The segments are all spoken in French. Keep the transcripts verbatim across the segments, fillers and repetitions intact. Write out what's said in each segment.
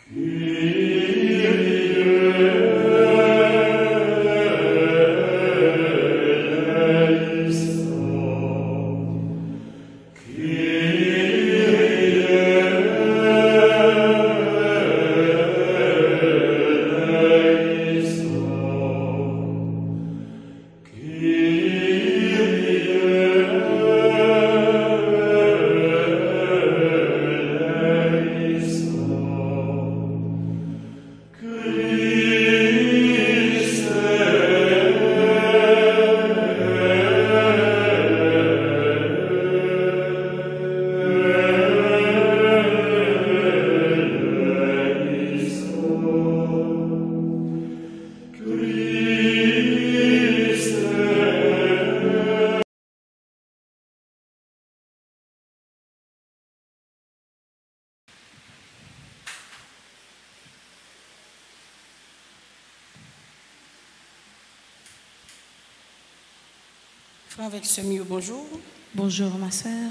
Avec ce mieux, bonjour. Bonjour, ma sœur.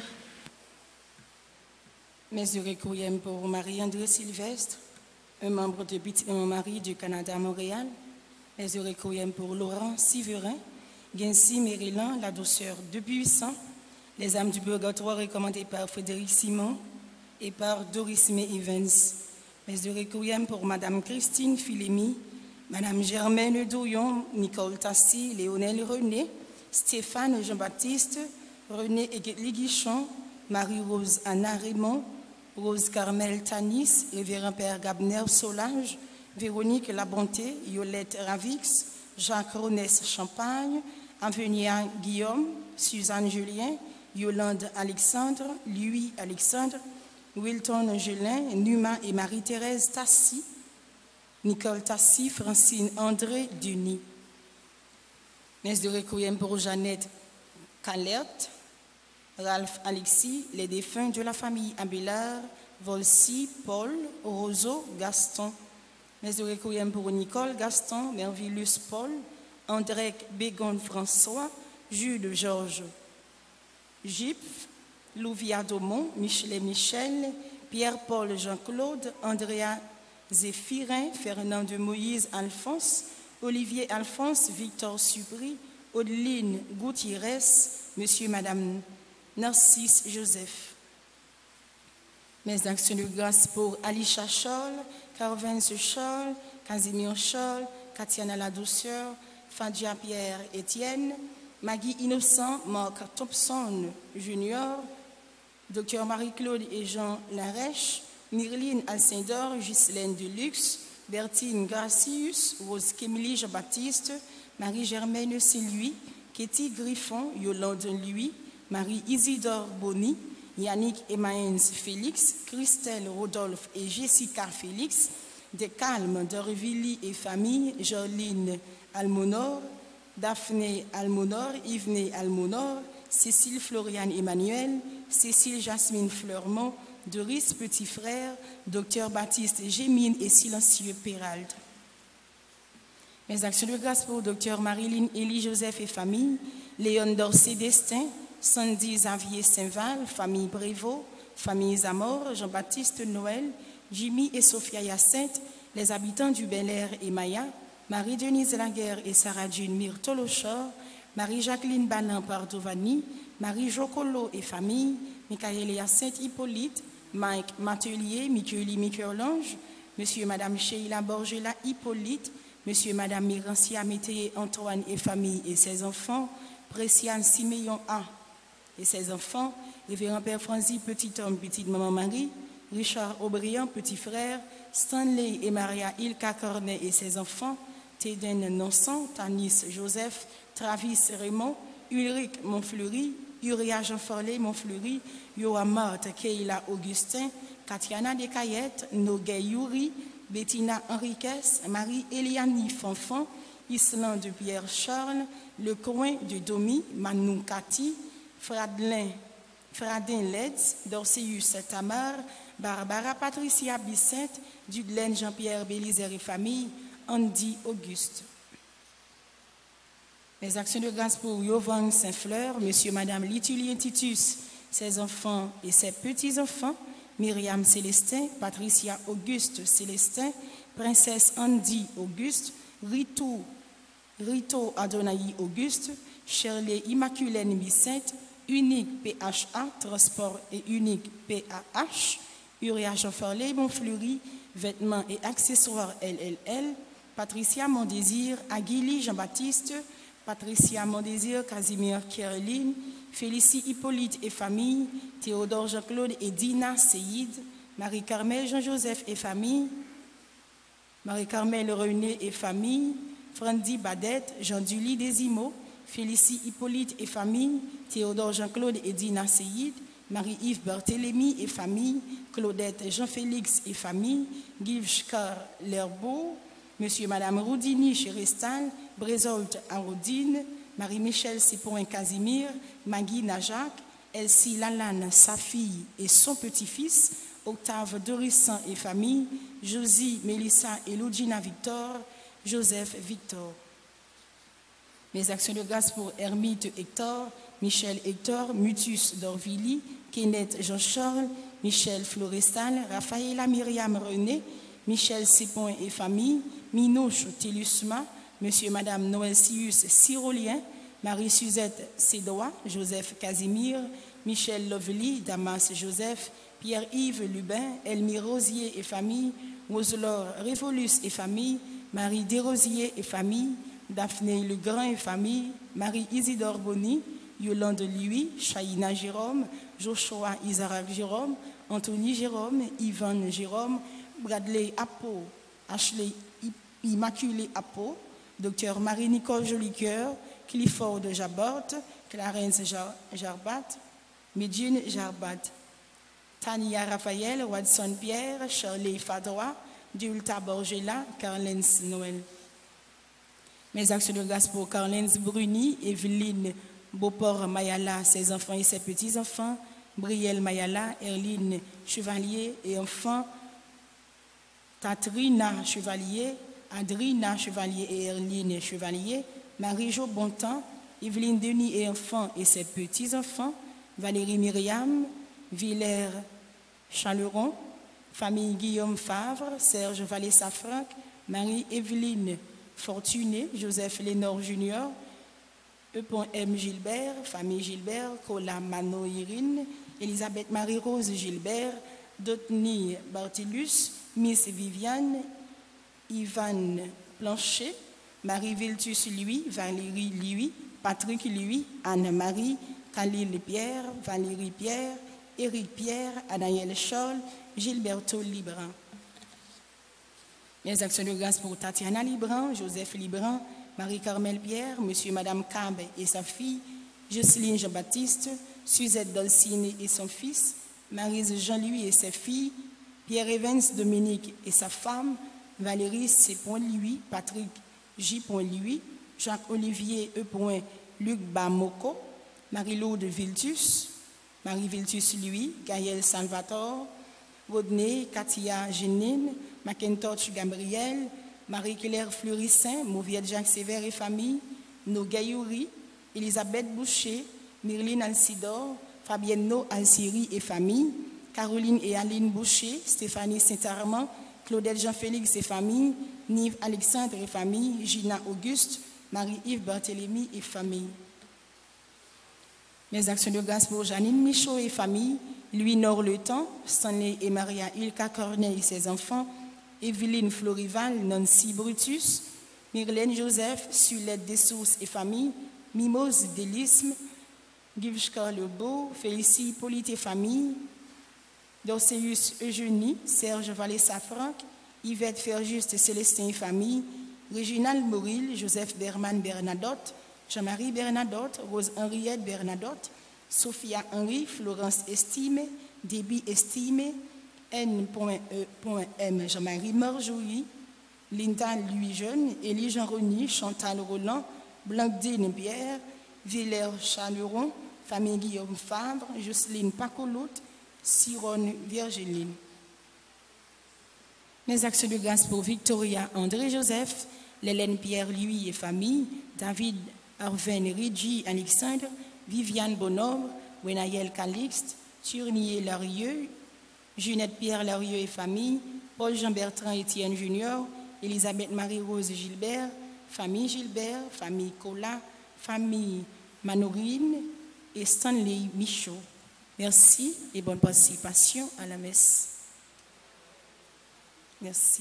Mes requiem pour Marie-André Sylvestre, un membre de Petit Maman Marie du Canada, Montréal. Mes requiem pour Laurent Siverin, Gency Maryland, la douceur de Buisson, les âmes du purgatoire recommandées par Frédéric Simon et par Doris May Evans. Mes requiem pour Madame Christine Philémy, Madame Germaine Douillon, Nicole Tassi, Léonel René, Stéphane Jean-Baptiste, René Eguetli Guichon, Marie-Rose Anna Raymond, Rose Carmel Tanis, Révérend Père Gabner Solange, Véronique Labonté, Yolette Ravix, Jacques Ronès Champagne, Avenia Guillaume, Suzanne Julien, Yolande Alexandre, Louis Alexandre, Wilton Julien, Numa et Marie-Thérèse Tassi, Nicole Tassi, Francine André Duny. Mes de requiem pour Jeannette Calert, Ralph Alexis, les défunts de la famille Abélard, Volsi, Paul, Roseau, Gaston. Mes de requiem pour Nicole Gaston, Mervillus Paul, André Bégon François, Jules Georges, Gipf, Louvia Domont, Michelet Michel, Pierre-Paul Jean-Claude, Andrea Zéphirin, Fernand de Moïse Alphonse, Olivier Alphonse, Victor Supry, Audeline Gutiérrez, Monsieur, Madame Narcisse Joseph. Mes actions de grâce pour Alicia Scholl, Carvence Scholl, Casimir Scholl, Katiana La Douceur, Fadia Pierre Étienne, Maggie Innocent, Marc Thompson Junior, Docteur Marie-Claude et Jean Larèche, Myrline Alcindor, Ghislaine Deluxe, Bertine Gracius, Rose Kémilie Jean-Baptiste, Marie-Germaine Saint-Louis, Katie Griffon, Yolande Louis, Marie-Isidore Bonny, Yannick Emmaens Félix, Christelle Rodolphe et Jessica Félix, Descalmes d'Orvilly et famille, Joline Almonor, Daphné Almonor, Yvenet Almonor, Cécile Floriane Emmanuel, Cécile Jasmine Fleurmont, Doris Petit Frère, Docteur Baptiste Gémine et Silencieux Pérald. Mes actions de grâce pour Docteur Marilyn Élie Joseph et famille, Léon Dorsey Destin, Sandy Xavier Saint-Val, famille Prévost, famille Zamor, Jean-Baptiste Noël, Jimmy et Sophia Hyacinthe, les habitants du Bel-Air et Maya, Marie-Denise Laguerre et Sarah-June Myrtolochor, Marie-Jacqueline Balan Pardovani, Marie-Jocolo et famille, Michael Hyacinthe Hippolyte, Mike Matelier, Michaeli Michelange, Monsieur et Madame Sheila Borgela Hippolyte, Monsieur et Madame Mirancia Métayer Antoine et famille et ses enfants, Préciane Siméon A et ses enfants, Révérend Père Franzi, petit homme, petite maman Marie, Richard Aubriand, petit frère, Stanley et Maria Ilka Cornet et ses enfants, Téden Nonsan, Tanis Joseph, Travis Raymond, Ulrich Montfleury, Uria Jean Forley Montfleury, Yoa Marthe Keila Augustin, Katiana Descayettes, Noguet Yuri, Bettina Henriquez, Marie Eliani Fanfan, Islande Pierre Charles, Le Coin de Domi, Manou Cathy, Fradlin, Fradin Letz, Dorceus Tamar, Barbara Patricia Bissette, Dudelaine Jean-Pierre Bélizer et famille, Andy Auguste. Mes actions de grâce pour Yovan Saint-Fleur, Monsieur et Madame Litulien Titus, ses enfants et ses petits-enfants, Myriam Célestin, Patricia Auguste Célestin, Princesse Andy Auguste, Rito, Rito Adonai Auguste, Shirley Immaculée Bicente, Unique P H A, Transport et Unique P A H, Uria Jean-Farley Bonfleury, Vêtements et Accessoires L L L, Patricia Mondésir, Aguili Jean-Baptiste, Patricia Mondésir, Casimir Caroline, Félicie Hippolyte et famille, Théodore Jean-Claude et Dina Seyid, Marie-Carmel Jean-Joseph et famille, Marie-Carmel René et famille, Frandy Badette, Jean-Dully Desimo, Félicie Hippolyte et famille, Théodore Jean-Claude et Dina Seyid, Marie-Yves Barthélémy et famille, Claudette Jean-Félix et famille, Givshkar Lerbeau, Monsieur et Madame Roudini Chérestal, Brézolte Arodine, Marie-Michel Sipouin Casimir, Magui Najac, Elsie Lalane, sa fille et son petit-fils, Octave Dorissan et famille, Josie, Mélissa et Lugina Victor, Joseph Victor. Mes actions de grâce pour Hermite Hector, Michel Hector, Mutus Dorvilly, Kenneth Jean-Charles, Michel Florestal, Raphaëla Myriam René, Michel Sépouin et famille, Minouche Télusma, Monsieur et Madame Noël Sius Cyrolien, Marie-Suzette Sédois, Joseph Casimir, Michel Lovely, Damas Joseph, Pierre-Yves Lubin, Elmire Rosier et famille, Roselore Révolus et famille, Marie Desrosiers et famille, Daphné Legrand et famille, Marie Isidore Boni, Yolande Louis, Chaïna Jérôme, Joshua Isaac Jérôme, Anthony Jérôme, Yvan Jérôme, Bradley Apo, Ashley Immaculée Apo, Docteur Marie-Nicole Jolicoeur, Clifford Jabot, Clarence Jarbat, Medjine Jarbat, Tania Raphaël, Watson Pierre, Shirley Fadroa, Dulta Borgela, Carlens Noël. Mes actions de grâce pour Carlens Bruni, Evelyne Beauport Mayala, ses enfants et ses petits-enfants, Brielle Mayala, Erline Chevalier et enfants, Tatrina Chevalier, Adrina Chevalier et Erline Chevalier, Marie-Jo Bontemps, Evelyne Denis et enfants et ses petits-enfants, Valérie Myriam, Villers Chaleron, famille Guillaume Favre, Serge Vallée-Safranc, Marie-Evelyne Fortuné, Joseph Lénore Junior, E.M. Gilbert, famille Gilbert, Cola Mano Irine, Elisabeth Marie-Rose Gilbert, Dotny Bartilus, Miss Viviane, Ivan Planchet, Marie Viltus Louis, Valérie Louis, Patrick Louis, Anne-Marie, Khalil Pierre, Valérie Pierre, Éric Pierre, Anaël Scholl, Gilberto Libran. Mes actions de grâce pour Tatiana Libran, Joseph Libran, Marie-Carmel Pierre, Monsieur et Madame Cab et sa fille, Jocelyne Jean-Baptiste, Suzette Dolcine et son fils, Marise Jean-Louis et ses filles, Pierre Evans Dominique et sa femme, Valérie C. Louis, Patrick J. Louis, Jacques-Olivier E. Luc Bamoko, Marie-Laude Viltus, Marie Viltus Louis, Gaël Salvatore, Rodney, Katia Génine, Macintosh Gabriel, Marie-Claire Fleurissin, Mauviette Jacques Sévère et famille, Nogayouri, Elisabeth Boucher, Myrline Alcidor, Fabienne No Alciri et famille, Caroline et Aline Boucher, Stéphanie Saint-Armand, Claudette Jean-Félix et famille, Nive Alexandre et famille, Gina Auguste, Marie-Yves Barthélémy et famille. Mes actions de grâce pour Janine Michaud et famille, Louis Nord Le Temps, Stanley et Maria Ilka Corneille et ses enfants, Evelyne Florival, Nancy Brutus, Myrlène Joseph, Sulette Dessources et famille, Mimose Delisme, Givshka Lebeau, Félicie Hippolyte et famille, Dorceus Eugénie, Serge Vallée-Safranc, Yvette Ferjuste Célestin et famille, Réginald Moril, Joseph Berman Bernadotte, Jean-Marie Bernadotte, Rose Henriette Bernadotte, Sophia Henry, Florence Estimé, Déby Estimé, N E M Jean-Marie Marjorie, Linda Louis Jeune, Élie Jean-Rony, Chantal Roland, Blanquedine Pierre, Villers Chaleron, famille Guillaume Favre, Jocelyne Pacoloute, Sironne Virgiline. Mes actions de grâce pour Victoria André Joseph, Lélène Pierre Louis et famille, David Arven Rigi Alexandre, Viviane Bonhomme, Wenayel Calixte, Turnier Larieux, Junette Pierre Larieux et famille, Paul Jean-Bertrand Étienne Junior, Elisabeth Marie-Rose Gilbert, famille Gilbert, famille Cola, famille Manorine et Stanley Michaud. Merci et bonne participation à la messe. Merci.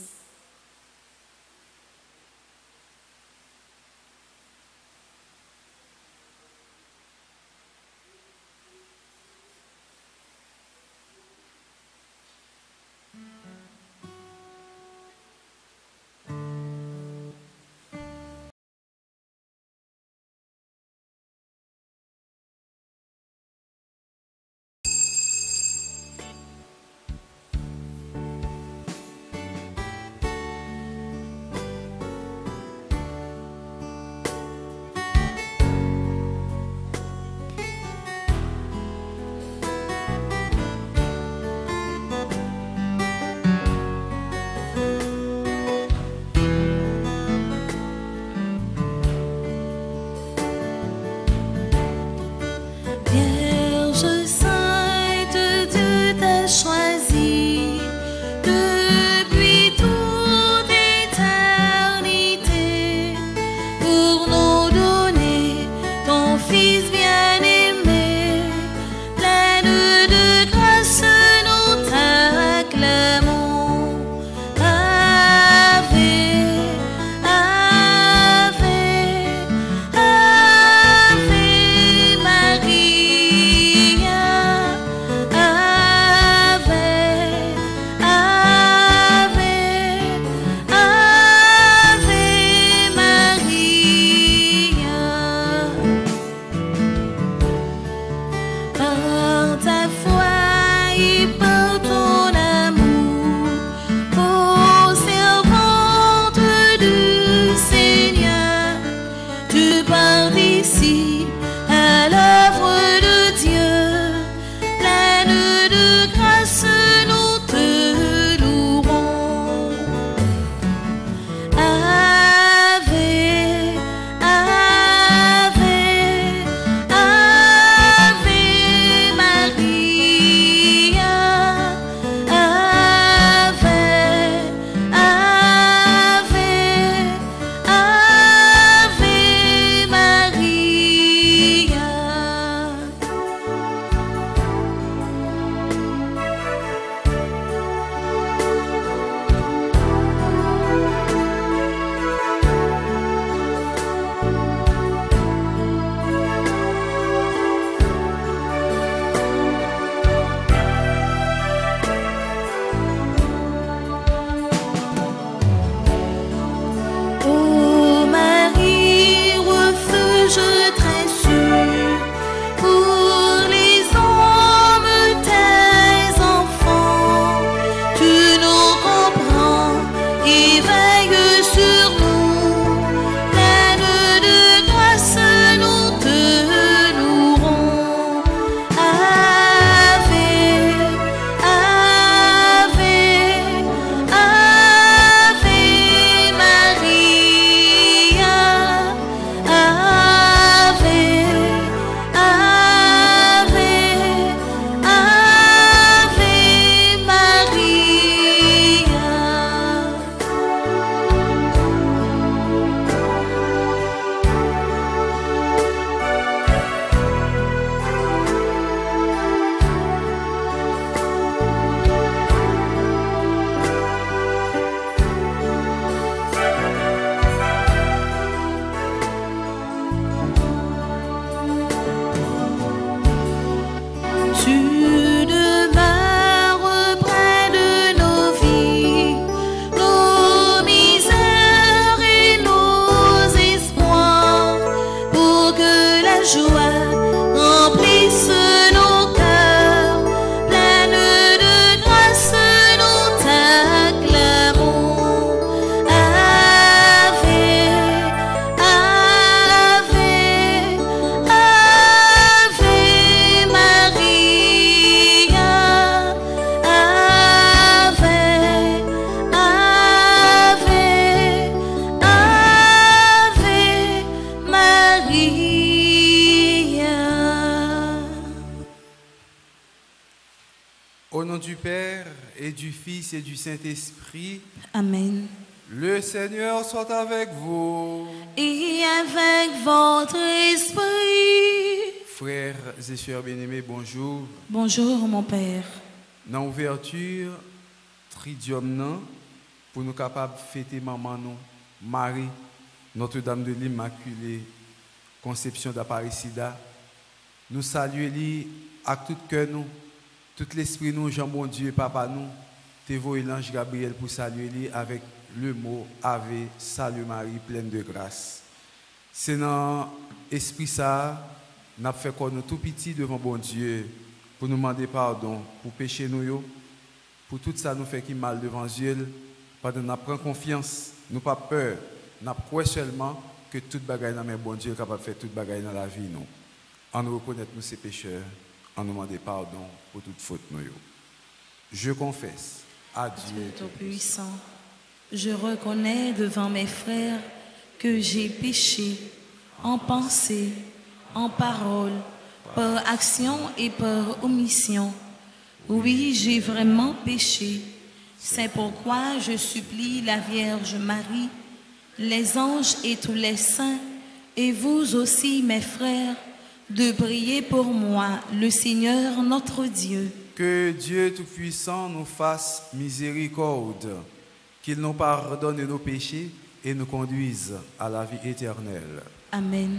Au nom du Père et du Fils et du Saint-Esprit, Amen. le Seigneur soit avec vous. Et avec votre esprit. Frères et sœurs bien-aimés, bonjour. Bonjour, mon Père. Dans l'ouverture, Tridium, nan, pour nous capables de fêter maman, nous, Marie, Notre-Dame de l'Immaculée Conception d'Apparecida, nous saluons avec tout cœur, nous, tout l'esprit, nous, Jean bon Dieu, Papa, nous, te voyez l'ange Gabriel pour saluer avec le mot Ave, salut Marie, pleine de grâce. C'est dans l'esprit ça, nous avons fait quoi nous tout petit devant bon Dieu pour nous demander pardon pour pécher nous, pour tout ça nous fait qui mal devant Dieu, pendant nous prenons confiance, nous pas peur, nous croyons seulement que toute bagaille dans bon Dieu est capable de faire toute bagaille dans la vie nous. En nous reconnaître nous ces pécheurs, en nous demander pardon pour toute faute nous. Je confesse à Dieu Tout-Puissant, je reconnais devant mes frères que j'ai péché en pensée, en parole, par action et par omission. Oui, j'ai vraiment péché. C'est pourquoi je supplie la Vierge Marie, les anges et tous les saints, et vous aussi, mes frères, de prier pour moi, le Seigneur notre Dieu. Que Dieu Tout-Puissant nous fasse miséricorde, qu'il nous pardonne nos péchés et nous conduise à la vie éternelle. Amen.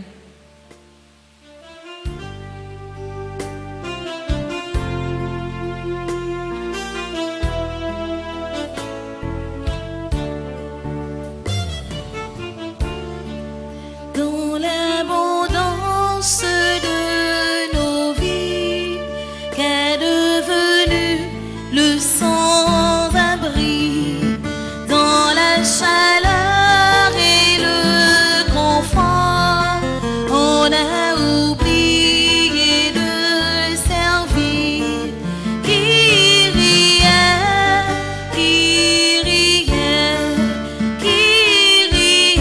Dans l'abondance de nos vies, qu'est devenu le sans-abri, dans la chaleur et le confort, on a oublié de servir. Kyrie, Kyrie, Kyrie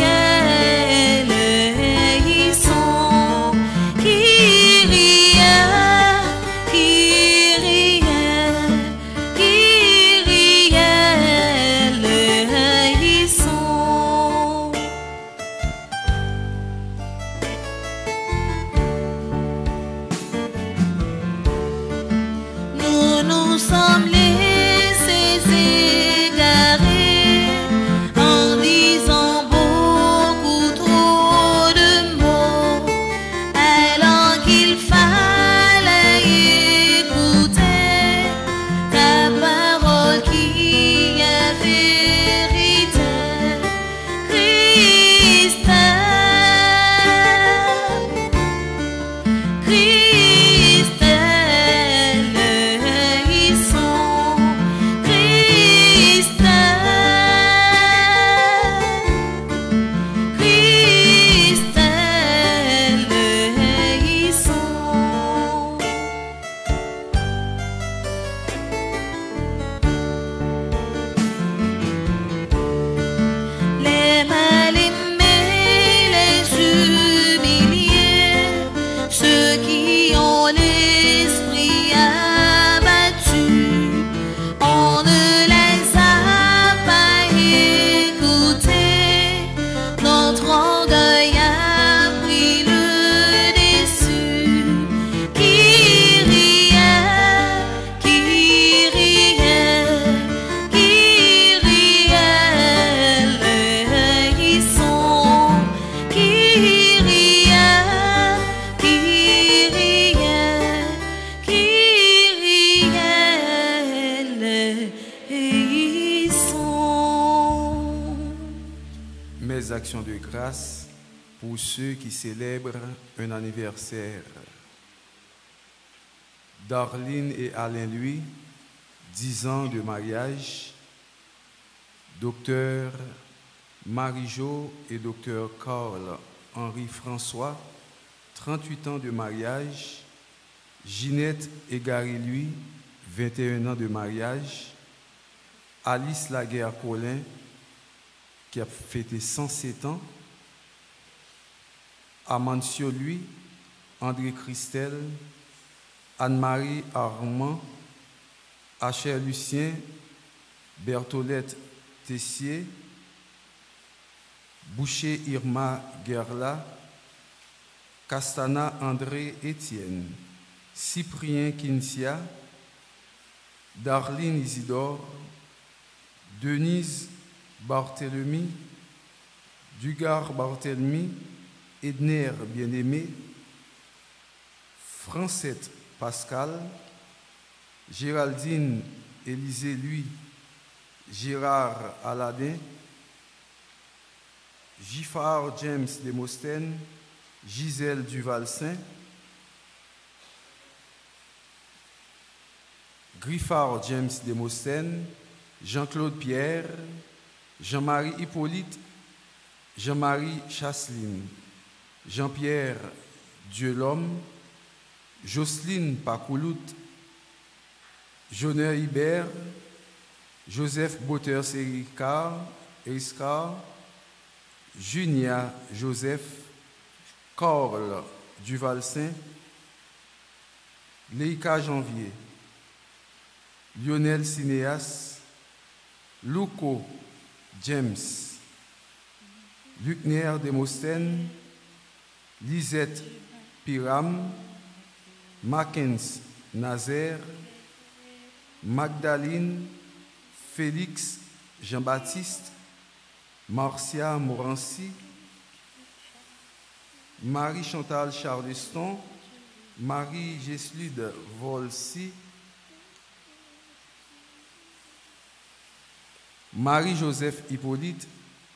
eleison. Kyrie, Kyrie, Kyrie eleison. Nous nous sommes laissés égarer en disant beaucoup trop de mots, alors qu'il fallait écouter ta parole qui est vérité. Christ, Christ eleison. Christ, Christ eleison. Les mal-aimés, les humiliés, ceux qui ont l'esprit abattu, on ne les a pas écoutés. Notre orgueil a pris le dessus. Kyrie, Kyrie, Kyrie eleison. Kyrie, Kyrie, Kyrie eleison. Mes actions de grâce pour ceux qui célèbrent un anniversaire. Darlene et Alain Louis, dix ans de mariage. Docteur Marie-Jo et docteur Carl Henri François, trente-huit ans de mariage. Ginette et Gary Louis, vingt et un ans de mariage. Alice Laguerre-Colin, qui a fêté cent sept ans. Amancio Louis, André Christelle, Anne-Marie Armand, Acher Lucien, Bertholette Tessier, Boucher Irma Gerla, Castana André Étienne, Cyprien Kinsia, Darline Isidore, Denise Barthélemy, Dugar Barthélemy, Edner Bien-Aimé, Francette Pascal, Géraldine Élisée Louis, Gérard Aladin, Giffard James Demosthène, Gisèle Duval-Saint, Griffard James Demosthène, Jean-Claude Pierre, Jean-Marie Hippolyte, Jean-Marie Chasseline, Jean-Pierre Dieu-l'Homme, Jocelyne Pacoulout, Jonner Hibert, Joseph Botters Eriscar, Junia Joseph, Corle Duval-Saint, Leïka Janvier, Lionel Cinéas, Louko James, Lucner Demosthène, Lisette Piram, Mackenzie Nazaire, Magdalene, Félix Jean-Baptiste, Marcia Morancy, Marie-Chantal Charleston, Marie-Geslude Volsi, Marie-Joseph Hippolyte,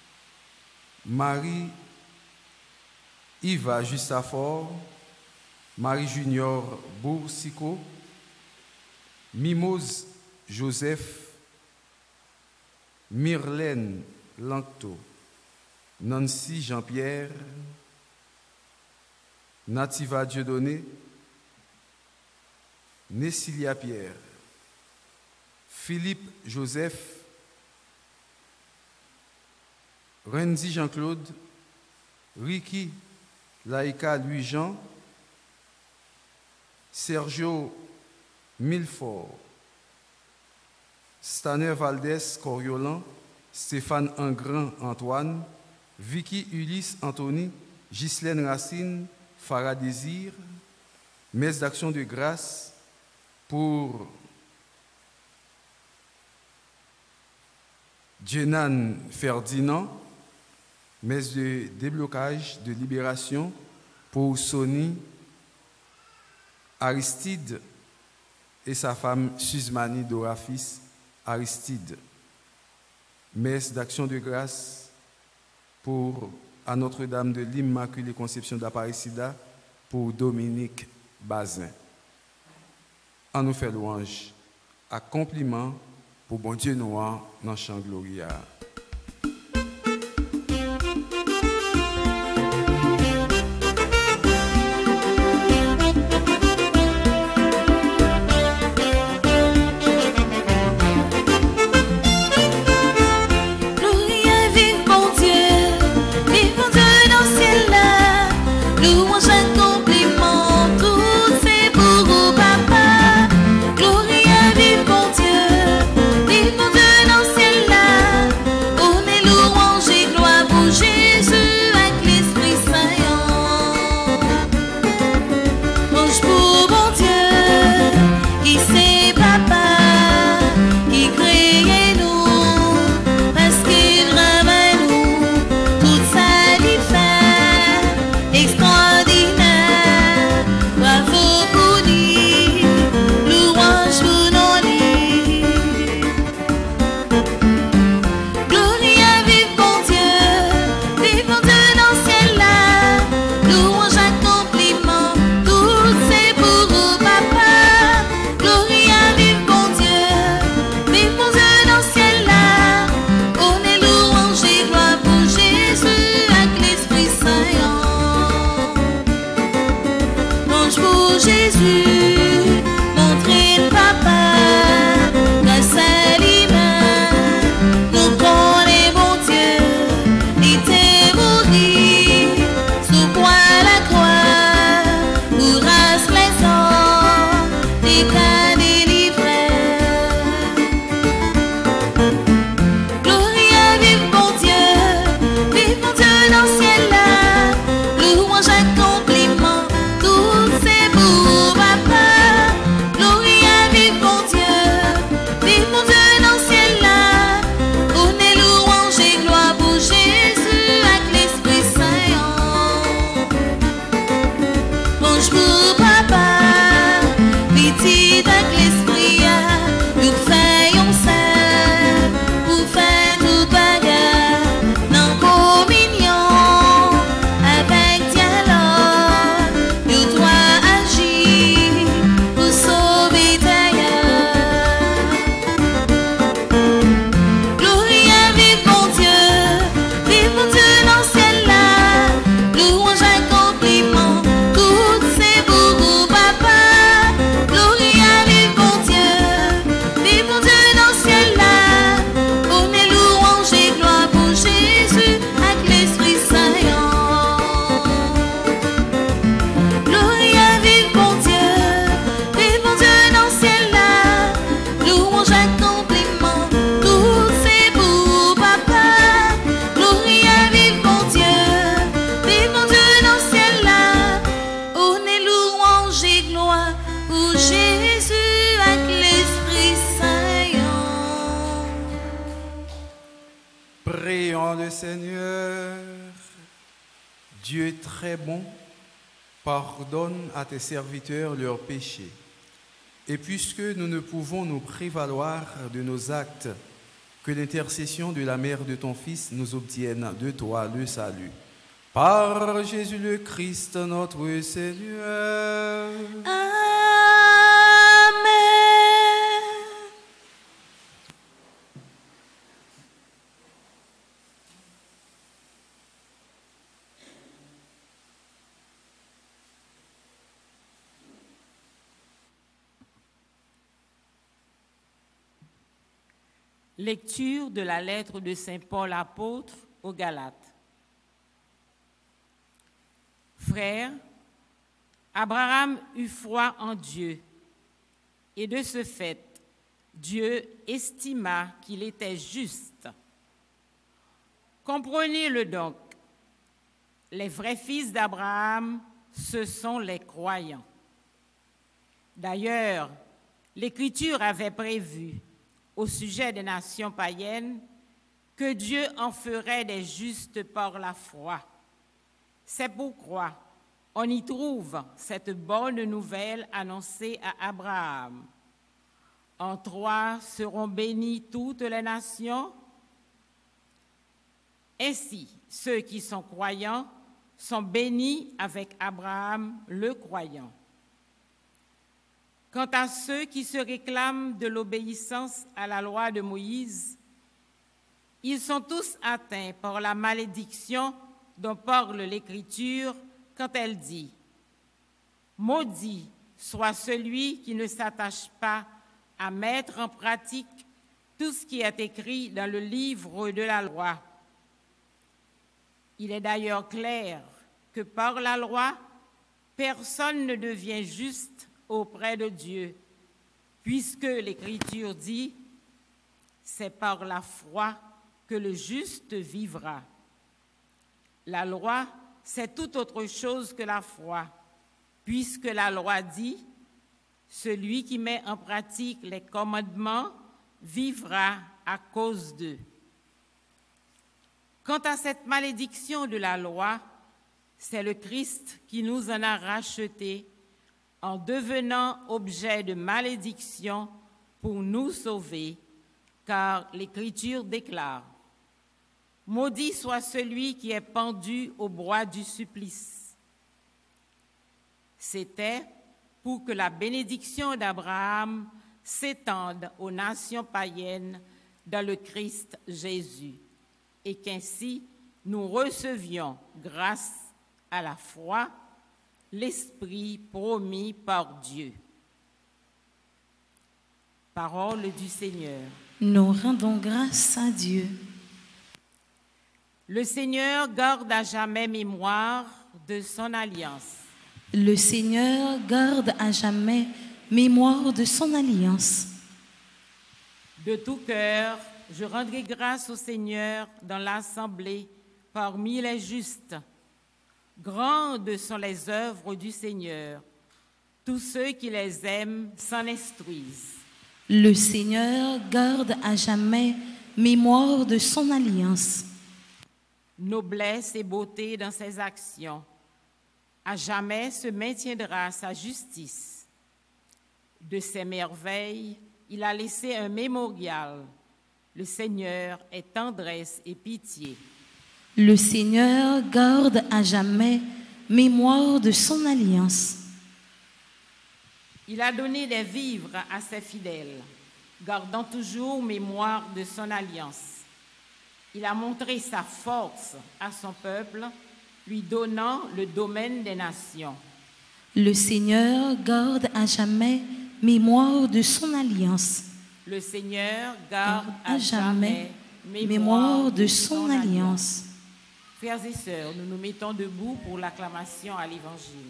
Marie-Yva Justafort, Marie-Junior Boursicot, Mimose Joseph, Myrlène Lancto, Nancy Jean-Pierre, Nativa Dieudonné, Nessilia Pierre, Philippe Joseph, Renzi Jean-Claude, Ricky Laïka Louis-Jean, Sergio Milfort, Staner Valdès Coriolan, Stéphane Angran Antoine, Vicky Ulysse Anthony, Ghislaine Racine, Farah Désir, messe d'action de grâce pour Jenan Ferdinand, messe de déblocage, de libération pour Sony Aristide et sa femme Suzmani Dorafis Aristide. Messe d'action de grâce pour à Notre-Dame de l'Immaculée Conception d'Aparicida pour Dominique Bazin. En nous fait louange, accomplissement pour bon Dieu noir dans le chant Gloria. Prions le Seigneur. Dieu très bon, pardonne à tes serviteurs leurs péchés. Et puisque nous ne pouvons nous prévaloir de nos actes, que l'intercession de la mère de ton Fils nous obtienne de toi le salut. Par Jésus le Christ, notre Seigneur. Amen. Lecture de la lettre de Saint Paul apôtre aux Galates. Frères, Abraham eut foi en Dieu, et de ce fait, Dieu estima qu'il était juste. Comprenez-le donc, les vrais fils d'Abraham, ce sont les croyants. D'ailleurs, l'Écriture avait prévu, au sujet des nations païennes, que Dieu en ferait des justes par la foi. C'est pourquoi on y trouve cette bonne nouvelle annoncée à Abraham. En toi seront bénies toutes les nations. Ainsi, ceux qui sont croyants sont bénis avec Abraham le croyant. Quant à ceux qui se réclament de l'obéissance à la loi de Moïse, ils sont tous atteints par la malédiction dont parle l'Écriture quand elle dit « Maudit soit celui qui ne s'attache pas à mettre en pratique tout ce qui est écrit dans le livre de la loi. » Il est d'ailleurs clair que par la loi, personne ne devient juste auprès de Dieu, puisque l'Écriture dit « C'est par la foi que le juste vivra ». La loi, c'est tout autre chose que la foi, puisque la loi dit « Celui qui met en pratique les commandements vivra à cause d'eux ». Quant à cette malédiction de la loi, c'est le Christ qui nous en a rachetés en devenant objet de malédiction pour nous sauver, car l'Écriture déclare « Maudit soit celui qui est pendu au bois du supplice ». C'était pour que la bénédiction d'Abraham s'étende aux nations païennes dans le Christ Jésus, et qu'ainsi nous recevions, grâce à la foi, l'Esprit promis par Dieu. Parole du Seigneur. Nous rendons grâce à Dieu. Le Seigneur garde à jamais mémoire de son alliance. Le Seigneur garde à jamais mémoire de son alliance. De tout cœur, je rendrai grâce au Seigneur dans l'assemblée parmi les justes. Grandes sont les œuvres du Seigneur. Tous ceux qui les aiment s'en instruisent. Le Seigneur garde à jamais mémoire de son alliance. Noblesse et beauté dans ses actions. À jamais se maintiendra sa justice. De ses merveilles, il a laissé un mémorial. Le Seigneur est tendresse et pitié. Le Seigneur garde à jamais mémoire de son alliance. Il a donné des vivres à ses fidèles, gardant toujours mémoire de son alliance. Il a montré sa force à son peuple, lui donnant le domaine des nations. Le Seigneur garde à jamais mémoire de son alliance. Le Seigneur garde à, à jamais mémoire, mémoire de son alliance. Frères et sœurs, nous nous mettons debout pour l'acclamation à l'Évangile.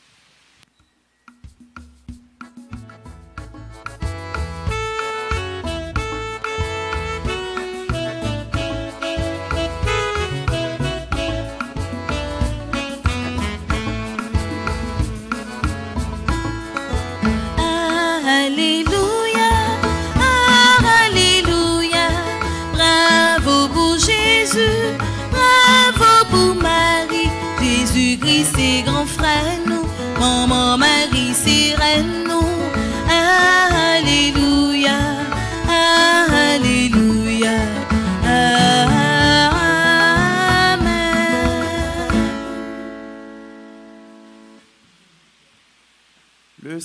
Alléluia, Alléluia, bravo pour Jésus.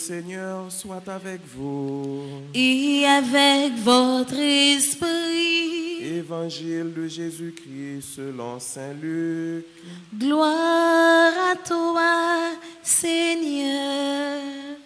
Seigneur soit avec vous. Et avec votre esprit. Évangile de Jésus-Christ selon saint Luc. Gloire à toi, Seigneur.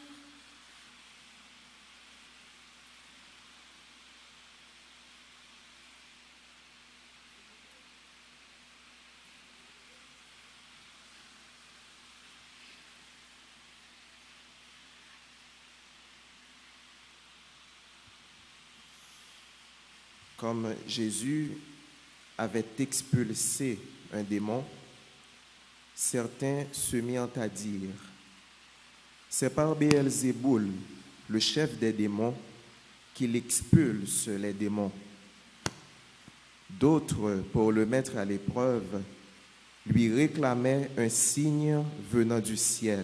Comme Jésus avait expulsé un démon, certains se mirent à dire: c'est par Béelzéboul, le chef des démons, qu'il expulse les démons. D'autres, pour le mettre à l'épreuve, lui réclamaient un signe venant du ciel.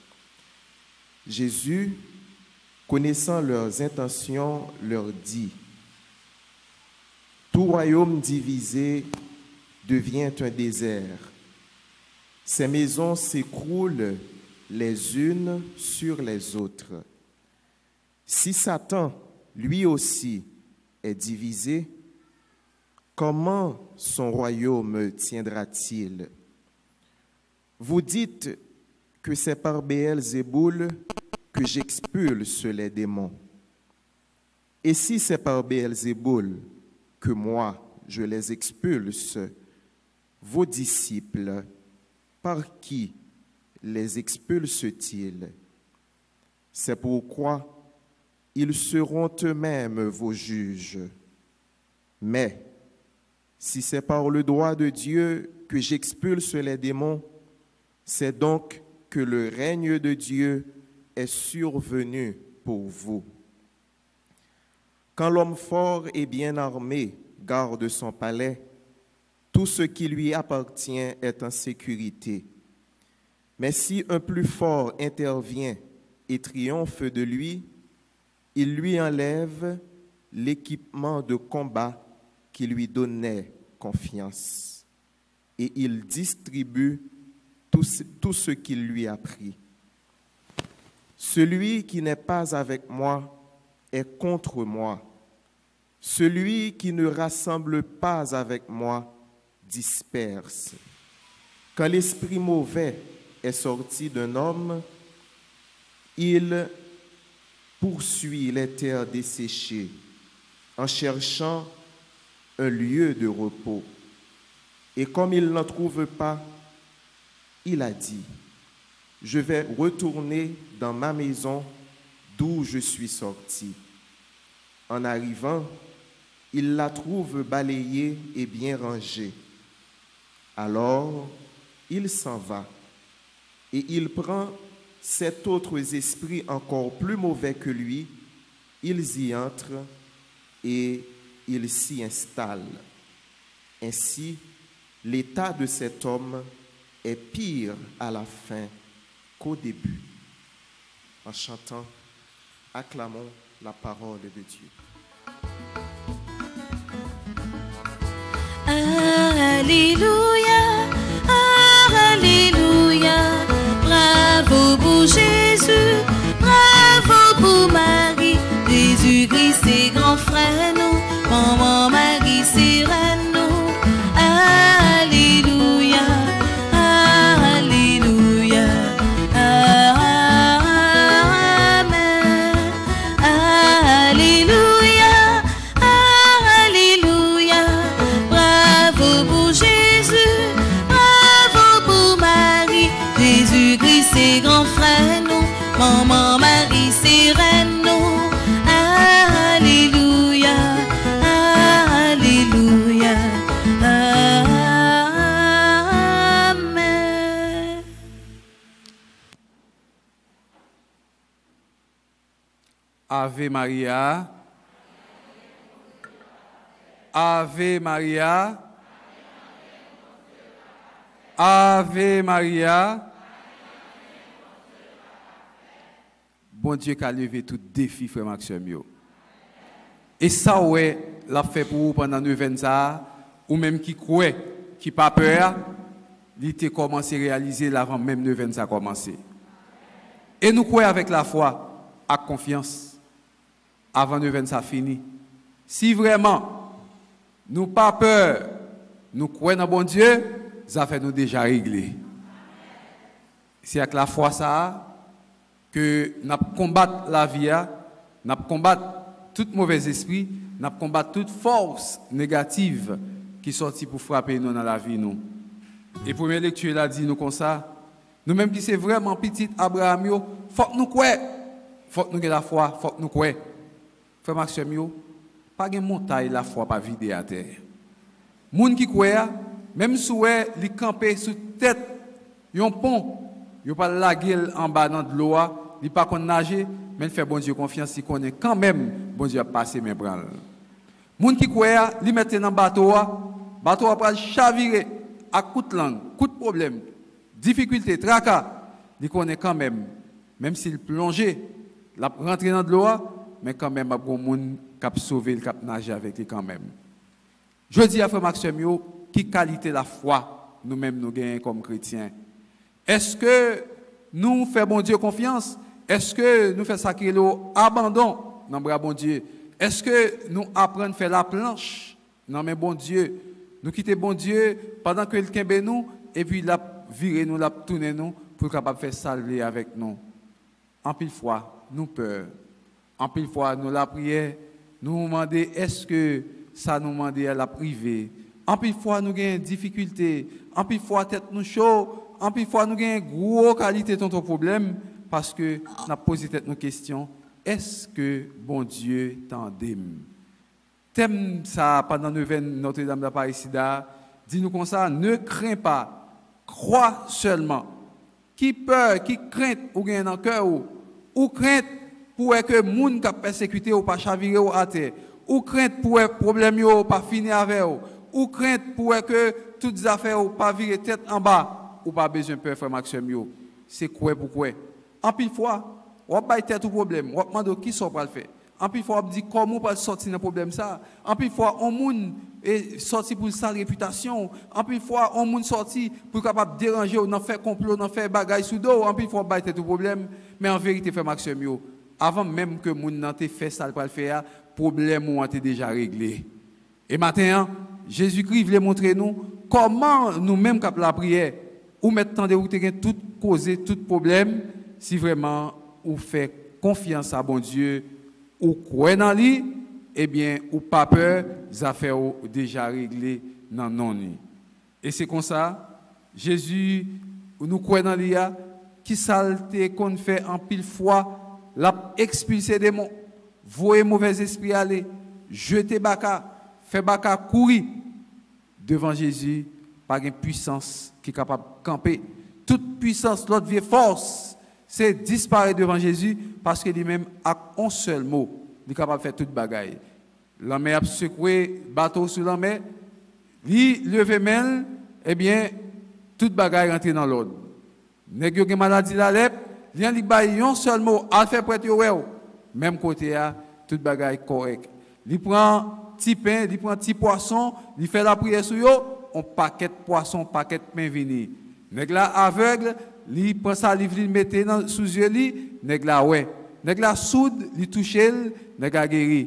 Jésus, connaissant leurs intentions, leur dit: tout royaume divisé devient un désert. Ces maisons s'écroulent les unes sur les autres. Si Satan, lui aussi, est divisé, comment son royaume tiendra-t-il? Vous dites que c'est par Béelzéboul que j'expulse les démons. Et si c'est par Béelzéboul que moi, je les expulse, vos disciples, par qui les expulsent-ils? C'est pourquoi ils seront eux-mêmes vos juges. Mais si c'est par le droit de Dieu que j'expulse les démons, c'est donc que le règne de Dieu est survenu pour vous. Quand l'homme fort et bien armé garde son palais, tout ce qui lui appartient est en sécurité. Mais si un plus fort intervient et triomphe de lui, il lui enlève l'équipement de combat qui lui donnait confiance et il distribue tout ce, tout ce qu'il lui a pris. Celui qui n'est pas avec moi est contre moi. Celui qui ne rassemble pas avec moi disperse. Quand l'esprit mauvais est sorti d'un homme, il poursuit les terres desséchées en cherchant un lieu de repos. Et comme il n'en trouve pas, il a dit: je vais retourner dans ma maison d'où je suis sorti. En arrivant, il la trouve balayée et bien rangée. Alors, il s'en va et il prend sept autres esprits encore plus mauvais que lui. Ils y entrent et ils s'y installent. Ainsi, l'état de cet homme est pire à la fin qu'au début. En chantant, acclamons la parole de Dieu. Alléluia, Alléluia, bravo pour Jésus, bravo pour Marie, Jésus-Christ c'est grand frère nous, maman Marie c'est reine nous. Alléluia, Alléluia, Amen. Alléluia, Alléluia, bravo pour Jésus, bravo pour Marie, Jésus-Christ c'est grand frère nous, maman Marie c'est reine nous. Alléluia, Alléluia, Amen. Ave Maria. Ave Maria. Ave Maria. Bon Dieu qui a levé tout défi, frère Maxime. Yo. Et ça, ouais, l'a fait pour vous pendant neuf ans, ou même qui croit, qui n'a pas peur, il a commencé à réaliser l'avant même neuf ans a commencé. Et nous croyons avec la foi, avec confiance, avant de venir ça fini. Si vraiment nous pas peur, nous croyons dans bon Dieu, ça fait nous déjà réglé. C'est avec la foi ça que nous combattons la vie, nous combattons tout mauvais esprit, nous combattons toute force négative qui sortit pour frapper nous dans la vie nous. Et première lecture là dit nous comme ça, nous même qui c'est vraiment petit Abraham yo, faut que nous croire, faut que nous ayons la foi, faut que nous croire. Frère Maxime yo, pas de montagne la foi pas vider à terre. Moun qui croit, même si ouais li camper sous tête yon pont, yo pas laguer en bas dans de l'eau, il pas qu'on nager, mais il fait bon Dieu confiance, il connaît quand même bon Dieu a passé mes bras. Moun qui croit, li mette dans bateau, bateau a pas chavirer à coup de langue, coup de problème, difficulté, tracas, il connaît quand même, même s'il plongeait, la rentrer dans de l'eau, mais quand même, il y a des gens qui ont sauvé, qui ont nagé avec lui quand même. Je dis à Frère Maxime, qui qualité la foi nous-mêmes nous gagnons comme chrétiens? Est-ce que nous faisons bon Dieu confiance? Est-ce que nous faisons sacrer l'abandon dans le bras bon Dieu? Est-ce que nous apprenons à faire la planche dans le bon Dieu? Nous quittons bon Dieu pendant que quelqu'un est nous et puis la virer nous, la tourner nous pour capable faire salver avec nous. En pile fois, nous peur. En pile fois, nous la prière, nous demandons est-ce que ça nous demande à la privée. En pile fois, nous avons des difficultés. En pile fois, tête nous chaud. En pile fois, nous avons une grosse qualité de notre problème parce que nous avons posé nos questions. Est-ce que bon Dieu t'endème? Thème ça pendant Notre-Dame d'Apaïsida, dis-nous comme ça, ne crains pas, crois seulement. Qui peur, qui crainte ou gagne dans le cœur ou, ou crainte pour que les gens qui persécuté ou pas chavirer ou à terre, ou crainte pour que les problèmes ou pas finir avec ou, ou crainte pour que toutes les affaires ou pas virer tête en bas, ou pas besoin de peur, frère Maxime yo. C'est quoi pour quoi? En pile fois, on va tête tout problème, on va demander qui sont pas le faire. En pile fois, on dit comment on peut sortir dans problème ça. En pile fois, on moun est sorti pour sa réputation. En pile fois, on moun sorti pour capable déranger ou n'en faire complot, n'en faire bagaille sous dos. En pile fois, on va tête tout problème, mais en vérité, frère Maxime yo, avant même que moun n'en te fait ça pour le faire, problème ou été déjà réglé. Et maintenant, Jésus-Christ voulait montrer nous comment nous-mêmes cap la prière ou mettre temps de ou tout causer tout problème si vraiment ou fait confiance à bon Dieu ou croire dans lui, eh bien ou pas peur, les affaires ou déjà réglées dans non ni. Et c'est comme ça Jésus nous croit dans lui qui saleté qu'on fait en pile fois l'a expulser des démons, voyer mauvais esprit aller, jeter baka, faire baka courir devant Jésus par une puissance qui est capable de camper. Toute puissance, l'autre vieille force, c'est disparaître devant Jésus parce que lui-même a un seul mot, il est capable de faire toute bagaille. La mer a secoué, bateau sur la mer, lui lever main, eh bien, toute bagaille rentre dans l'ordre. Nèg yo gen maladie la lèpre, li an li bay un seul mot, al fait prête yo wè. Même côté a, toute bagaille correct. Li prend petit pain, li prend petit poisson, li fait la prière sur yo, on paquet poisson, paquet pain vini. Nèg la aveugle, li prend sa livre, li mette dans sous yeux li, nèg la ouais. Nèg la soude, li touche el, nèg a guéri.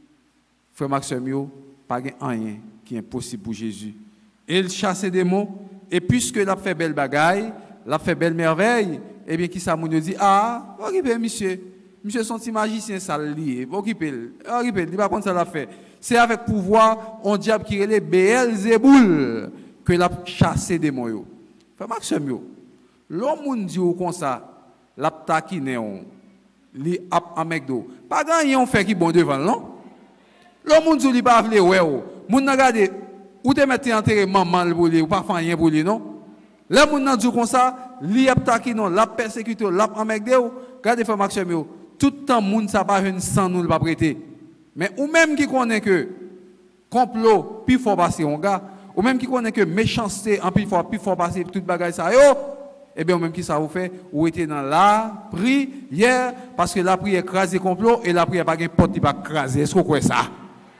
Frère Maxime yo, pas gen rien qui est impossible pour Jésus. Il chasse des démons et puisque l'a fait belle bagaille, l'a fait belle merveille, eh bien qui ça moun dit ah, occupez monsieur, monsieur son petit magicien ça lié, occupez, occupez, il pas contre ça l'a fait. C'est avec pouvoir on diable qui relève Béelzéboul que l'a chassé des démons yo. Frère Maxime yo, l'homme moun dit ou comme ça, l'a taquiner on, li ap avec do. Pas gagné on fait qui bon devant non? L'homme moun dit li pas vle ouais ou. Moun n'a regardé ou te mettre enterrer maman pour lui ou pas faire rien pour lui non? Les moun nan dit comme ça, li ap taquiner non, l'a persécuter, l'a avec de ou. Regardez frère Maxime yo, tout temps moun ça pas une sang nous pas prêter. Mais ou même qui connaît que complot puis faut passer on gars, ou même qui connaît que méchanceté en plus faut puis faut passer toute bagaille ça yo, eh bien ou même qui ça vous fait ou était dans la prière parce que la prière écraser complot et la prière pas gain porte pas écraser. Est-ce que vous croyez ça?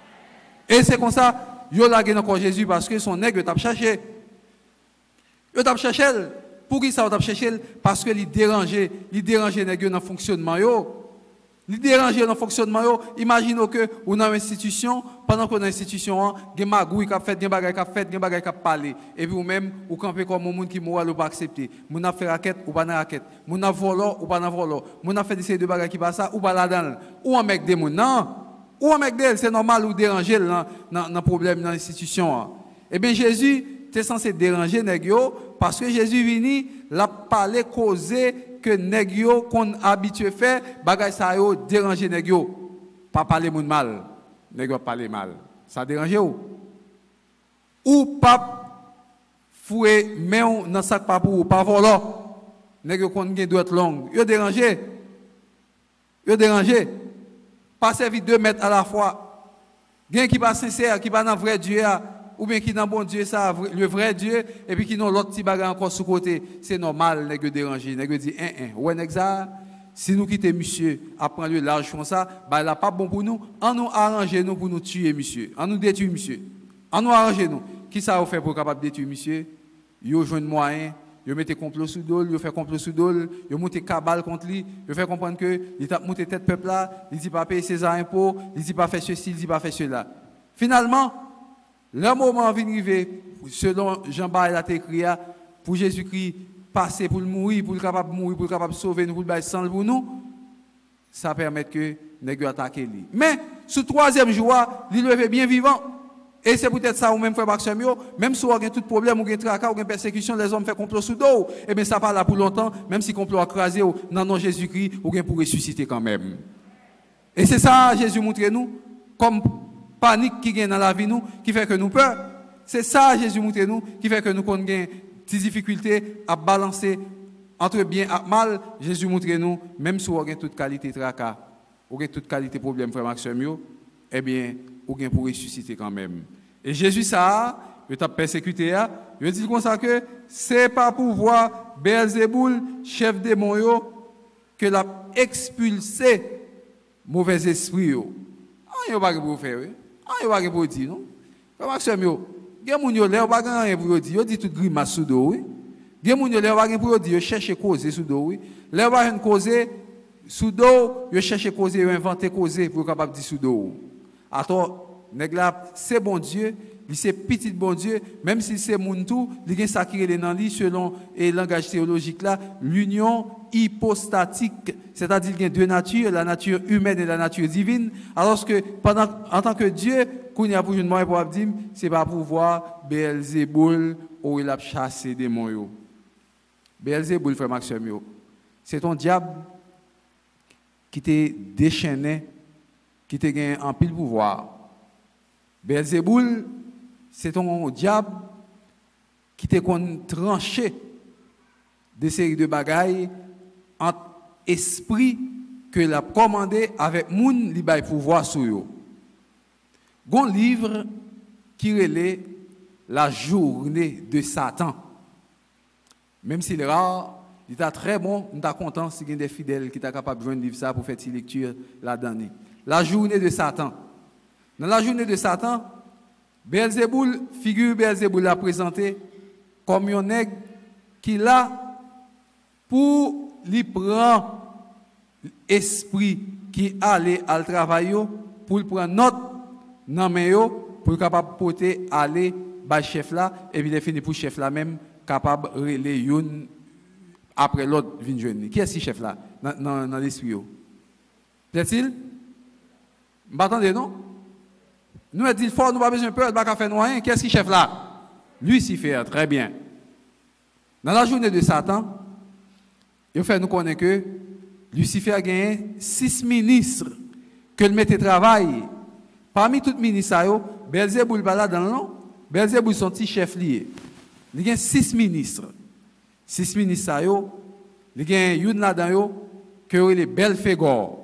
Et c'est comme ça yo la gagne encore Jésus parce que son nègre t'a cherché. Yo t'a cherché Pour qui ça va chercher? Parce que il dérangeait, il dérangeait nèg yo dans fonctionnement yo. Il dérangeait dans fonctionnement yo. Imaginez que on a une institution, pendant qu'on a une institution, gen magouille qui a fait, gen bagay qui a fait, gen bagay qui a parlé. Et puis ou même ou camper comme un monde qui moral ou pas accepter. Moun a fait raquette ou pas dans raquette. Moun a volé ou pas dans volé. Moun a fait des de bagay qui pas ça ou pas là-dedans. Ou un mec de moun non. Ou un mec d'elle, c'est normal ou déranger dans dans problème dans l'institution. Eh bien Jésus était censé déranger nèg yo parce que Jésus vini l'a parler causer que nèg yo qu'on habitué faire bagay ça yo déranger nèg yo pas parler moun mal nèg yo parler mal ça déranger ou ou pas fouer main dans sac pas pour pas voler nèg yo qu'on gen droite longue yo déranger yo déranger pas servir deux mètres à la fois gen qui pas sincère qui pas dans vrai Dieu ou bien qui dans bon Dieu ça le vrai Dieu et puis qui n'ont l'autre petit bagage encore sous côté c'est normal nèg déranger nèg dit hein hein ouais nèg ça si nous quitter monsieur apprend le large font ça bah là pas bon pour nous on nous arranger nous pour nous tuer monsieur on nous détruire monsieur on nous arranger nous qui ça vous fait pour capable détruire monsieur yo joindre moyen yo mettez complot sous dol yo fait complot sous dol yo monter cabale contre lui yo fait comprendre que il t'a monté tête peuple là il dit pas payer ses impôts il dit pas faire ceci il dit pas faire cela finalement le moment vient arriver, selon Jean-Baptiste l'a écrit, pour Jésus-Christ passer pour le mourir, pour le capable mourir, pour le capable sauver nous, pour le sang pour nous, ça permet que nous attaquer lui. Mais, ce troisième jour, il levé bien vivant. Et c'est peut-être ça, ou même frère Maxime, même si on a tout problème, ou un tracas, ou une persécution, les hommes font complot sous dos, et bien ça pas là pour longtemps, même si complot a crasé, dans non Jésus-Christ, ou bien pour ressusciter quand même. Et c'est ça, Jésus montre nous, comme panique qui gagne dans la vie nous qui fait que nous peur. C'est ça Jésus montre nous qui fait que nous avons des difficultés à balancer entre bien et mal. Jésus montre nous même si vous avez toute qualité tracas, vous avez toute qualité problème frère Maxime, eh bien vous avez pour ressusciter quand même. Et Jésus ça, il t'a persécuté, il dit comme ça que c'est pas pour voir Beelzéboul, chef démon yo, que l'a expulsé mauvais esprit yo. Ah, yo pas pour faire. Ah, il va pas pour dire, non? Comme Maxime, yo, gen moun yo lè, ou pas rien pour dire, yo dit tout grimace sous dos, oui. Gen moun yo lè, ou pas rien pour dire, yo cherche causer sous dos, oui. Lè ou pas rien causer sous dos, yo cherche causer, yo inventer causer pour capable dire sous dos. Attends, nèg la, c'est bon Dieu, il c'est petit bon Dieu, même si c'est moun tout, il gen sacré les nan li selon le langage théologique là, l'union hypostatique, c'est-à-dire qu'il y a deux natures, la nature humaine et la nature divine, alors que pendant, en tant que Dieu, qu'on y a pour une moyen pour dire, c'est pas pour voir Beelzéboul où il a chassé des démons. Beelzéboul, frère Maxime, c'est ton diable qui t'a déchaîné, qui t'a gagné en pile pouvoir. Beelzéboul, c'est ton diable qui t'a tranché des séries de bagailles entre esprit que l'a commandé avec moun li bay pouvoir sur yo. Gon livre qui relait la journée de Satan. Même s'il est rare, il est très bon, on est content si il y a des fidèles qui sont capables de joindre livre ça pour faire une lecture là-dedans. La journée de Satan. Dans la journée de Satan, Beelzéboul, figure Beelzéboul l'a présenté comme un nègre qui l'a pour lui prendre esprit qui allait à le travail pour le prendre note dans main pour capable porter aller bas chef là et puis il fini pour chef là même capable relayer une après l'autre vinn joindre. Qui est ce chef là dans dans l'esprit? Plaît-il? M'attendez non? Nous a dit fort nous pas besoin peur pas faire rien. Qui est ce chef là? Lucifer, très bien. Dans la journée de Satan, il fait nous connaître que Lucifer a gagné six ministres que le mettait travail. Parmi tous les ministres, Beelzéboul là dans le nom. Beelzéboul son petit chef lié. Il y a six ministres. Six ministres, il y a une là-dedans que est Belphégor.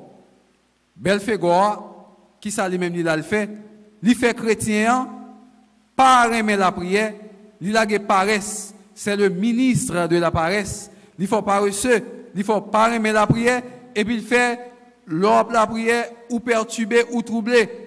Belphégor, qui ça lui-même il a le fait, il fait chrétien, pas aimer la prière, il a des paresse. C'est le ministre de la paresse. Il faut paresseux, il faut pas aimer la prière, et puis il fait l'ordre la prière ou perturber ou troubler.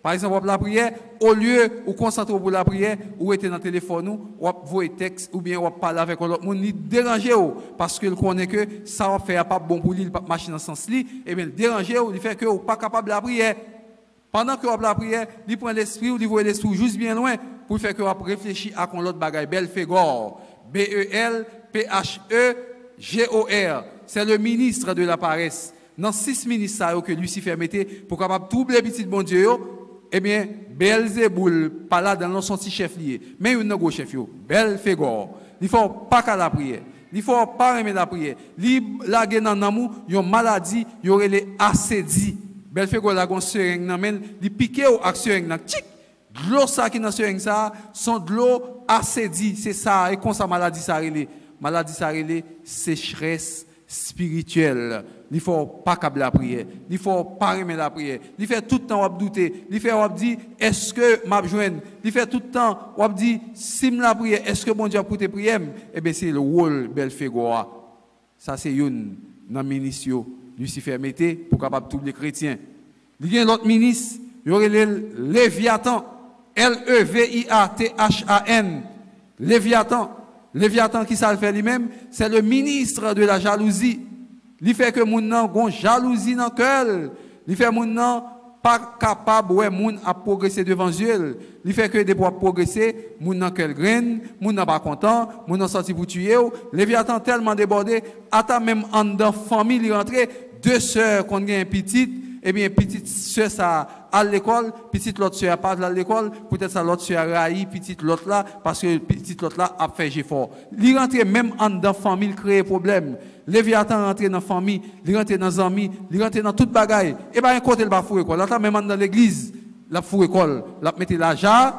Par exemple, la prière, au lieu de concentrer pour la prière, ou être dans le téléphone, ou voyer texte, ou bien ou parler avec l'autre monde, il dérange parce qu'il connaît que ça va faire pas bon pour lui, il pas marcher dans ce sens là, et bien déranger, il fait que vous pas capable de la prière. Pendant que vous la prière, il prend l'esprit ou il voit l'esprit juste bien loin pour faire que vous réfléchir à l'autre bagaille. Belphégor, B E L P H E G O R, c'est le ministre de la paresse. Dans six ministères que Lucifer mettait pour capable doubler les petits bon Dieu, eh bien, Belzéboul, pas là dans son petit chef lié, mais il y a un gros chef, Belphégor. Il ne faut pas qu'à la prière. Il ne faut pas aimer la prière. Il la dans l'amour, il y a une maladie, il y aurait les acédies. Belphégor la gon seringue nan men, il pique au ak seringue nan tic. De l'eau ça qui dans seringue ça, sont de l'eau acédie, c'est ça et comme ça maladie ça relé. Maladie ça relé sécheresse spirituelle. Il faut pas câbler la prière. Il faut pas aimer la prière. Il fait tout le temps on douter. Il fait on dit est-ce que m'a joindre. Il fait tout le temps on dit si me la prière, est-ce que bon Dieu a écouté prière? Eh bien c'est le rôle Belphégor. Ça c'est une dans ministre Lucifer mettait pour capable tous les chrétiens. Il y a l'autre ministre, il y aurait le Léviathan, L E V I A T H A N. Léviathan. Léviathan qui ça le fait lui-même, c'est le ministre de la jalousie. Il fait que moun nan gon jalousie dans cœur. Il fait moun nan pas capable ouais moun à progresser devant Dieu. Il fait que des pour progresser, moun nan cœur graine, moun nan pas content, moun nan sorti pour tuer. Léviathan tellement débordé, ata même en dans famille il rentré deux sœurs qu'on gagne petite, et bien petite sœur ça à l'école, petite l'autre sœur pas à l'école, peut-être ça l'autre sœur raï petite l'autre là parce que petite l'autre là a fait effort. Il rentre même en dans famille créer problème. Léviathan rentre dans famille, il rentre dans amis, il rentre dans toute bagaille. Et ben un côté il va fou école, là même dans l'église, la fou école, la mettre la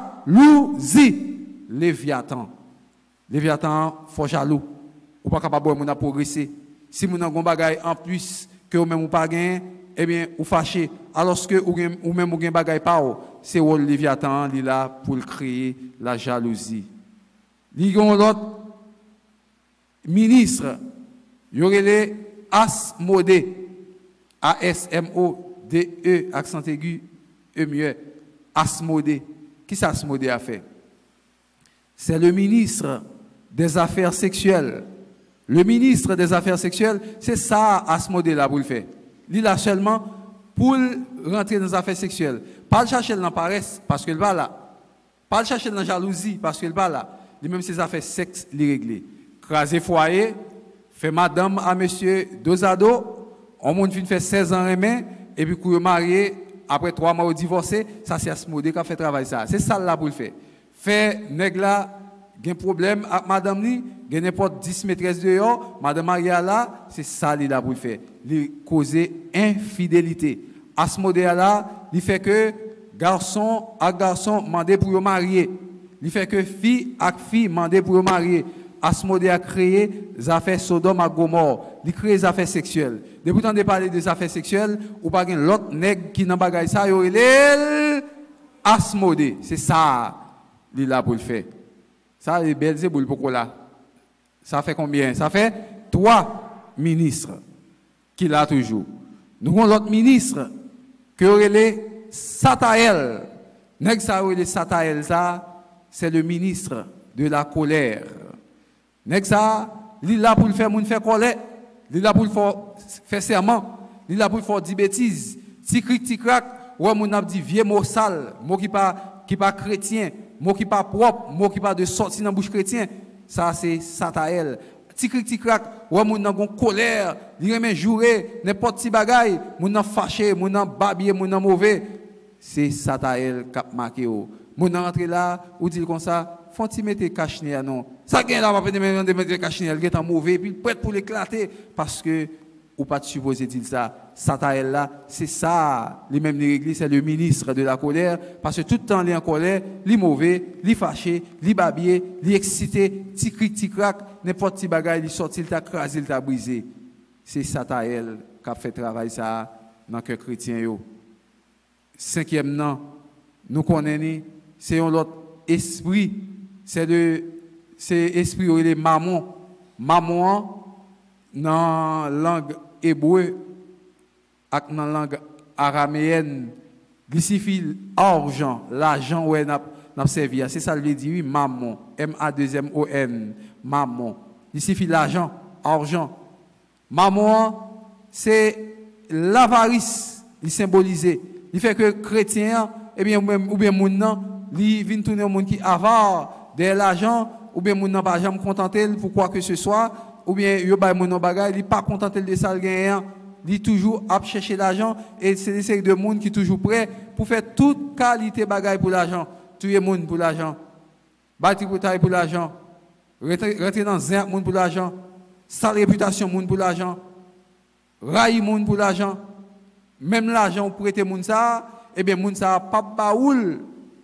jalousie. Léviathan. Léviathan faut jaloux. Ou pas capable de progresser. Si mon gon bagaille en plus que ou même ou pas gain, eh bien ou fâché alors que ou, ou même ou gain bagaille pas c'est rôle Léviathan il là pour créer la jalousie. Li gon l'autre ministre il y aurait les Asmodée, A S M O D E accent aigu E mieux Asmodée. Qui ça Asmodée a fait? C'est le ministre des affaires sexuelles. Le ministre des Affaires sexuelles, c'est ça Asmodée là pour le faire. Il là seulement pour rentrer dans les affaires sexuelles. Pas le chercher dans la paresse parce qu'il va là. Pas le chercher dans la jalousie parce qu'il va là. Lui même ses affaires sexe les régler. Craser foyer, fait madame à monsieur deux ados, on monde fin fait seize ans remet et puis qu'on marié après trois mois divorcé, ça c'est Asmodée qui a fait travail ça. C'est ça là pour le faire. Fait nèg là un problème avec madame li, gen n'importe dix maîtresses dehors, madame Maria là, c'est ça li là pour le faire. Il causer infidélité. Asmodée là, il fait que garçon à garçon mandé pour marier. Il fait que fille à fille mandé pour marier. Asmodée a créé des affaires Sodome à Gomorrhe. Il crée des affaires sexuelles. Depuis tant de parler des affaires sexuelles, ou pas gen l'autre nèg qui nan bagay ça yo il Asmodée. C'est ça li là pour le faire. Ça, c'est Belzéboul pour là. Ça fait combien? Ça fait trois ministres qu'il a toujours. Nous avons l'autre ministre qui aurait les Sataël. Nèg ça les Sataël ça, c'est le ministre de la colère. Nèg ça, il là pour le faire moun faire colère, il là pour le faire serment, il là pour le faire dire bêtises, ti cric ti crac, ouais moun a dit vieux mot sale, mot qui pas qui pas chrétien. Mot qui pas propre, mot qui pas de sortie dans bouche chrétien, ça c'est Sataël. Ti cri ti crac, ouais moun nan gon colère, li remen jouer n'importe ti bagay, moun nan fâché, moun nan babier, moun nan mauvais, c'est Sataël qui a marqué ou. Moun nan rentre là, ou dit comme ça, font ti mettre cache-nez non. Ça gagne là pas de mettre cache-nez, il est mauvais puis prêt pour l'éclater parce que ou pas de supposer dire ça. Sataël là, c'est ça, les mêmes l'église, c'est le ministre de la colère, parce que tout le temps il est en colère, il est mauvais, il est fâché, il est babier, il est excité, ti cri, ti crac, n'importe qui bagaille, il sorti, il t'a crasé, il t'a brisé. C'est Sataël qui a fait travail ça dans le cœur chrétien yo. Cinquième nom, nous connaissons, c'est un autre esprit, c'est le c'est esprit où il est mammon, mammon dans la langue hébreu, dans la langue araméenne, Il suffit argent, l'argent où n'a n'a servi. C'est ça le veut dire oui, mammon, M A deux M O N, mammon. Il suffit l'argent, argent. Mammon, c'est l'avarice, il symbolisé. Il fait que chrétien, eh bien, ou bien moun nan, il vient tourner au monde qui avare de l'argent, ou bien moun nan pas jamais contenté pour quoi que ce soit, ou bien yo bay moun nan bagay, il pas contenté de ça le gagnant. Il toujours à chercher l'argent et c'est des séries de monde qui toujours prêt pour faire toute qualité bagaille pour l'argent. Tuer monde pour l'argent. Bâtir pour taille pour l'argent. Rentrer dans un monde pour l'argent. Sale réputation monde pour l'argent. Railler monde pour l'argent. Même l'argent pour prêter monde ça, eh bien monde ça pas baoul.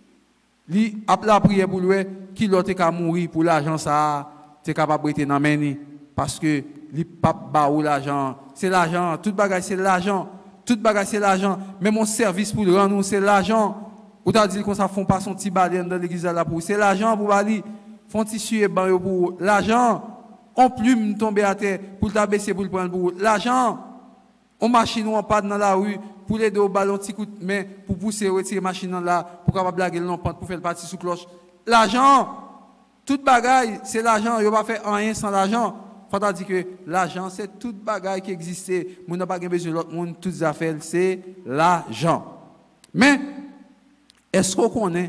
Li a la prière pour lui qui l'autre ka mourir pour l'argent ça, t'es capable prêter dans main parce que li pas baoul l'argent. C'est l'argent, tout bagage c'est l'argent, tout bagage c'est l'argent, même mon service pour le rendre c'est l'argent. Ou t'as dit qu'on ça font pas son petit balai dans l'église là pour c'est l'argent pour bali, font tissu et ban pour l'argent, on plume tomber à terre pour t'abaisser pour le prendre pour l'argent. On machine ou on pas dans la rue pour les deux ballons petit coup de main pour pousser retirer machine là pour capable blaguer non pour faire partie sous cloche. L'argent, tout bagage c'est l'argent, il va faire rien sans l'argent. Faut dire que l'argent, c'est toute bagaille qui existait. Moun n'a pas besoin de l'autre monde, toutes les affaires, c'est l'argent. Mais, est-ce qu'on connaît,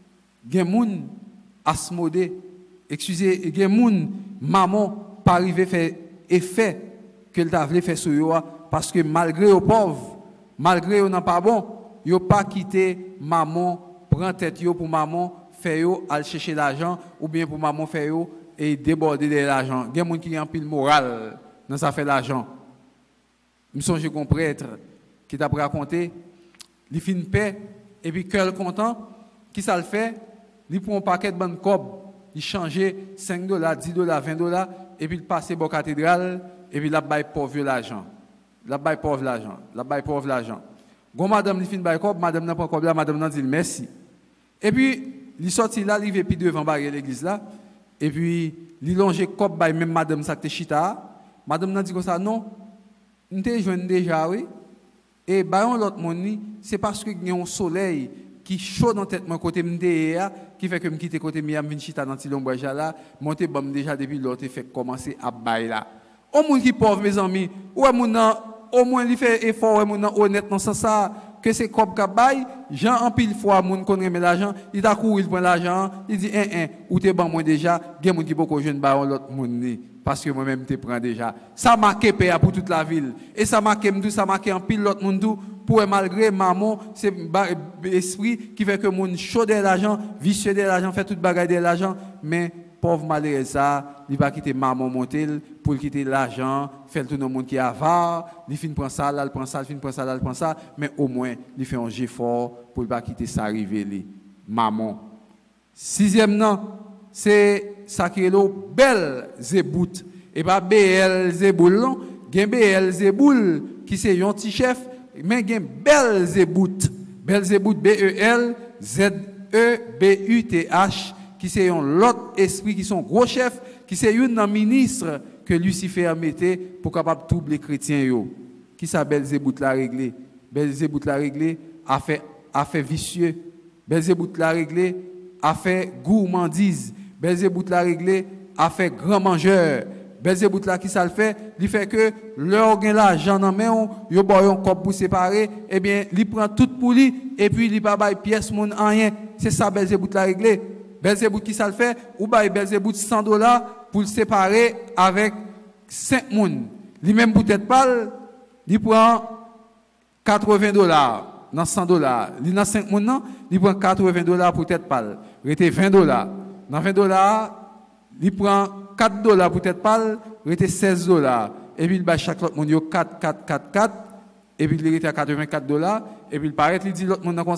gen moun asmodé, excusez, gen moun maman pas arrivé faire effet que le voulu faire sur yo parce que malgré aux pauvres, malgré aux n'a pas bon, yo pas quitté maman, prend tête yo pour maman, faire yo aller chercher l'argent ou bien pour maman faire yo et déborder de l'argent. Il y a des gens qui ont un pile moral dans ça fait l'argent. Je me songe qu'on prêtre qui t'a raconté, il fait une paix et puis cœur content, qui ça le fait, il prend un paquet de bonnes cob, il change cinq dollars, dix dollars, vingt dollars et puis il passe au cathédrale et puis il a bail pauvre l'argent. La bail pauvre l'argent, la bail pauvre l'argent. Gon madame il fait une bail cob, madame n'a pas cob là, madame n'a dit merci. Et puis il sorti là, il vient puis devant barrière l'église là. Et puis, il longe comme même madame ça te chita. Madame n'a dit comme ça, non, nous te joignent déjà, oui. Et bayon l'autre monde, c'est parce que y a un soleil qui chaud dans tête mon côté m'déa qui fait que me quitter côté miam vinn chita dans ti l'ombrage là, monter bam déjà depuis l'autre fait commencer à bailler là. Au monde qui pauvre mes amis, ouais mon au moins il fait effort, ouais mon honnête dans sens ça que c'est comme kabay, Jean en pile fois moun connaît l'argent, il t'a couru il prend l'argent, il dit un un ou t'es ban moi déjà, gen moun qui beaucoup jeune ba l'autre moun ni parce que moi même te prend déjà. Ça marqué paix pour toute la ville et ça marqué m'dou ça marqué en pile l'autre moun dou pour malgré maman c'est esprit qui fait que moun chaud de l'argent, vicieux de l'argent, fait toute bagaille de l'argent mais pauvre malheureux ça, il va quitter maman monter pour quitter l'argent, faire tout le monde qui est avare, il fin prend ça, là, il prend ça, il fin prend ça, là, il prend ça, mais au moins il fait un effort pour ne pas quitter ça arriver li maman. Sixième non, c'est ça qui est le bel zébout et pas B L zéboul non, gen B L zéboul qui c'est un petit chef, mais gen bel zébout, bel zébout B E L Z E B U T H qui c'est un l'autre esprit qui sont gros chefs, qui c'est un ministre que Lucifer mettait pour capable troubler les chrétiens yo. Qui ça Belzébout l'a réglé? Belzébout l'a réglé a fait a fait vicieux. Belzébout l'a réglé a fait gourmandise. Belzébout l'a réglé a fait grand mangeur. Belzébout là qui ça le fait, il fait que leur gain l'argent dans main, yo boy un cop pour séparer, eh bien, il prend tout pour lui et puis il pas bail pièce mon rien. C'est ça Belzébout l'a réglé. Belzébout qui ça le fait, ou bail Belzébout cent dollars pour le séparer avec cinq moun. Lui-même peut-être pas, il prend quatre-vingts dollars dans cent dollars. Il dans cinq moun non, il prend quatre-vingts dollars peut-être pas. Rete vingt dollars. Dans vingt dollars, il prend quatre dollars peut-être pas, rete seize dollars. Et puis il bat chaque autre monde quatre, quatre, quatre, quatre. Et puis il rete à quatre-vingt-quatre dollars. Et puis il paraît, il dit l'autre monde comme ça,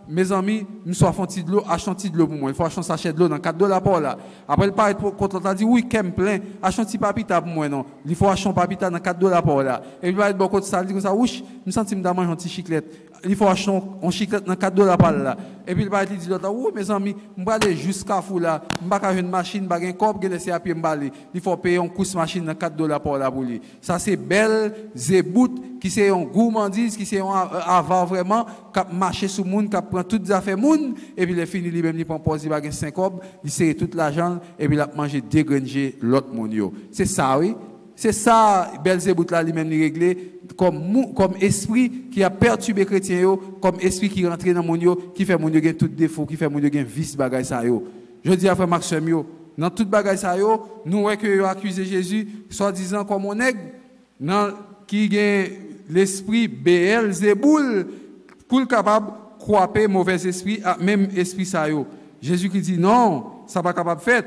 mes amis, nous sommes font de l'eau, achetons de l'eau pour moi. Il faut acheter un sachet de l'eau dans quatre dollars pour là. Après, le paraît contre l'autre, dit oui, qu'aime plein, acheter un petit papita pour moi, non. Il faut acheter un papita dans quatre dollars pour là. Et puis, il va être beaucoup de ça, il dit comme ça, oui, je me sens que je manger un petit chiclette. Il faut acheter un chiclette dans quatre dollars par là. Et puis, il va dire l'autre, oui, mes amis, je vais aller jusqu'à fou là, je vais aller une machine, je vais aller un corps, je vais laisser à pied, il faut payer un coût de machine dans quatre dollars pour là pour lui. Ça, c'est belle zébout, qui c'est un gourmandise, qui c'est un avare vraiment, qui a marché sur le monde, qui prend toutes les affaires monde, et puis il est fini lui-même, il prend pause, il va gagner cinq cobs, il serre toute l'argent, et puis il a mangé, dégranger l'autre monde. C'est ça, oui. C'est ça, Belzébout là, lui-même, il réglé comme, comme esprit qui a perturbé les chrétiens, comme esprit qui rentre dans le monde, qui fait mon Dieu tout défaut, qui fait mon Dieu vice bagay ça yo. Je dis à frère Maxime, yo, dans toute bagay ça yo, nous voyons que yo accusé Jésus, soi-disant comme on nègre, dans qui gagne l'esprit Belzéboul, pour le capable de croire mauvais esprit, même esprit ça yo. Jésus qui dit non, ça pas capable de faire.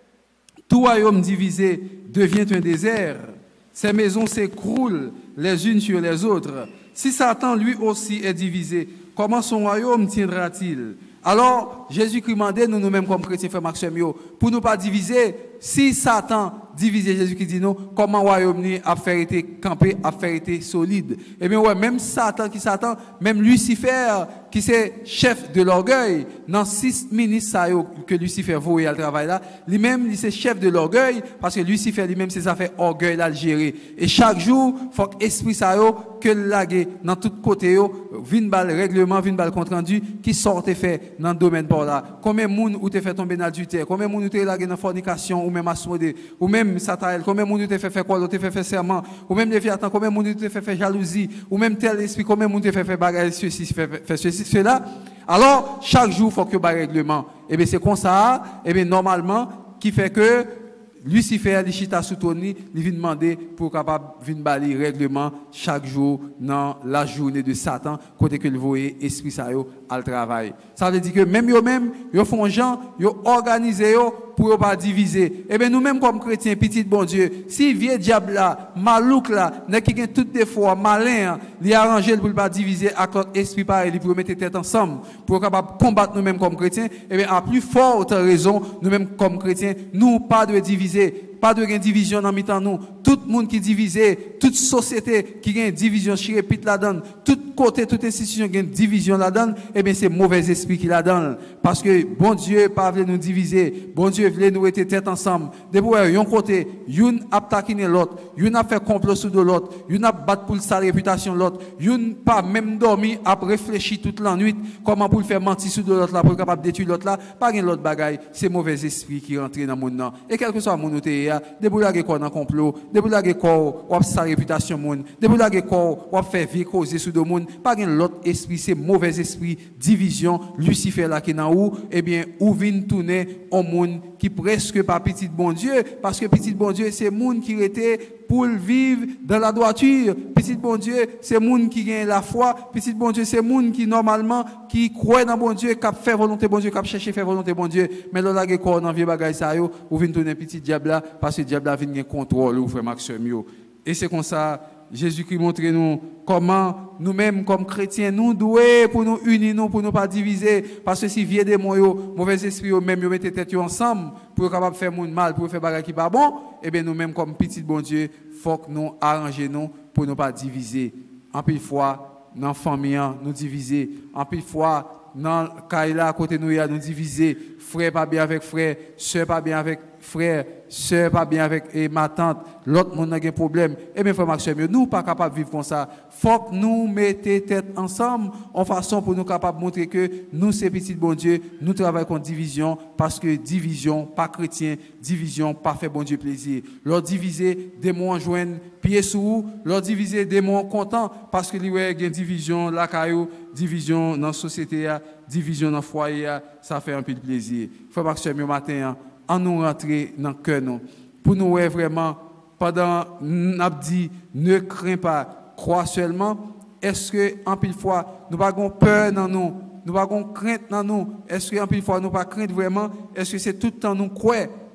Tout royaume divisé devient un désert. Ces maisons s'écroulent les unes sur les autres. Si Satan lui aussi est divisé, comment son royaume tiendra-t-il? Alors, Jésus-Christ demandait, nous nous-mêmes comme chrétiens, frère Maxime, pour ne pas diviser, si Satan divisé, Jésus-Christ dit non, comment le royaume a fait été campé, a fait été solide? Eh bien, ouais, même Satan qui Satan, même Lucifer, qui c'est chef de l'orgueil, dans six ministres que Lucifer voyait à travail là, lui-même, il c'est chef de l'orgueil, parce que Lucifer lui-même, c'est ça fait orgueil là, le gérer. Et chaque jour, il faut que l'esprit ça que le laguer dans tout côté, vin bal règlement, vin bal compte rendu, qui sortent fait dans le domaine par là. Combien de monde ou te fait tomber dans l'adultère, combien de monde ou te lagué dans la fornication, ou même assoudé, ou même Sataël, combien de monde ou te fait faire quoi, ou te fait faire serment, ou même Léviathan, combien de monde ou te fait faire jalousie, ou même tel esprit, combien de monde te fait faire bagarre, ceci, fait ceci, cela. Alors, chaque jour, il faut que le règlement. Et bien, c'est comme ça, et bien, normalement, qui fait que Lucifer, il chita sous Tony, il vient demander pour capable venir balayer règlement chaque jour dans la journée de Satan, côté que le voyez esprit ça yo al travail. Ça veut dire que même eux même, ils font gens, ils organisé yo pour pas diviser. Et bien nous même comme chrétiens, petit bon Dieu, si vieux diable là, malouk là, n'est qui gagne toutes des fois malin, il arrangé pour pas diviser à notre esprit pareil, pour mettre tête ensemble, pour capable combattre nous même comme chrétiens, et bien à plus forte raison, nous même comme chrétiens, nous pas de diviser. Pas de division dans mi-temps nous. Tout le monde qui est divisé, toute société qui a une division, qui répète là-dedans, tout côté, toute institution qui a une division là-dedans, eh bien c'est mauvais esprit qui là-dedans. Parce que bon Dieu pas voulu nous diviser, bon Dieu voulait nous être tête ensemble. Depuis un côté, une a taquiné l'autre, une a fait complot sur de l'autre, une a battu pour sa réputation l'autre, une pas même dormi, a réfléchi toute la nuit comment pour faire mentir sur de l'autre là, pour capable détruire l'autre là, pas une l'autre bagaille, c'est mauvais esprit qui rentre dans mon nom. Et quel que soit mon noté, depuis la quoi dans complot, depuis la quoi ou sa réputation monde, depuis la quoi ou faire vie causer sur de monde, pas un l'autre esprit, c'est mauvais esprit, division, Lucifer là qui dans où, eh bien, ou vient tourner au monde qui presque pas petit bon Dieu, parce que petit bon Dieu c'est monde qui était pour vivre dans la droiture. Petit bon Dieu, c'est monde qui gagne la foi. Petit bon Dieu, c'est monde qui normalement qui croit dans bon Dieu, qui fait volonté bon Dieu, qui cherche faire volonté bon Dieu. Mais là, il y a quoi dans vieux bagage ça yo, ou vient tourner petit diable là, parce que le diable vient gagner contrôle ou frère Maxime yo. Et c'est comme ça Jésus-Christ montre nous comment nous-mêmes comme chrétiens nous doués pour nous unir nous pour nous pas diviser parce que si vieux démons yo mauvais esprit yo même yo mettent tête ensemble pour capable faire monde mal pour faire bagarre qui pas bon et bien nous-mêmes comme petit bon Dieu faut que nous arranger nous pour nous pas diviser en pile fois dans famille nous diviser en pile fois dans caille à côté nous y a nous diviser frère pas bien avec frère sœur pas bien avec frère, sœur pas bien avec et ma tante, l'autre monde a un problème. Eh bien, frère Maxime, nous pas capables de vivre comme ça. Faut que nous mettions tête ensemble en façon pour nous capables de montrer que nous, ces petits bon Dieu, nous travaillons contre division parce que division, pas chrétien, division, pas fait bon Dieu plaisir. Leur diviser, démons joignent pieds sous, leur diviser, démons contents parce que il y a une division, la caillou, division dans la société, division dans le foyer, ça fait un peu de plaisir. Frère Maxime, matin, en nous rentrer dans le cœur, nous. Pour nous vraiment, pendant n'a dit, ne crains pas, crois seulement. Est-ce que, en pile fois, nous n'avons pas peur dans nous, nous n'avons pas crainte dans nous? Est-ce que, en pile fois, nous n'avons pas crainte vraiment? Est-ce que c'est tout le temps nous croire?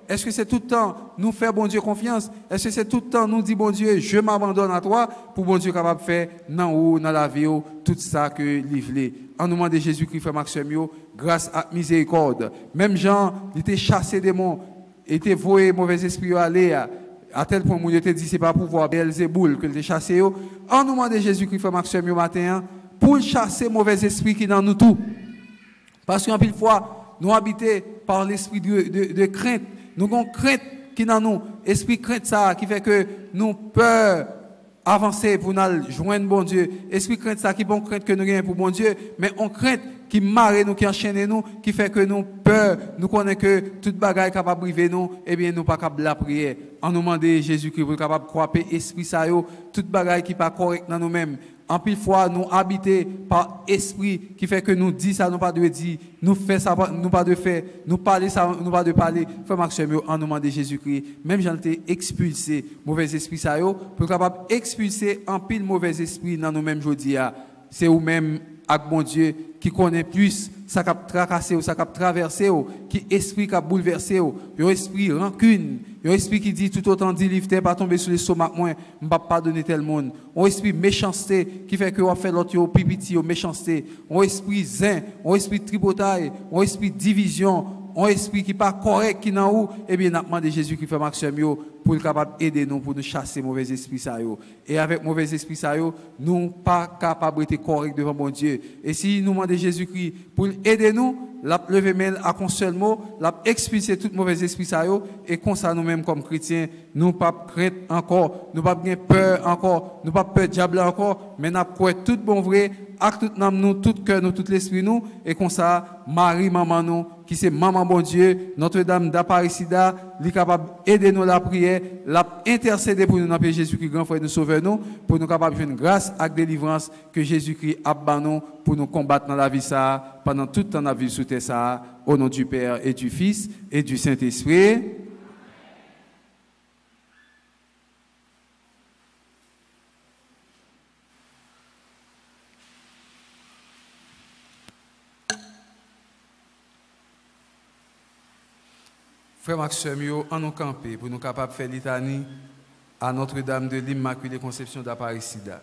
Est-ce que c'est tout le temps nous faire bon Dieu confiance? Est-ce que c'est tout le temps nous dire bon Dieu, je m'abandonne à toi pour bon Dieu capable de faire dans ou dans la vie tout ça que livré. En nom de Jésus-Christ, frère Maxime, grâce à miséricorde. Même Jean, il était chassé des démons, il était voué mauvais esprit à aller à tel point où il était dit c'est pas pouvoir Belzéboul que il était chassé. En nom de Jésus-Christ, frère Maxime, matin, pour chasser mauvais esprit qui dans nous tout. Parce qu'en pile fois, nous habitons par l'esprit de, de, de crainte. Nous avons crainte qui dans nous. Esprit crainte ça, qui fait que nous peur avancer pour nous joindre bon Dieu. Esprit crainte ça, qui bon crainte que nous gagnons pour bon Dieu. Mais on crainte qui marre nous, qui enchaîne nous, qui fait que nous peur. Nous connaissons que toute bagaille capable de briser nous, eh bien nous pas capable de la prière. En nous demandant Jésus-Christ pour capable de croire esprit ça yo, toute bagaille qui pas correct dans nous-mêmes. En pile fois, nous habiter par esprit qui fait que nous dit ça, nous pas de dire, nous fait ça, nous pas de faire, nous parler ça, nous pas de parler. Frère Maxime, en nom de Jésus-Christ, même j'en ai expulsé mauvais esprit ça yo, pour capable expulser en pile mauvais esprit dans nous-mêmes aujourd'hui. C'est ou même avec bon Dieu qui connaît plus ça qui a tracassé ou ça qui a traversé ou qui esprit qui a bouleversé ou un esprit rancune, un esprit qui dit tout autant dit livre pas tomber sur les sommats moi on va pas donner tel monde, un esprit méchanceté qui fait que on fait l'autre au pipiti au méchanceté, un esprit zin, un esprit tripotaille, un esprit division, un esprit qui pas correct qui dans où et bien n'a demandé Jésus qui fait Maxime yo pour capable aider nous pour nous chasser mauvais esprit ça yo et avec mauvais esprit ça yo nous pas capable d'être correct devant mon Dieu et si nous demandons Jésus-Christ pour aider nous la lever main à un seul mot la expulser tout mauvais esprit ça yo et comme ça nous-mêmes comme chrétiens nous pas crainte encore nous pas bien peur encore nous pas peur diable encore mais n'a quoi tout bon vrai avec tout âme nous tout cœur nous tout l'esprit nous et comme ça Marie maman nous qui c'est maman bon Dieu Notre-Dame d'Aparicida li capable aider nous la prière la intercéder pour nous dans Jésus-Christ grand frère nous sauver nous pour nous capable une grâce avec délivrance que Jésus-Christ a ban nous pour nous combattre dans la vie ça pendant tout le temps de la vie sous terre ça au nom du Père et du Fils et du Saint-Esprit. Frère Maxime, en nous camper pour nous capables de faire litanie à Notre-Dame de l'Immaculée Conception d'Aparicida.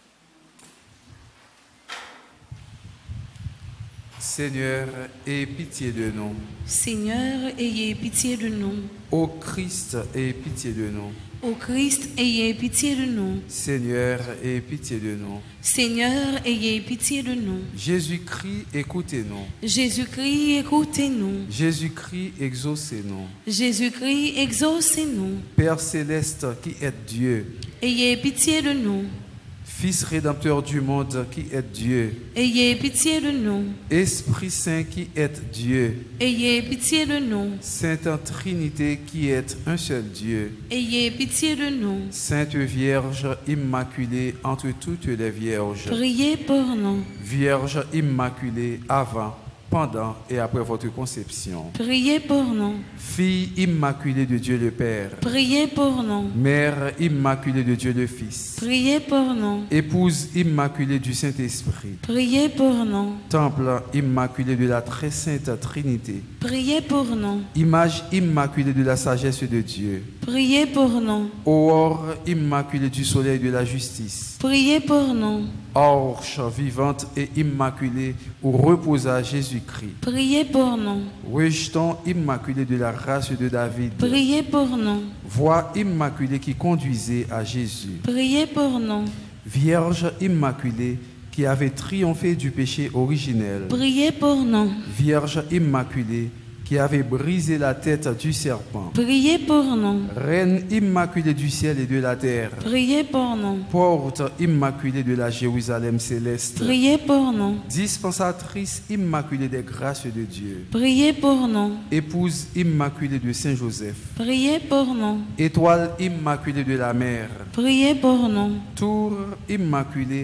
Seigneur, aie pitié de nous. Seigneur, ayez pitié de nous. Ô Christ, aie pitié de nous. Ô Christ, ayez pitié de nous. Seigneur, aie pitié de nous. Seigneur, ayez pitié de nous. Jésus-Christ, écoutez-nous. Jésus-Christ, écoutez-nous. Jésus-Christ, exaucez-nous. Jésus-Christ, exaucez-nous. Père céleste qui est Dieu. Ayez pitié de nous. Fils rédempteur du monde qui est Dieu. Ayez pitié de nous. Esprit Saint qui est Dieu. Ayez pitié de nous. Sainte Trinité qui est un seul Dieu. Ayez pitié de nous. Sainte Vierge immaculée entre toutes les vierges. Priez pour nous. Vierge immaculée avant, pendant et après votre conception. Priez pour nous. Fille immaculée de Dieu le Père. Priez pour nous. Mère immaculée de Dieu le Fils. Priez pour nous. Épouse immaculée du Saint-Esprit. Priez pour nous. Temple immaculé de la très sainte Trinité. Priez pour nous. Image immaculée de la sagesse de Dieu. Priez pour nous. Aurore immaculée du soleil de la justice. Priez pour nous. Orche vivante et immaculée où reposa Jésus-Christ. Priez pour nous. Rejeton immaculé de la race de David. Priez pour nous. Voix immaculée qui conduisait à Jésus. Priez pour nous. Vierge immaculée qui avait triomphé du péché originel. Priez pour nous. Vierge immaculée qui avait brisé la tête du serpent. Priez pour nous. Reine immaculée du ciel et de la terre. Priez pour nous. Porte immaculée de la Jérusalem céleste. Priez pour nous. Dispensatrice immaculée des grâces de Dieu. Priez pour nous. Épouse immaculée de Saint Joseph. Priez pour nous. Étoile immaculée de la mer. Priez pour nous. Tour immaculée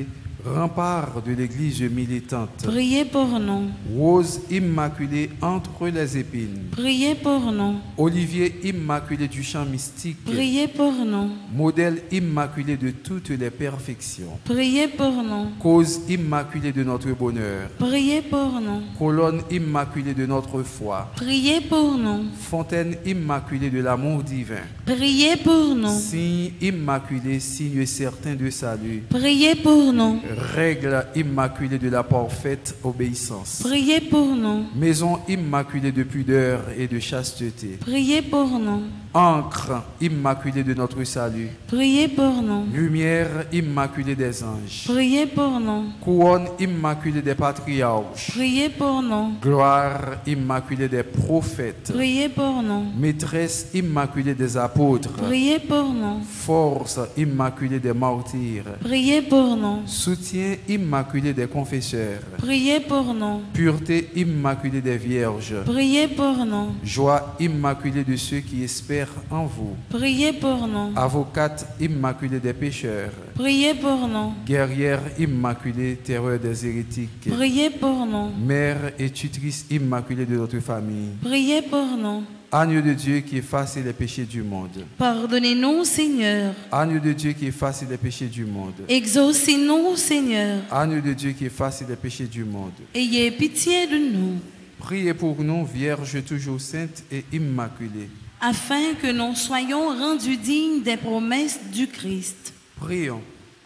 rempart de l'Église militante, Priez pour nous. rose immaculée entre les épines, Priez pour nous. olivier immaculé du chant mystique, Priez pour nous. modèle immaculé de toutes les perfections, Priez pour nous. cause immaculée de notre bonheur, Priez pour nous. colonne immaculée de notre foi, Priez pour nous. fontaine immaculée de l'amour divin, Priez pour nous. signe immaculé, signe certain de salut, Priez pour nous. règle immaculée de la parfaite obéissance, Priez pour nous. maison immaculée de pudeur et de chasteté, Priez pour nous. encre immaculée de notre salut, Priez pour nous. lumière immaculée des anges, Priez pour nous. couronne immaculée des patriarches, Priez pour nous. gloire immaculée des prophètes, Priez pour nous. maîtresse immaculée des apôtres, Priez pour nous. force immaculée des martyrs, Priez pour nous. soutien immaculé des confesseurs, Priez pour nous. pureté immaculée des vierges, Priez pour nous. joie immaculée de ceux qui espèrent en vous, Priez pour nous. avocate immaculée des pécheurs, Priez pour nous. guerrière immaculée, terreur des hérétiques, Priez pour nous. mère et tutrice immaculée de notre famille, Priez pour nous. agneau de Dieu qui efface les péchés du monde, Pardonnez-nous, Seigneur. agneau de Dieu qui efface les péchés du monde, Exaucez-nous, Seigneur. agneau de Dieu qui efface les péchés du monde. Ayez pitié de nous, Priez pour nous, Vierge toujours sainte et immaculée. afin que nous soyons rendus dignes des promesses du Christ. Prions.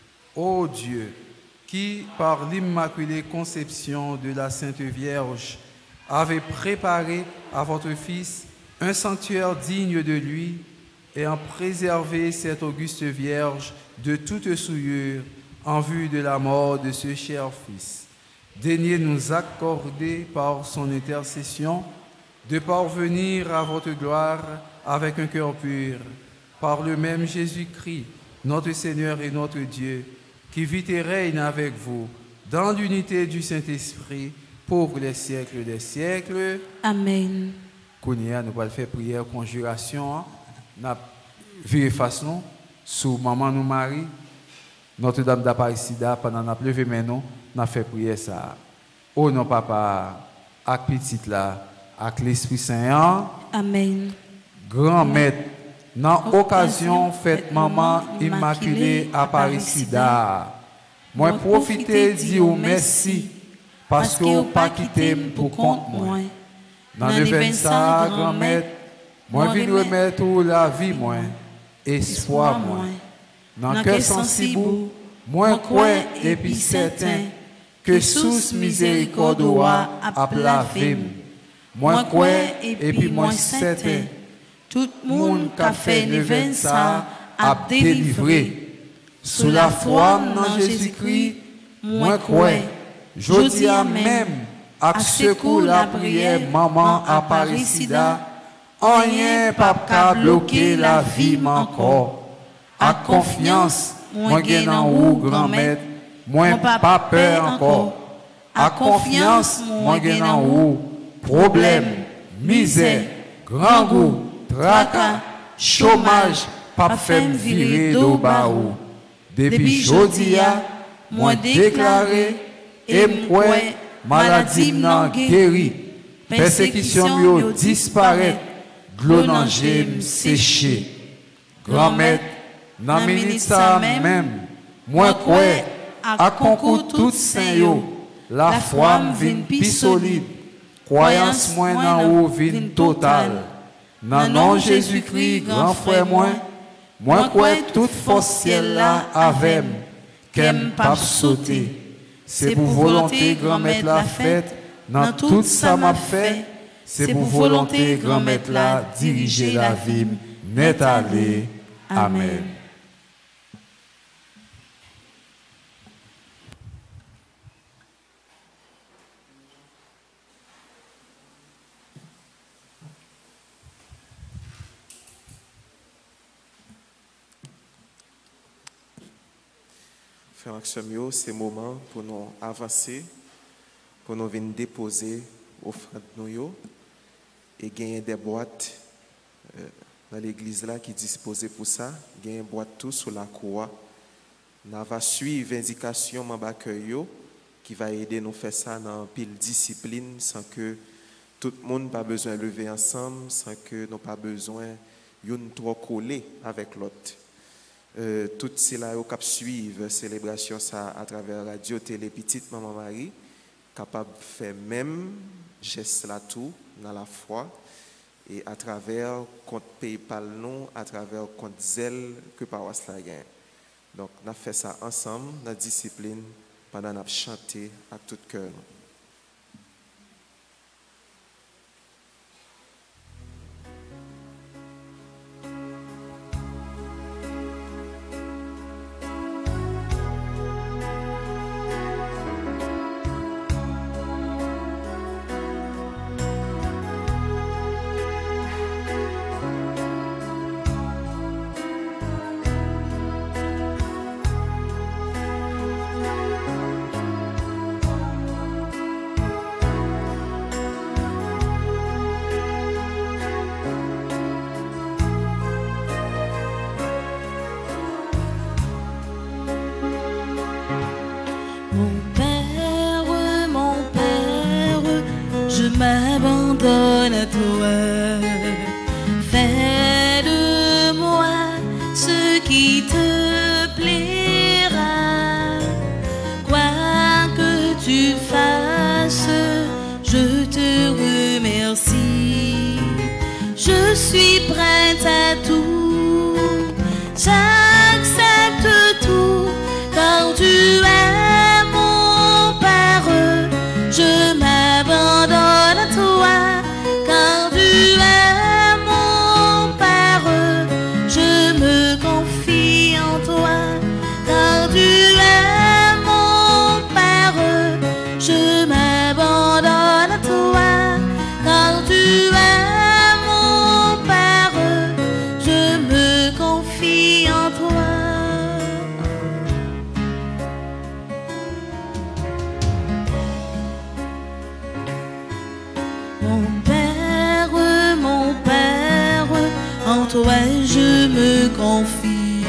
Ô Dieu, qui, par l'immaculée conception de la Sainte Vierge, avez préparé à votre Fils un sanctuaire digne de lui, et en préservé cette auguste Vierge de toute souillure en vue de la mort de ce cher Fils, daignez nous accorder par son intercession de parvenir à votre gloire avec un cœur pur, par le même Jésus-Christ, notre Seigneur et notre Dieu, qui vit et règne avec vous dans l'unité du Saint-Esprit pour les siècles des siècles. Amen. Kounia, nous allons faire prière, conjuration. Nous allons virer face nous sous maman nous Marie, Notre-Dame d'Aparecida, pendant nous lever maintenant, nous allons faire prière ça. Au nom papa, avec petite là, avec l'Esprit Saint. Amen. Grand maître, dans l'occasion fête maman immaculée Aparecida, moi profiter dire merci parce que vous pas quitté pour compte moi. Dans le vingt-cinq grand maître, moi viens remettre la vie moi, espoir moi. Dans le cœur sensible, moi crois et puis certain que sous miséricorde a lavé. Moi crois et puis moi certain. Tout le monde qui a fait le vingt-cinq a délivré. Sous la foi dans Jésus-Christ, moi crois. Je dis à même, à secours la prière, maman Aparecida, rien pas bloquer la vie encore. À confiance, moi gagne en haut, grand maître, moi pas peur encore. À confiance, moi gagne en haut, problème, misère, grand goût. Tracas, chômage, pas fait me virer d'au baou. Depuis jodia, moi déclaré, et m'kwe, maladie m'nan guéri, persécution yo disparaît, glou nan j'aime séché. Grand maître, nan minute ça même, moi kwe, à concours tout saint yo, la foi m'vin pi solide, croyance moi nan ou vin total. Nan non Jésus-Christ, grand frère moi, moi quoi toute force ciel là avec qu'aime pas sauter. C'est pour volonté grand maître la fête, dans tout ça m'a fait, c'est pour volonté grand maître la diriger la vie, n'est allé. Amen. Frères et sœurs, c'est le moment pour nous avancer, pour nous venir déposer offrande nous et gagner des boîtes euh, dans l'église là qui est disposée pour ça. Il y a une boîte tout sur la croix On va suivre l'indication Mambakeyo qui va aider nous à faire ça dans pile discipline sans que tout le monde pas besoin de lever ensemble, sans que nous pas besoin de trop coller avec l'autre. Euh, tout cela au cap suivre célébration ça à travers radio télé petite maman Marie capable de faire même geste là tout dans la foi et à travers compte PayPal non à travers compte Zelle que paroisse la gagne. Donc on a fait ça ensemble dans la discipline pendant qu'on a chanté à tout cœur. M'abandonne à toi, fais de moi ce qui te plaira, quoi que tu fasses, je te remercie, je suis prête à tout, j'accepte tout, car tu es mon Père, je m'abandonne à toi, car tu es mon Père, je me confie en toi, car tu es mon Père, je m'abandonne à toi, car tu es mon Père, je me confie en toi. En toi je me confie,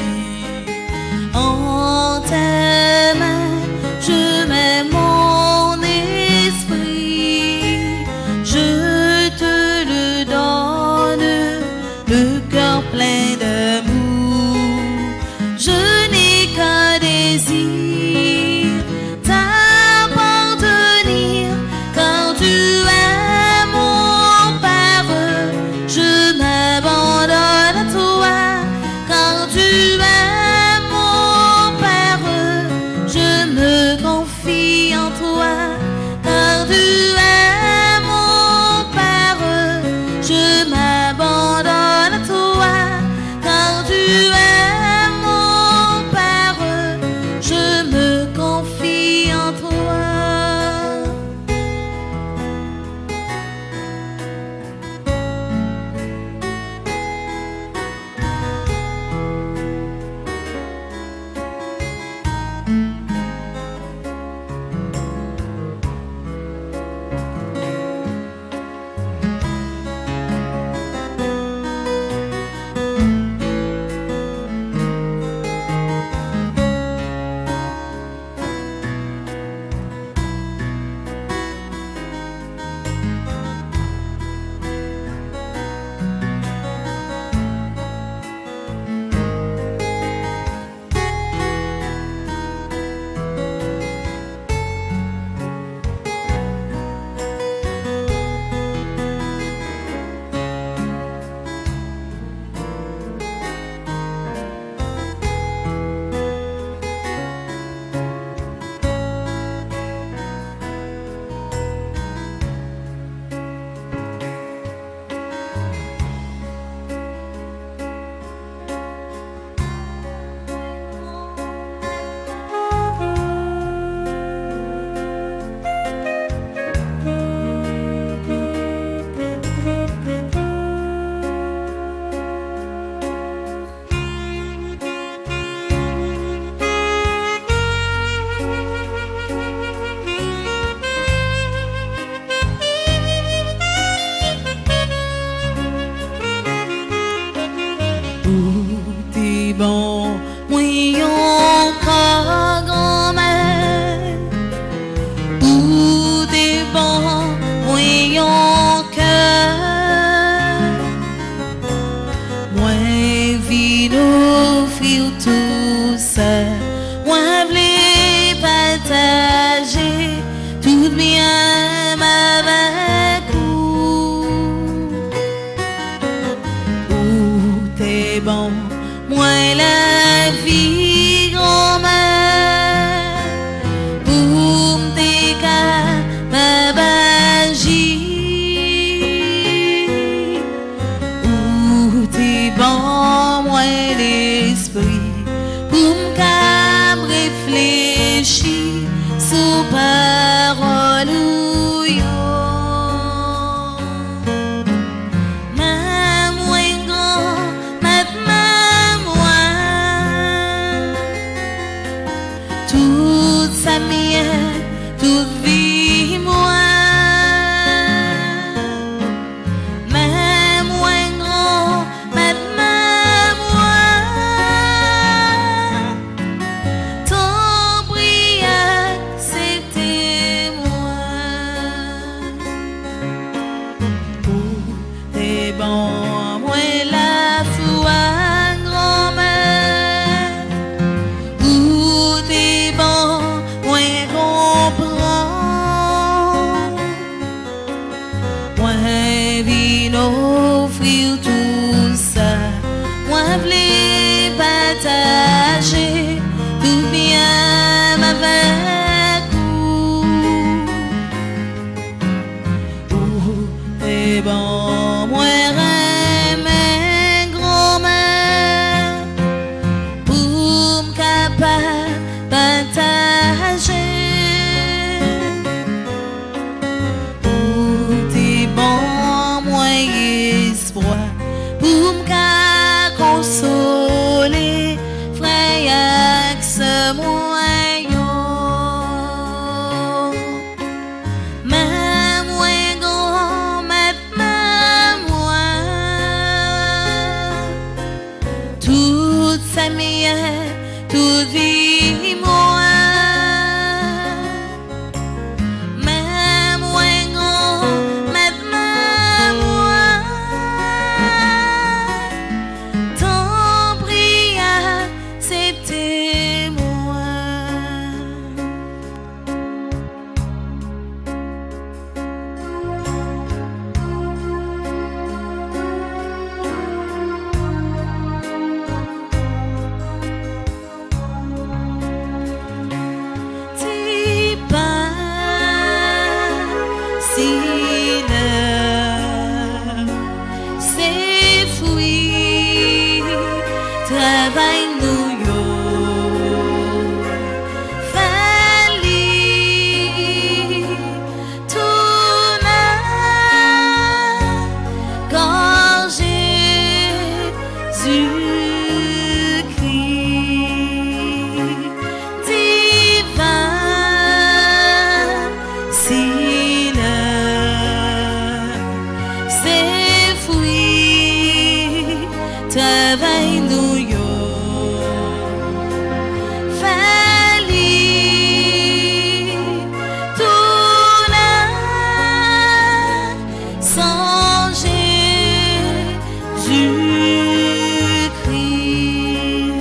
en tes mains je mets mon esprit, je te le donne, le cœur plein d'amour, je n'ai qu'un désir, t'appartenir, car tu es mon Père, je m'abandonne à toi, car offrir tout ça. Moi, voulais partager tout bien avec vous. Ou et bon, moi, remets grand-mère pour me capable partager. Ou tes bons moyens espoir pour me consoler, frère, avec ce moyen. Même moins grand, même moins. Toute sa meilleure, toute vie, moi. Même moins grand, même moi. Tant prière, c'était moi. T'es pas si l'heure c'est fouillé, travail nous yo, fallait tout n'a quand Jésus-Christ divin, si l'heure c'est fouillé, travail nous yo, fallait tout n'a sans Jésus-Christ.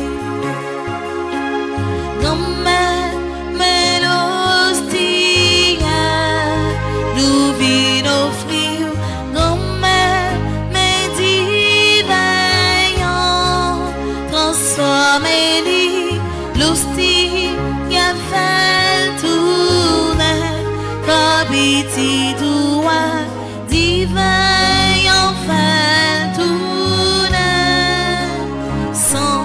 Grand-mère, mais l'hostia, nous vîmes offrir. Grand-mère, mais divin, transformez-les. L'hostie, y'a fait tourner, comme petit doigt, divin, y'en fait tourner, sans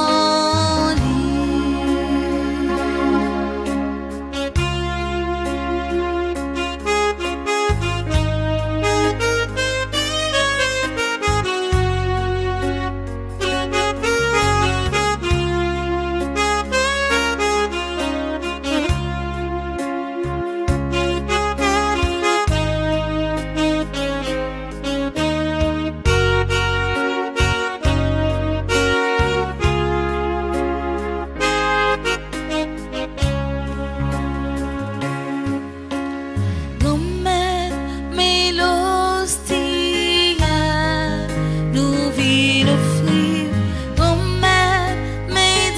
grand-mère, mais l'hostia, nous vîmes offrir. Grand-mère, mais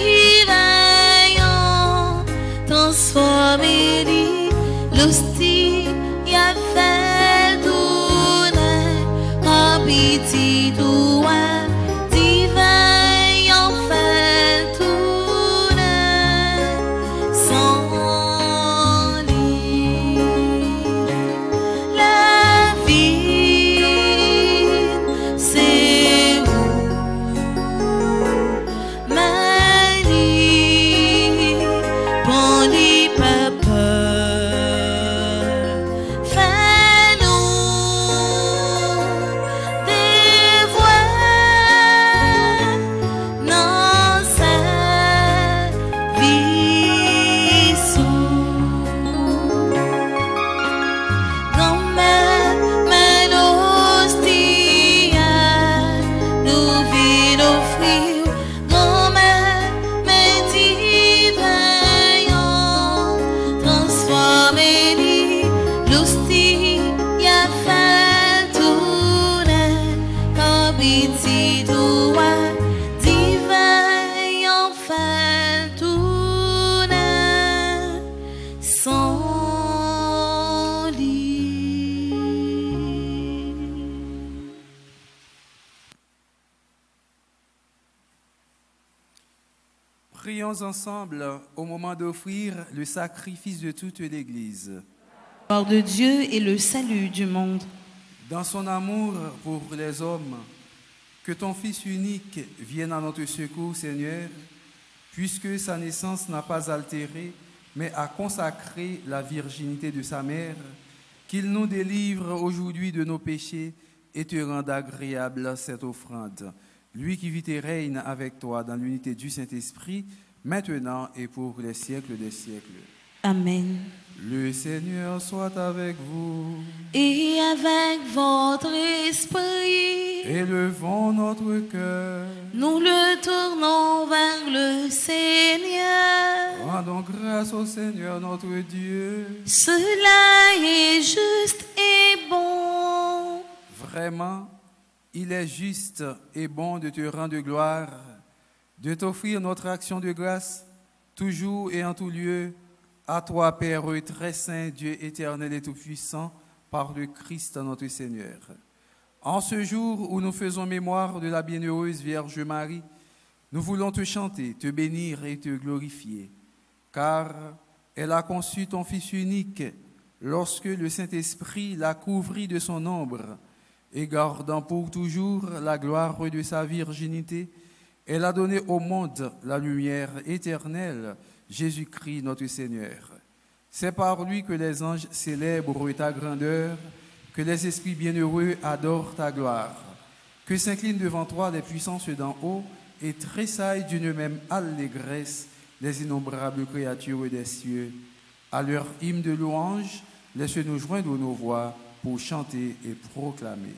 divin, transformez-les. L'hostie, y'a fait tourner, un petit doigt, divin, y'en fait tourner, sans lit. La vie, c'est où? Manie, bon lit papa, fais-nous des voix dans cette vie sourde. Grand-mère, mais l'hostia, nous vîmes offrir. Grand-mère, mais divin, transformez-les. L'hostie, y'a fait tourner, comme petit doigt, divin, y'en fait tourner, sans lit. Prions ensemble au moment d'offrir le sacrifice de toute l'Église. Gloire de Dieu et le salut du monde. Dans son amour pour les hommes, que ton Fils unique vienne à notre secours, Seigneur, puisque sa naissance n'a pas altéré, mais a consacré la virginité de sa mère, qu'il nous délivre aujourd'hui de nos péchés et te rende agréable cette offrande. Lui qui vit et règne avec toi dans l'unité du Saint-Esprit, maintenant et pour les siècles des siècles. Amen. Le Seigneur soit avec vous. Et avec votre esprit, Élevons notre cœur. nous le tournons vers le Seigneur. Rendons grâce au Seigneur notre Dieu. Cela est juste et bon. Vraiment, il est juste et bon de te rendre gloire, de t'offrir notre action de grâce, toujours et en tout lieu, à toi, Père très saint, Dieu éternel et tout-puissant, par le Christ notre Seigneur. En ce jour où nous faisons mémoire de la bienheureuse Vierge Marie, nous voulons te chanter, te bénir et te glorifier, car elle a conçu ton Fils unique lorsque le Saint-Esprit l'a couvri de son ombre, et gardant pour toujours la gloire de sa virginité, elle a donné au monde la lumière éternelle, Jésus-Christ notre Seigneur. C'est par lui que les anges célèbrent ta grandeur, que les esprits bienheureux adorent ta gloire, que s'inclinent devant toi les puissances d'en haut et tressaillent d'une même allégresse les innombrables créatures des cieux. À leur hymne de louange, laisse-nous joindre nos voix pour chanter et proclamer.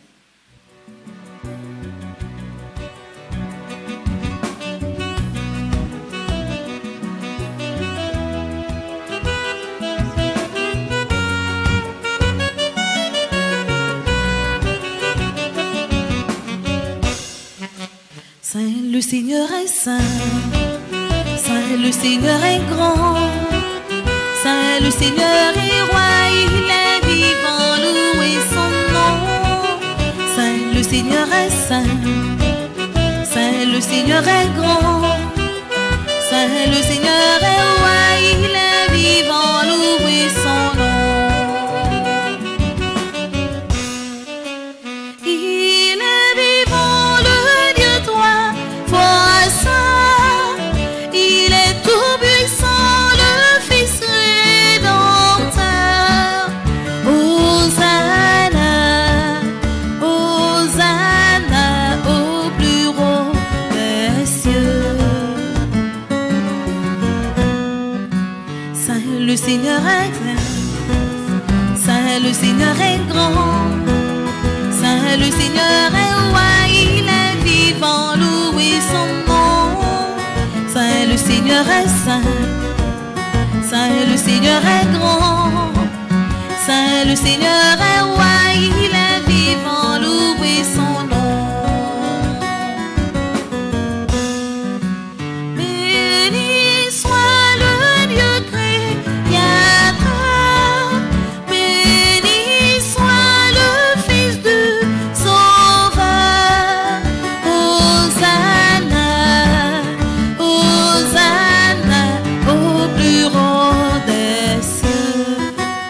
Saint le Seigneur est saint, Saint le Seigneur est grand, Saint le Seigneur est roi, il est vivant, louez son nom. Saint le Seigneur est saint, Saint le Seigneur est grand, Saint le Seigneur est roi, il est vivant, louez son nom. Il est vivant, le Dieu toi, foi saint, il est tout puissant, le Fils rédempteur. Hosanna, Hosanna au plus haut des cieux. Saint le Seigneur est grand, Saint le Seigneur est grand, Saint le Seigneur est roi, il est vivant, louez son nom. Saint le Seigneur est saint, Saint le Seigneur est grand, Saint le Seigneur est roi, il est vivant, louez son nom. Béni soit le Dieu créateur, béni soit le Fils du Sauveur. Hosanna, Hosanna au plus haut des cieux.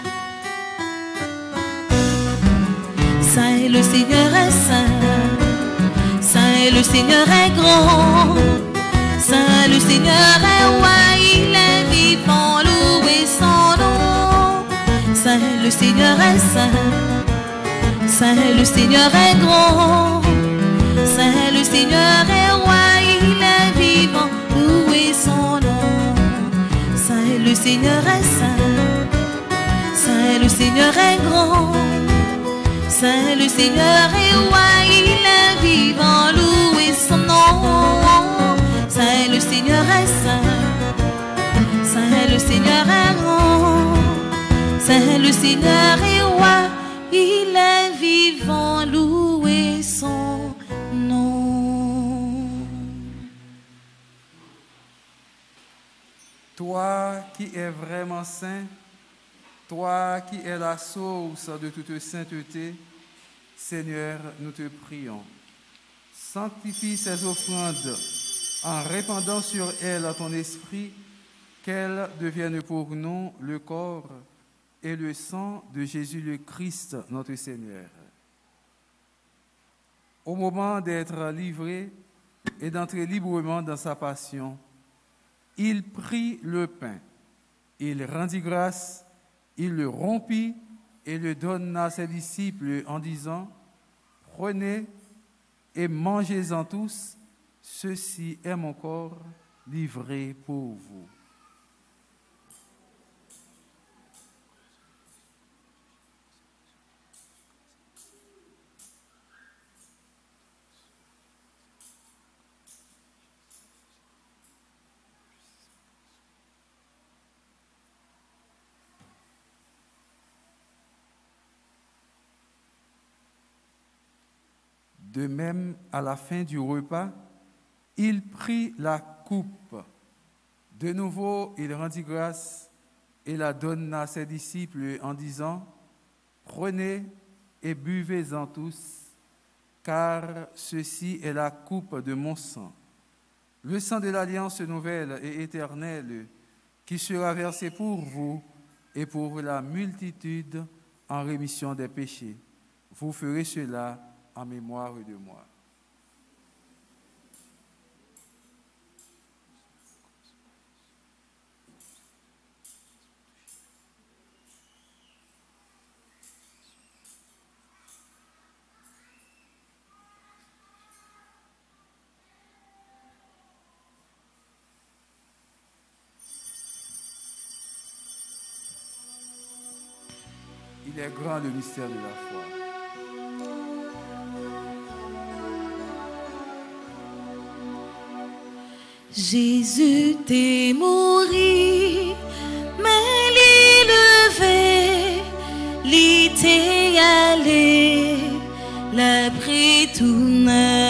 Saint le Seigneur est saint, Saint le Seigneur est grand, Saint le Seigneur est roi, il est vivant, louez son nom. Saint le Seigneur est saint, Saint le Seigneur est grand, Saint le Seigneur est roi, il est vivant, louez son nom. Saint le Seigneur est saint, Saint le Seigneur est grand, Saint le Seigneur est roi, il est vivant, louez son nom. Saint le Seigneur est saint, Saint le Seigneur est grand, Saint le Seigneur est roi, il est vivant, louez son nom. Toi qui es vraiment saint, toi qui es la source de toute sainteté, Seigneur, nous te prions. Sanctifie ces offrandes en répandant sur elle ton esprit, qu'elle devienne pour nous le corps et le sang de Jésus le Christ, notre Seigneur. Au moment d'être livré et d'entrer librement dans sa passion, il prit le pain, il rendit grâce, il le rompit et le donna à ses disciples en disant, « Prenez et mangez-en tous, ceci est mon corps livré pour vous. » De même, à la fin du repas, il prit la coupe. De nouveau, il rendit grâce et la donna à ses disciples en disant, « Prenez et buvez-en tous, car ceci est la coupe de mon sang, le sang de l'alliance nouvelle et éternelle, qui sera versé pour vous et pour la multitude en rémission des péchés. Vous ferez cela en mémoire de moi. » Il est grand le mystère de la foi. Jésus t'est mort, mais l'élevé, l'été allé, l'après tout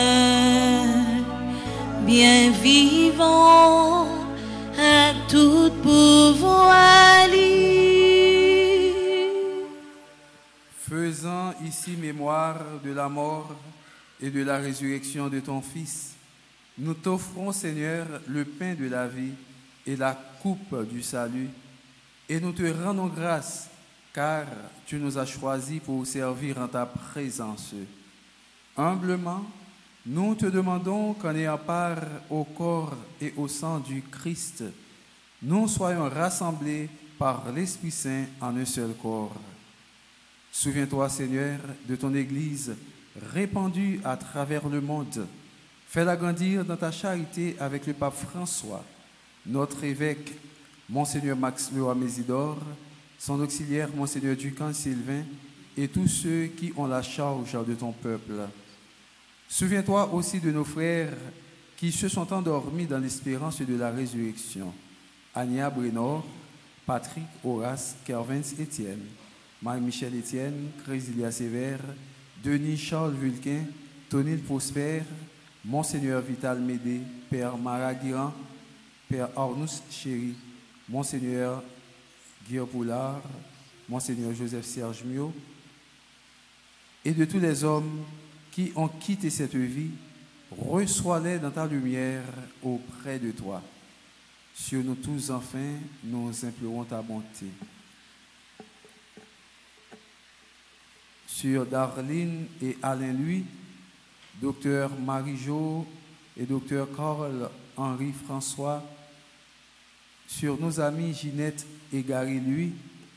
bien vivant, à tout pouvoir libre. Faisant ici mémoire de la mort et de la résurrection de ton Fils, nous t'offrons, Seigneur, le pain de la vie et la coupe du salut, et nous te rendons grâce, car tu nous as choisis pour servir en ta présence. Humblement, nous te demandons qu'en ayant part au corps et au sang du Christ, nous soyons rassemblés par l'Esprit Saint en un seul corps. Souviens-toi, Seigneur, de ton Église répandue à travers le monde. Fais-la grandir dans ta charité avec le pape François, notre évêque, Monseigneur Max Leroy Mésidor, son auxiliaire, Monseigneur Ducan Sylvain, et tous ceux qui ont la charge de ton peuple. Souviens-toi aussi de nos frères qui se sont endormis dans l'espérance de la résurrection. Ania Brénor, Patrick Horace, Kervins Étienne, Marie-Michel Étienne, Crésilia Sévère, Denis Charles Vulquin, Tonil Prosper, Monseigneur Vital Médé, Père Maraguiran, Père Arnous Chéri, Monseigneur Guillaume Poulard, Monseigneur Joseph Serge Mio, et de tous les hommes qui ont quitté cette vie, reçois-les dans ta lumière auprès de toi. Sur nous tous, enfin, nous implorons ta bonté. Sur Darline et Alain Louis, Docteur Marie-Jo et Docteur Carl-Henri François, sur nos amis Ginette et Gary Louis,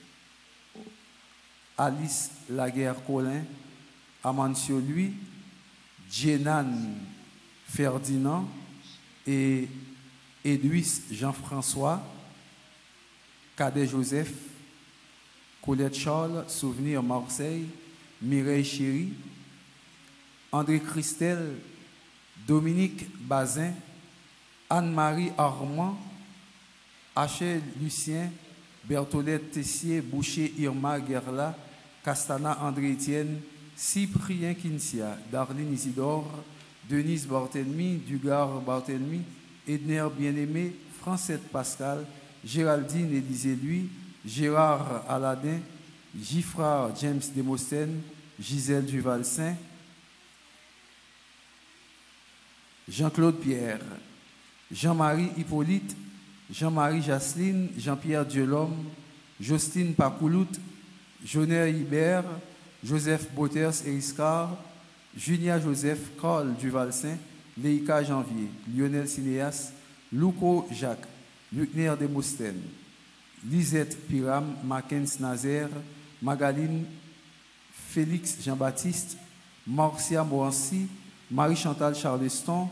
Alice Laguerre-Colin, Amancio Louis, Jenan Ferdinand et Edwis Jean-François, Cadet Joseph, Colette Charles, Souvenir Marseille, Mireille Chéri, André Christel, Dominique Bazin, Anne-Marie Armand, Achille Lucien, Bertholette Tessier, Boucher Irma Guerla, Castana André Etienne, Cyprien Kinsia, Darlene Isidore, Denise Barthélemy, Dugar Barthélemy, Edner Bien-Aimé, Francette Pascal, Géraldine Élisée Louis, Gérard Aladin, Gifrard James Demosthène, Gisèle Duval-Saint, Jean-Claude Pierre, Jean-Marie Hippolyte, Jean-Marie Jacqueline, Jean-Pierre Diolhomme, Justine Pacoulout, Joner Hibert, Joseph Botters Eriscar, Julia Joseph, Carl Duvalsin, Leïka Janvier, Lionel Cinéas, Louko Jacques, Lucner Demostène, Lisette Piram, Mackenzie Nazaire, Magaline Félix Jean-Baptiste, Marcia Morancy, Marie-Chantal Charleston,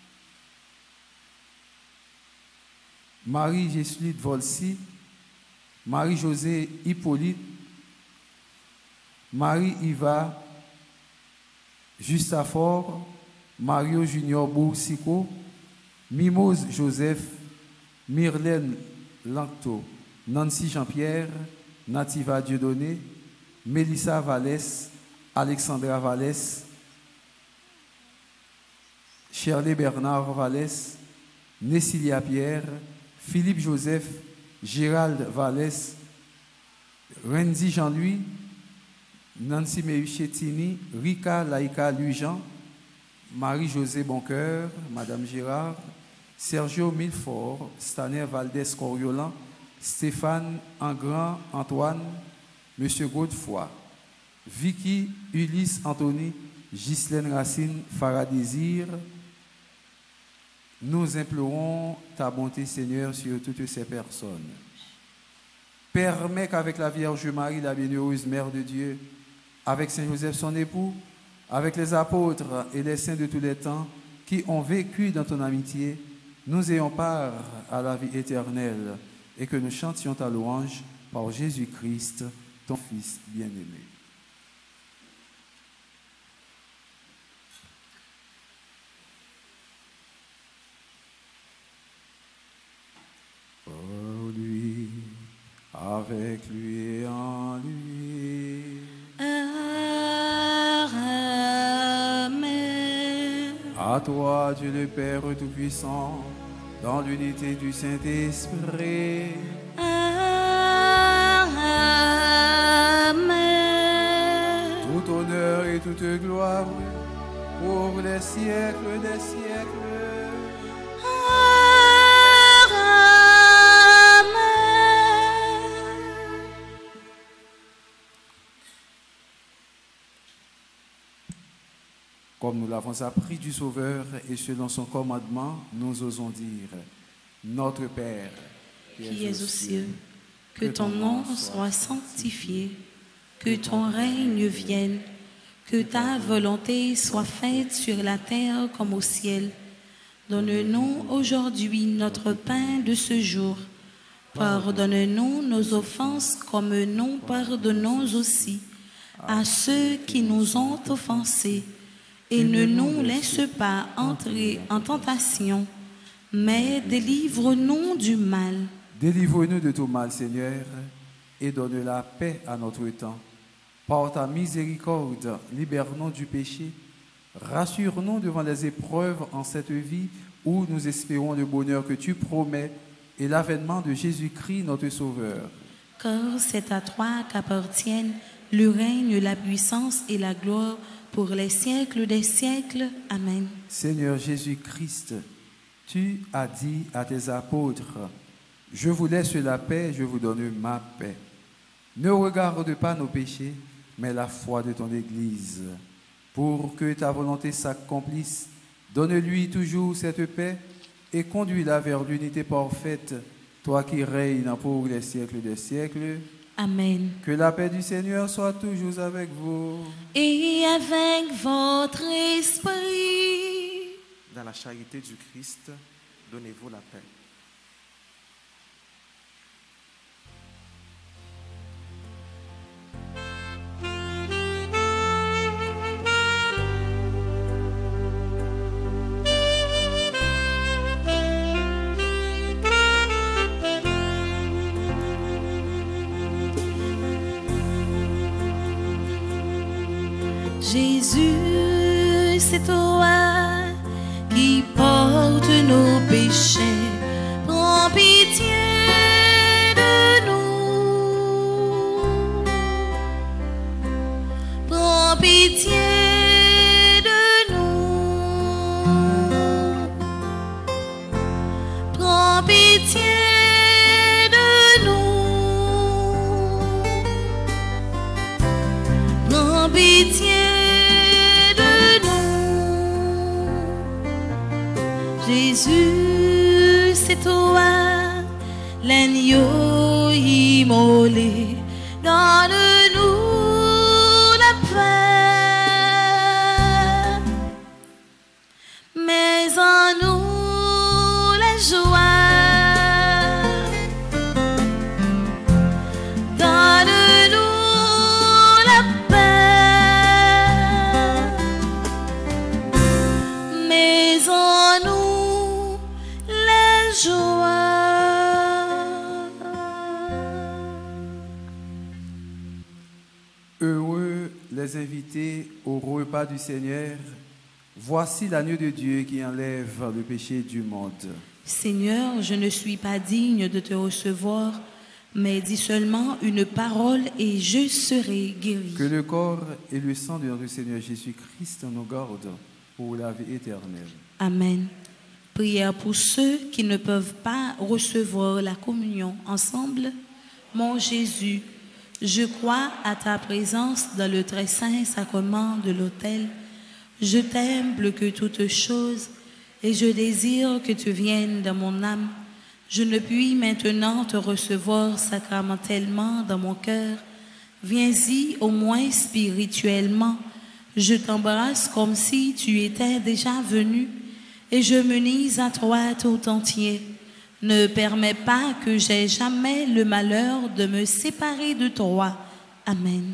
Marie-Jesuite Volsi, Marie-Josée Hippolyte, Marie-Iva Justafort, Mario Junior Boursicot, Mimose Joseph, Myrlène Lancto, Nancy Jean-Pierre, Nativa Dieudonné, Mélissa Vallès, Alexandra Vallès, Shirley Bernard Vallès, Nessilia Pierre, Philippe Joseph, Gérald Vallès, Renzi Jean-Louis, Nancy Méhuchetini, Rika Laïka Louis-Jean, Marie-Josée Boncoeur, Madame Girard, Sergio Milfort, Staner Valdès Coriolan, Stéphane Engrand Antoine, Monsieur Godefroy, Vicky Ulysse Anthony, Ghislaine Racine Farah Désir. Nous implorons ta bonté, Seigneur, sur toutes ces personnes. Permets qu'avec la Vierge Marie, la bienheureuse Mère de Dieu, avec Saint Joseph son époux, avec les apôtres et les saints de tous les temps qui ont vécu dans ton amitié, nous ayons part à la vie éternelle et que nous chantions ta louange par Jésus-Christ, ton Fils bien-aimé. Pour lui, avec lui et en lui. Amen. À toi, Dieu le Père Tout-Puissant, dans l'unité du Saint-Esprit. Amen. Tout honneur et toute gloire pour les siècles des siècles. Comme nous l'avons appris du Sauveur et selon son commandement, nous osons dire, Notre Père, qui es aux cieux, que ton nom soit sanctifié, que ton règne vienne, que ta volonté soit faite sur la terre comme au ciel. Donne-nous aujourd'hui notre pain de ce jour. Pardonne-nous nos offenses comme nous pardonnons aussi à ceux qui nous ont offensés. Et ne nous laisse pas entrer en tentation, mais délivre-nous du mal. Délivre-nous de tout mal, Seigneur, et donne la paix à notre temps. Par ta miséricorde, libère-nous du péché. Rassure-nous devant les épreuves en cette vie où nous espérons le bonheur que tu promets et l'avènement de Jésus-Christ, notre Sauveur. Car c'est à toi qu'appartiennent le règne, la puissance et la gloire pour les siècles des siècles. Amen. Seigneur Jésus-Christ, tu as dit à tes apôtres, « Je vous laisse la paix, je vous donne ma paix. Ne regarde pas nos péchés, mais la foi de ton Église. Pour que ta volonté s'accomplisse, donne-lui toujours cette paix et conduis-la vers l'unité parfaite, toi qui règnes pour les siècles des siècles. » Amen. Que la paix du Seigneur soit toujours avec vous. Et avec votre esprit. Dans la charité du Christ, donnez-vous la paix. Jésus, c'est toi qui portes nos péchés. Prends pitié de nous. Prends pitié de nous. Jésus, c'est toi, l'agneau immolé. Donne-nous la paix, mais en nous la joie. Donne-nous la paix, mais en nous la joie. Heureux les invités au repas du Seigneur. Voici l'agneau de Dieu qui enlève le péché du monde. Seigneur, je ne suis pas digne de te recevoir, mais dis seulement une parole et je serai guéri. Que le corps et le sang de notre Seigneur Jésus-Christ nous gardent pour la vie éternelle. Amen. Prière pour ceux qui ne peuvent pas recevoir la communion ensemble. Mon Jésus, je crois à ta présence dans le très saint sacrement de l'autel. Je t'aime plus que toutes choses et je désire que tu viennes dans mon âme. Je ne puis maintenant te recevoir sacramentellement dans mon cœur. Viens-y au moins spirituellement. Je t'embrasse comme si tu étais déjà venu et je m'unis à toi tout entier. Ne permets pas que j'aie jamais le malheur de me séparer de toi. Amen.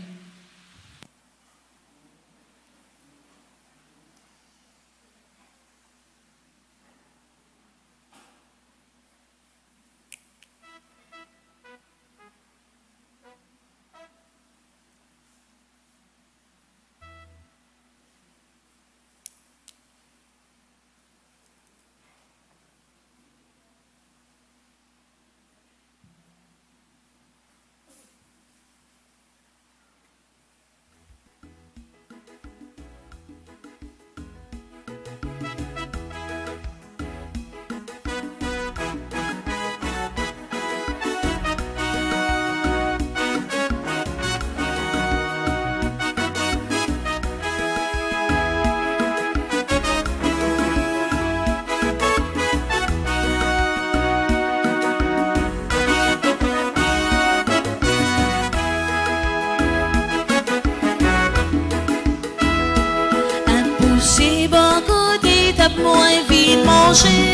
Moins vite manger,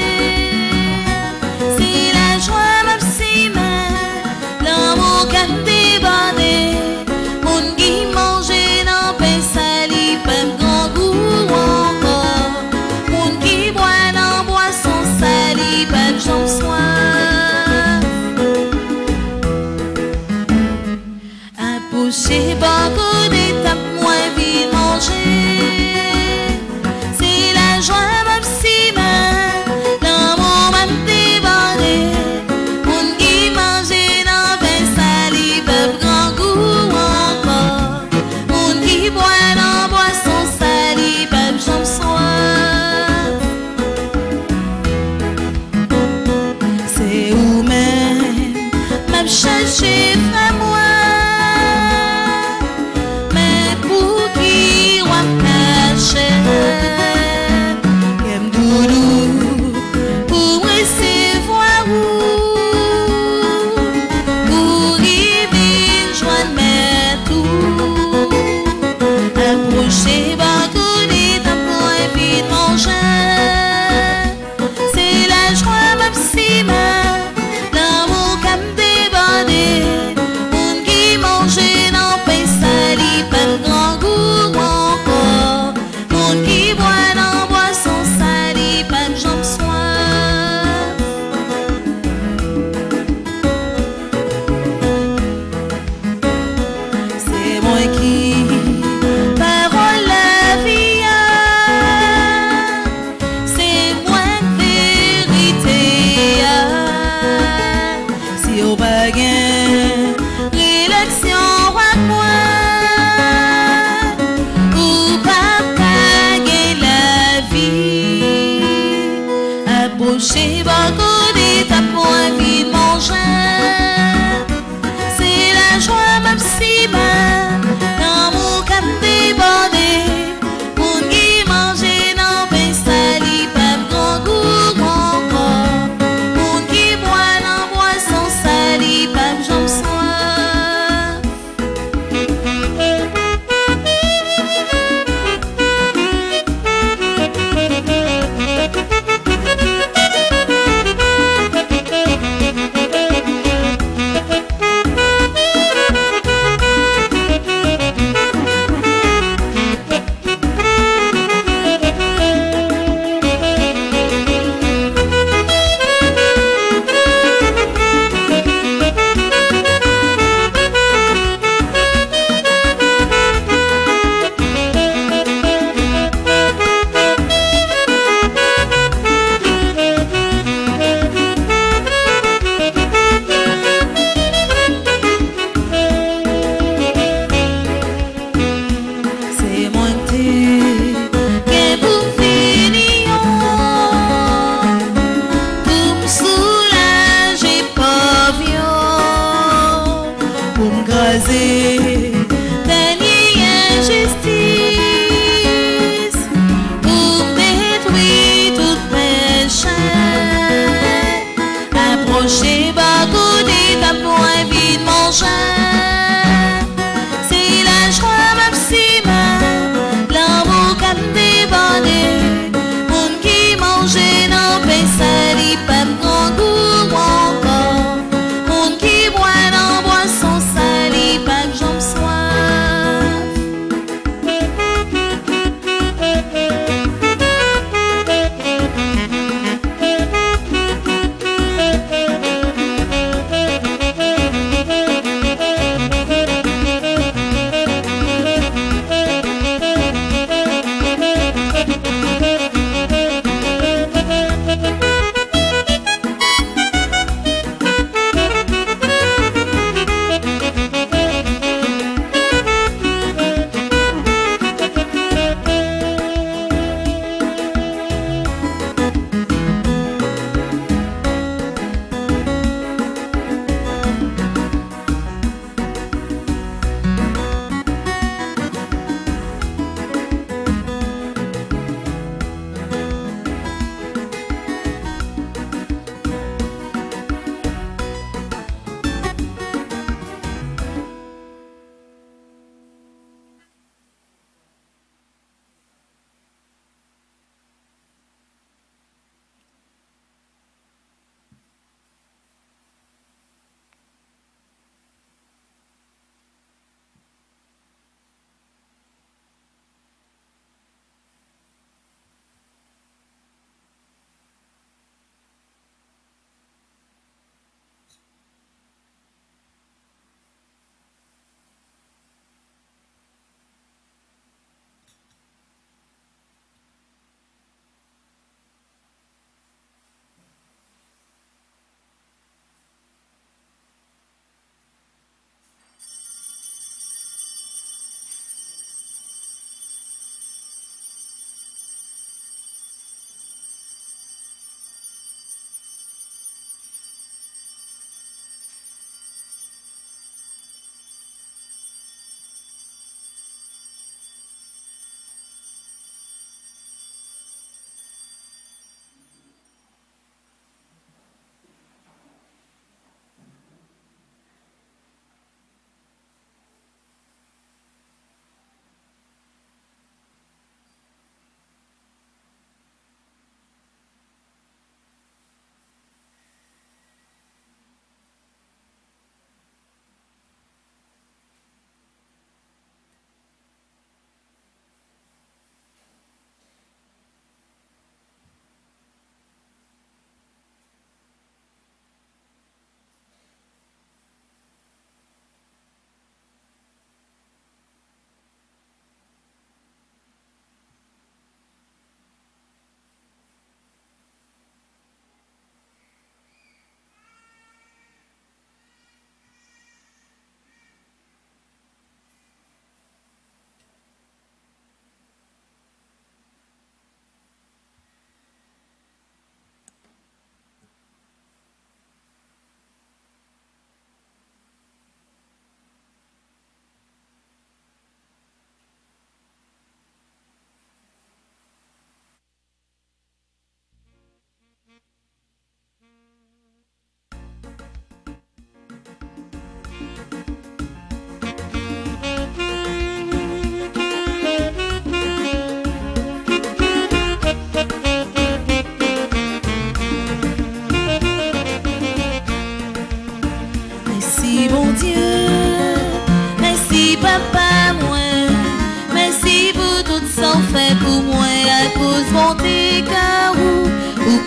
si la joie m'absime, l'amour qu'a débordé, mon qui manger dans pain sali, pas grand goût encore, mon qui boit dans boisson sali, pas de jambe soif, un poché beaucoup d'étapes moins vite manger. Joie m'absime, l'amour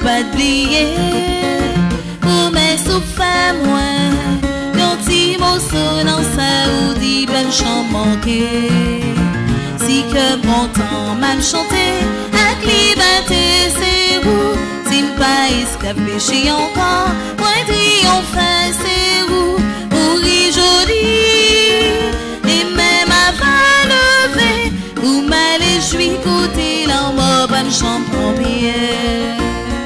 pas oublier. Pour mes souffles moins, yon ti morceau dans sa ou dit ben chant manqué. Si que bon temps m'a chanté, avec liberté c'est où. Si m'pas escap péché encore, moi triomphe c'est où. Pour y joli, et même avant lever, où mal et jouis côté l'en mort, pas m'chante pompier.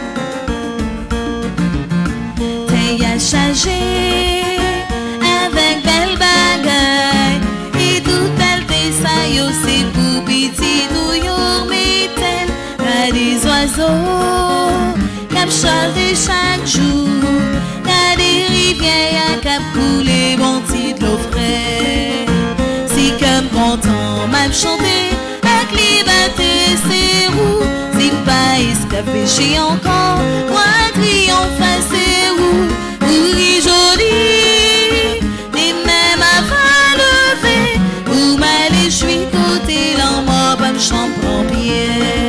T'es à charger avec belle bagaille, et tout belle t'es ça yo, c'est pour petit ou yo mettelle, à des oiseaux, cap chanter chaque jour, à des rivières, à cap couler, bon petit de l'eau frais. Si comme content m'a chanté, avec liberté c'est où. Si pas escap péché encore, moi triomphe c'est où. Où est joli, et même avant lever, où mal et jouis côté l'en mort, pas me chante pompier.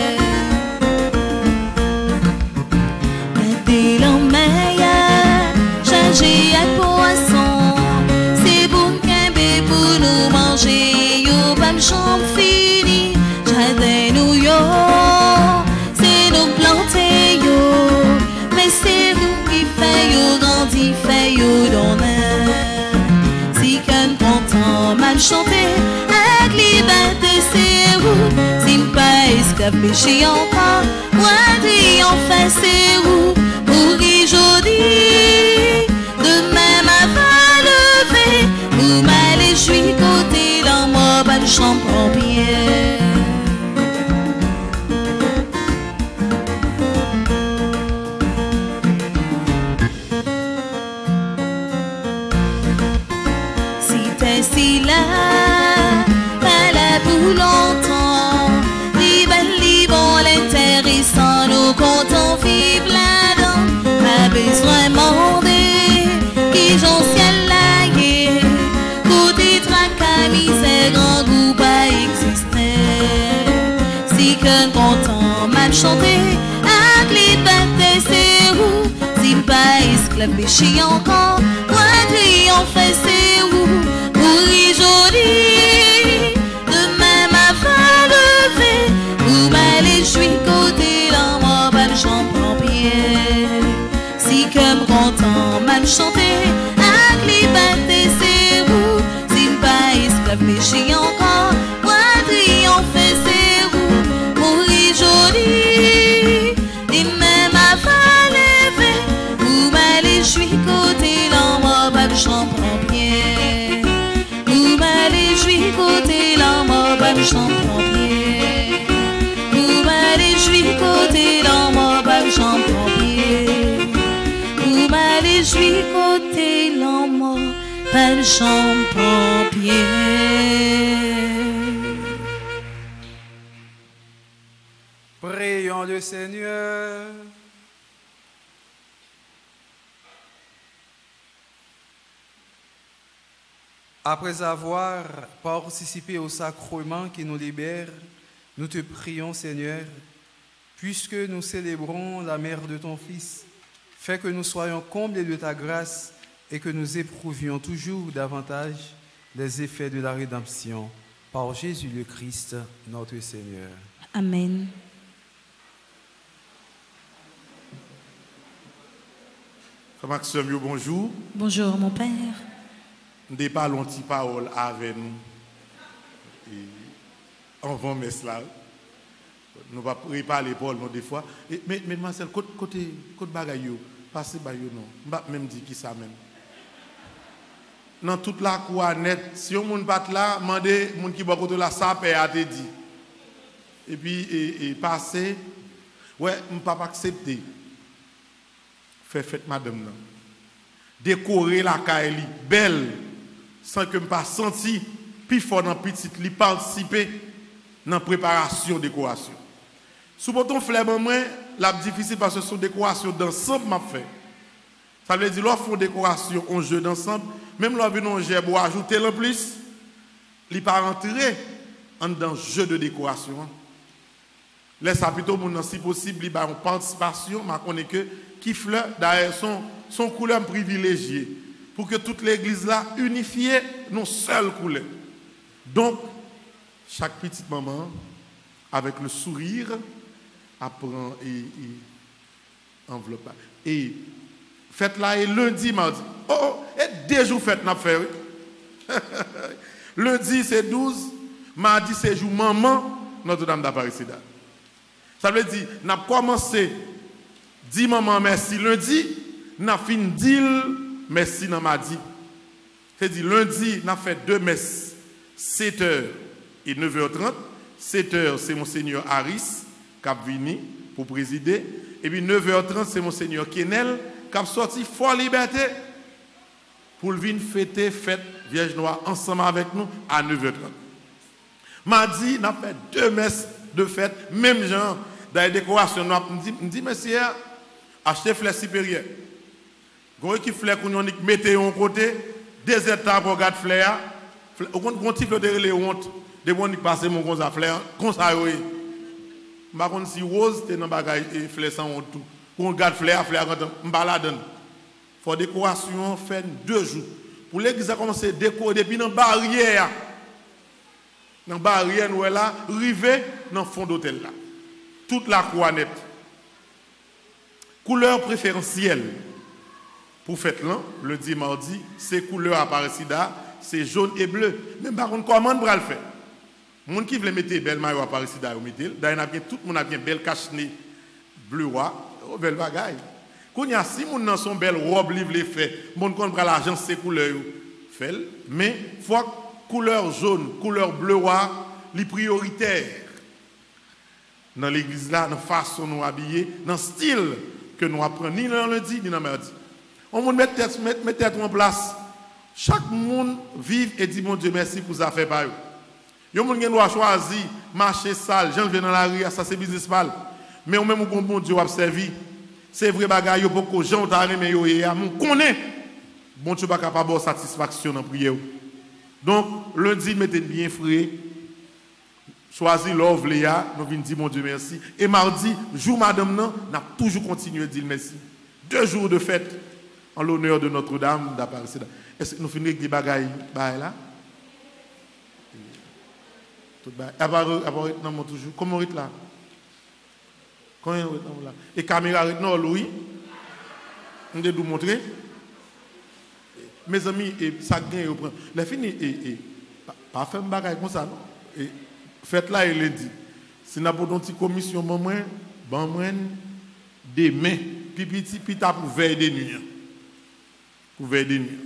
Mettez l'en meilleur, chargé à poisson, c'est bon qu'un pour nous manger, yo pas me chante fini, jardin nous yo, c'est nous planter yo, mais c'est nous qui fait yo grandi, fait yo donner. Si qu'un content m'a chanté, avec liberté c'est où. Si m'pas escap péché encore, moi triomphe c'est où. Pour y joli, de même avant lever, où mal et jouis côté l'en mort, pas de chant pompier. Si là, pas là pour longtemps, li ben li bon l'intéressant, nous comptons vivre là-dedans, pas besoin demander, qui j'en ciel là y côté tracas, misère, grand goût pas exister. Si qu'un content m'a chanté, avec liberté c'est où. Si pas esclave péché encore, moi triomphe c'est où. Pour y joli, de même avant lever, où mal et jouis côté l'en mort, pas me chante pompier. Si comme content m'a chanté, avec liberté c'est où. Si pas esclave péché encore, moi triomphe c'est où. Pour y joli, et même avant lever, où mal et jouis côté l'en mort, pas me chante pompier. Où mal et jouis côté l'en mort, pas me chante pompier. Où mal et jouis côté l'en mort, pas me chante pompier. Où mal et jouis côté l'en mort, pas me chante pompier. Prions le Seigneur. Après avoir participé au sacrement qui nous libère, nous te prions, Seigneur, puisque nous célébrons la mère de ton Fils, fais que nous soyons comblés de ta grâce et que nous éprouvions toujours davantage les effets de la rédemption. Par Jésus le Christ, notre Seigneur. Amen. Frère Maxime, bonjour. Bonjour, mon Père. Nous parlons de parole avec nous. Et avant messe là, nous va préparer Paul nous des fois. Et, mais, mais Marcel, côté côté côté bagaille, passez bagaille non. M'pas même dire qui ça même. Dans toute la cour net, si on moun pat là, mandez moun qui ba côté la ça père a te dit. Et puis et, et passer ouais, m'pas pas accepter. Fait fête madame là. Décorer la caille belle sans que me pas senti plus fort dans petite li participer dans préparation décoration. Sous bouton flemme moi, la difficile parce que son décoration d'ensemble m'a fait. Ça veut dire lorsqu'on décoration on jeu d'ensemble, même lorsqu'on vient on jeu pour ajouter en plus, il pas rentrer en dans jeu de décoration. Les sapito, si possible, il y a une participation, mais on est que qui fleur d'ailleurs son, son couleur privilégiée pour que toute l'église là unifiée nos seules couleurs. Donc, chaque petite maman, avec le sourire, apprend et, et enveloppe. Et fête là et lundi, mardi. Oh, oh, et deux jours fête n'a fait. Oui. Lundi c'est douze, mardi c'est jour maman, Notre-Dame d'Aparicida. Ça veut dire, n'a commencé dit maman merci lundi, n'a fini dire merci dans mardi. C'est-à-dire lundi, n'a fait deux messes, sept heures et neuf heures trente. sept heures, c'est Monseigneur Harris qui a venu pour présider. Et puis neuf heures trente, c'est Monseigneur Kenel qui a sorti Fort Liberté pour venir fêter fête Vierge Noire ensemble avec nous à neuf heures trente. Mardi, on a fait deux messes de fête, même genre, dans les décorations. On me dit, monsieur, achetez fleurs supérieures. Quand vous fleurs qu'on a mettez en côté, des étapes pour regarder fleurs. Au compte, quand vous avez les hontes, des gens qui passent mon gonza fleurs, comme ça, oui. Par contre, si rose, c'est dans le bagage et fleurs sans honte tout. Quand on regarde fleurs, fleurs, on balade. Il faut décoration faire deux jours. Pour l'église a commencé à décorer depuis dans la barrière. Dans la barrière, nous sommes là, arrivé dans le fond d'hôtel là. Toute la cour nette. Couleur préférentielle pour fête là, le dimanche, mardi, c'est couleur Aparecida, c'est jaune et bleu. Mais par contre, comment on va le faire? Les gens qui veulent mettre belle maillot Aparecida, ils mettent. D'ailleurs, tout le monde a bien belle cache-nez bleu roi, belle bagaille. Quand il y a si moun nan son belle robe livre les fait, mon compte prend l'argent c'est couleur fait, mais fois couleur jaune, couleur bleu roi, les prioritaires dans l'église là, dans façon nous habiller, dans style que nous apprenons ni dans lundi ni dans mardi. On va mettre tête mettre mettre tête en place. Chaque monde vive et dit mon Dieu merci pour ça fait par eux. Yo moun gen doit choisir marcher sale, j'en viens dans la rue, ça c'est business mal. Mais on même bon Dieu a servi. C'est vrai bagaille pour que gens t'a aimé yo et on connaît bon Dieu pas capable de satisfaction dans prière. Donc lundi mettez bien frais. Choisir l'œuvre Léa, nous venons dire mon Dieu merci et mardi jour madame non, n'a toujours continué à dire merci. Deux jours de fête en l'honneur de Notre-Dame d'Aparicida. Est-ce que nous finissons avec des bagailles là? Tout bagaille. Après non toujours comment on est là? Et caméra, non, Louis, on doit vous montrer. Mes amis, et ça gagne, les fini, et pas faire un bagage comme ça, non. Faites là, il est dit. Si nous avons une petite commission, bon, bon, des mains, puis petit, puis t'as pour veiller des nuits. Pour veiller des nuits.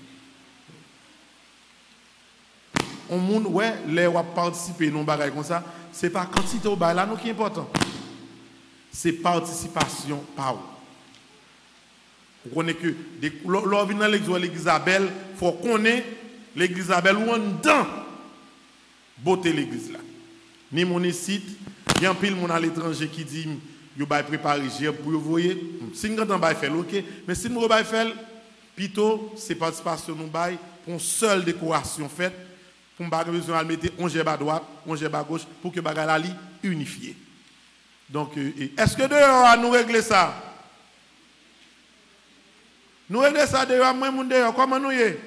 On monde, ouais, les gens participer à un bagage comme ça, c'est pas quantité au bagage là, non, qui est important. C'est participation par où. Vous connaissez que, lorsqu'on vient dans l'église l'Élisabeth, il faut connaître l'Élisabeth où on dans beauté l'église là. Ni mon ici, il y a un pile mon à l'étranger qui dit, yo va préparer pour vous voyez. Si nous avons fait OK, mais si nous avons fait plutôt c'est participation nous bail pour une seule décoration faite pour pas besoin de mettre on jeb à droite, on jeb à gauche pour que bagarre la li unifié. Donc, est-ce que dehors, nous régler ça? Nous régler ça dehors, moi, mon dehors, comment nous y est?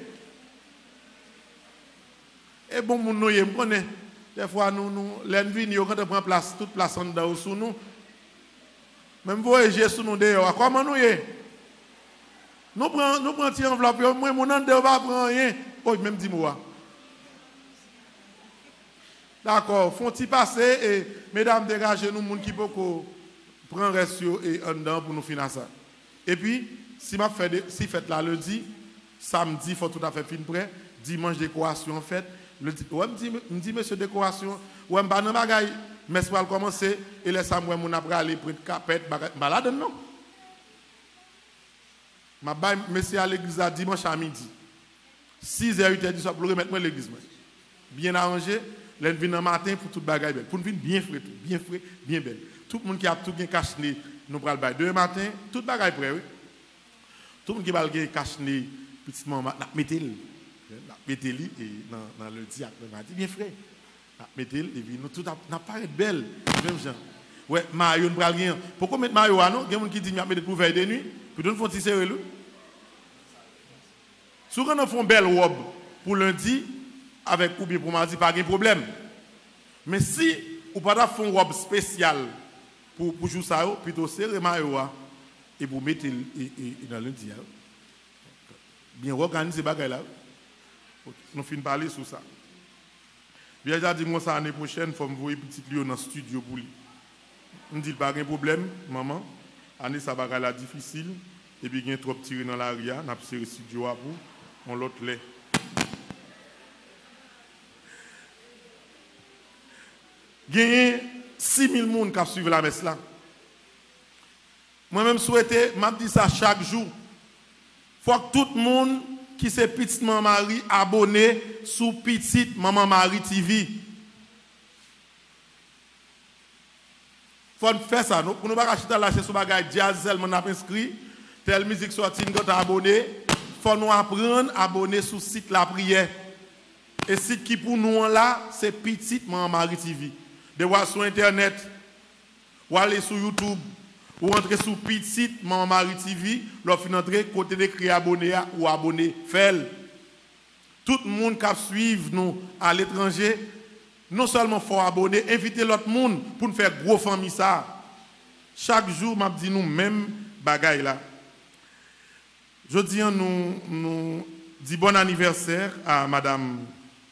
Et bon, mon nous y est, je connais. Des fois, nous, nous, l'ennemi, nous, quand on prend place, toute place en dedans sous nous. Même voyager sous nous dehors, comment nous y est? Nous prenons, nous prenons une enveloppe, moi, mon nom dehors va prendre rien. Oh, même dis-moi. D'accord, font-ils passer et mesdames, dégagez nous, gens qui peuvent prendre restio et en dedans pour nous financer. Et puis, si je fais si fête là lundi, samedi, il faut tout à fait fin prêt, dimanche, décoration faite. Le ouais, me dit, me dit, monsieur, décoration, ouais, je ne vais mais ça va commencer et les samedi, je vais aller prendre capette, balade, non. Je vais monsieur à l'église dimanche à midi. six heures, huit heures du soir, pour remettre moi l'église. Bien arrangé. L'en vient le matin pour tout bagaille belle. Pour nous venir bien frais, bien frais, bien belle. Tout le monde qui a tout bien caché, nous prenons le bail. Demain matin, tout bagaille prêt, oui. Tout le monde qui a le caché, petit maman, mettez-le. Mettez-le dans, dans le diacre, bien frais. Mettez-le, et puis nous tout n'a pas être belle. Même genre. Ouais, maillot, nous rien. Pourquoi mettre maillot, non? Il y a des gens qui disent, mettre pour veille de nuit, puis nous font tisser le. Si on fait une belle robe pour lundi, avec ou bien pour mardi, pas de problème. Mais si ou pas faire une robe spéciale pour pour jouer ça, plutôt serrer maillot et pour mettre dans lundi. Bien organiser bagay là. Nous finissons parler sur ça. Bien déjà dit moi ça l'année prochaine, faut me voir petit Lio dans le studio pour lui. On dit pas de problème, maman. Année ça bagay là difficile et puis il y a trop tiré dans l'arrière, n'a pas serré studio à vous, on l'autre lait. Il y a six mille personnes qui suivent la messe là. Moi-même souhaité, m'a dit ça chaque jour. Il faut que tout le monde qui c'est Petite Maman Marie abonné sur Petite Maman Marie T V. Il faut faire ça. Nous ne pouvons pas acheter la chaise sur bagage jazz, on a inscrit, telle musique sortie, nous sommes abonnés. Il faut nous apprendre à abonner sur le site La Prière. Et le site qui pour nous là, c'est Petite Maman Marie T V. De voir sur Internet, ou aller sur YouTube, ou entrer sur Petite Maman Marie T V, leur fin entrer côté d'écrit abonné ou abonné, fait. Tout le monde qui suit nous à l'étranger, non seulement faut abonner, inviter l'autre monde pour nous faire gros famille ça. Chaque jour, m'a dit nous même bagaille là. Je dis nous nous dis bon anniversaire à madame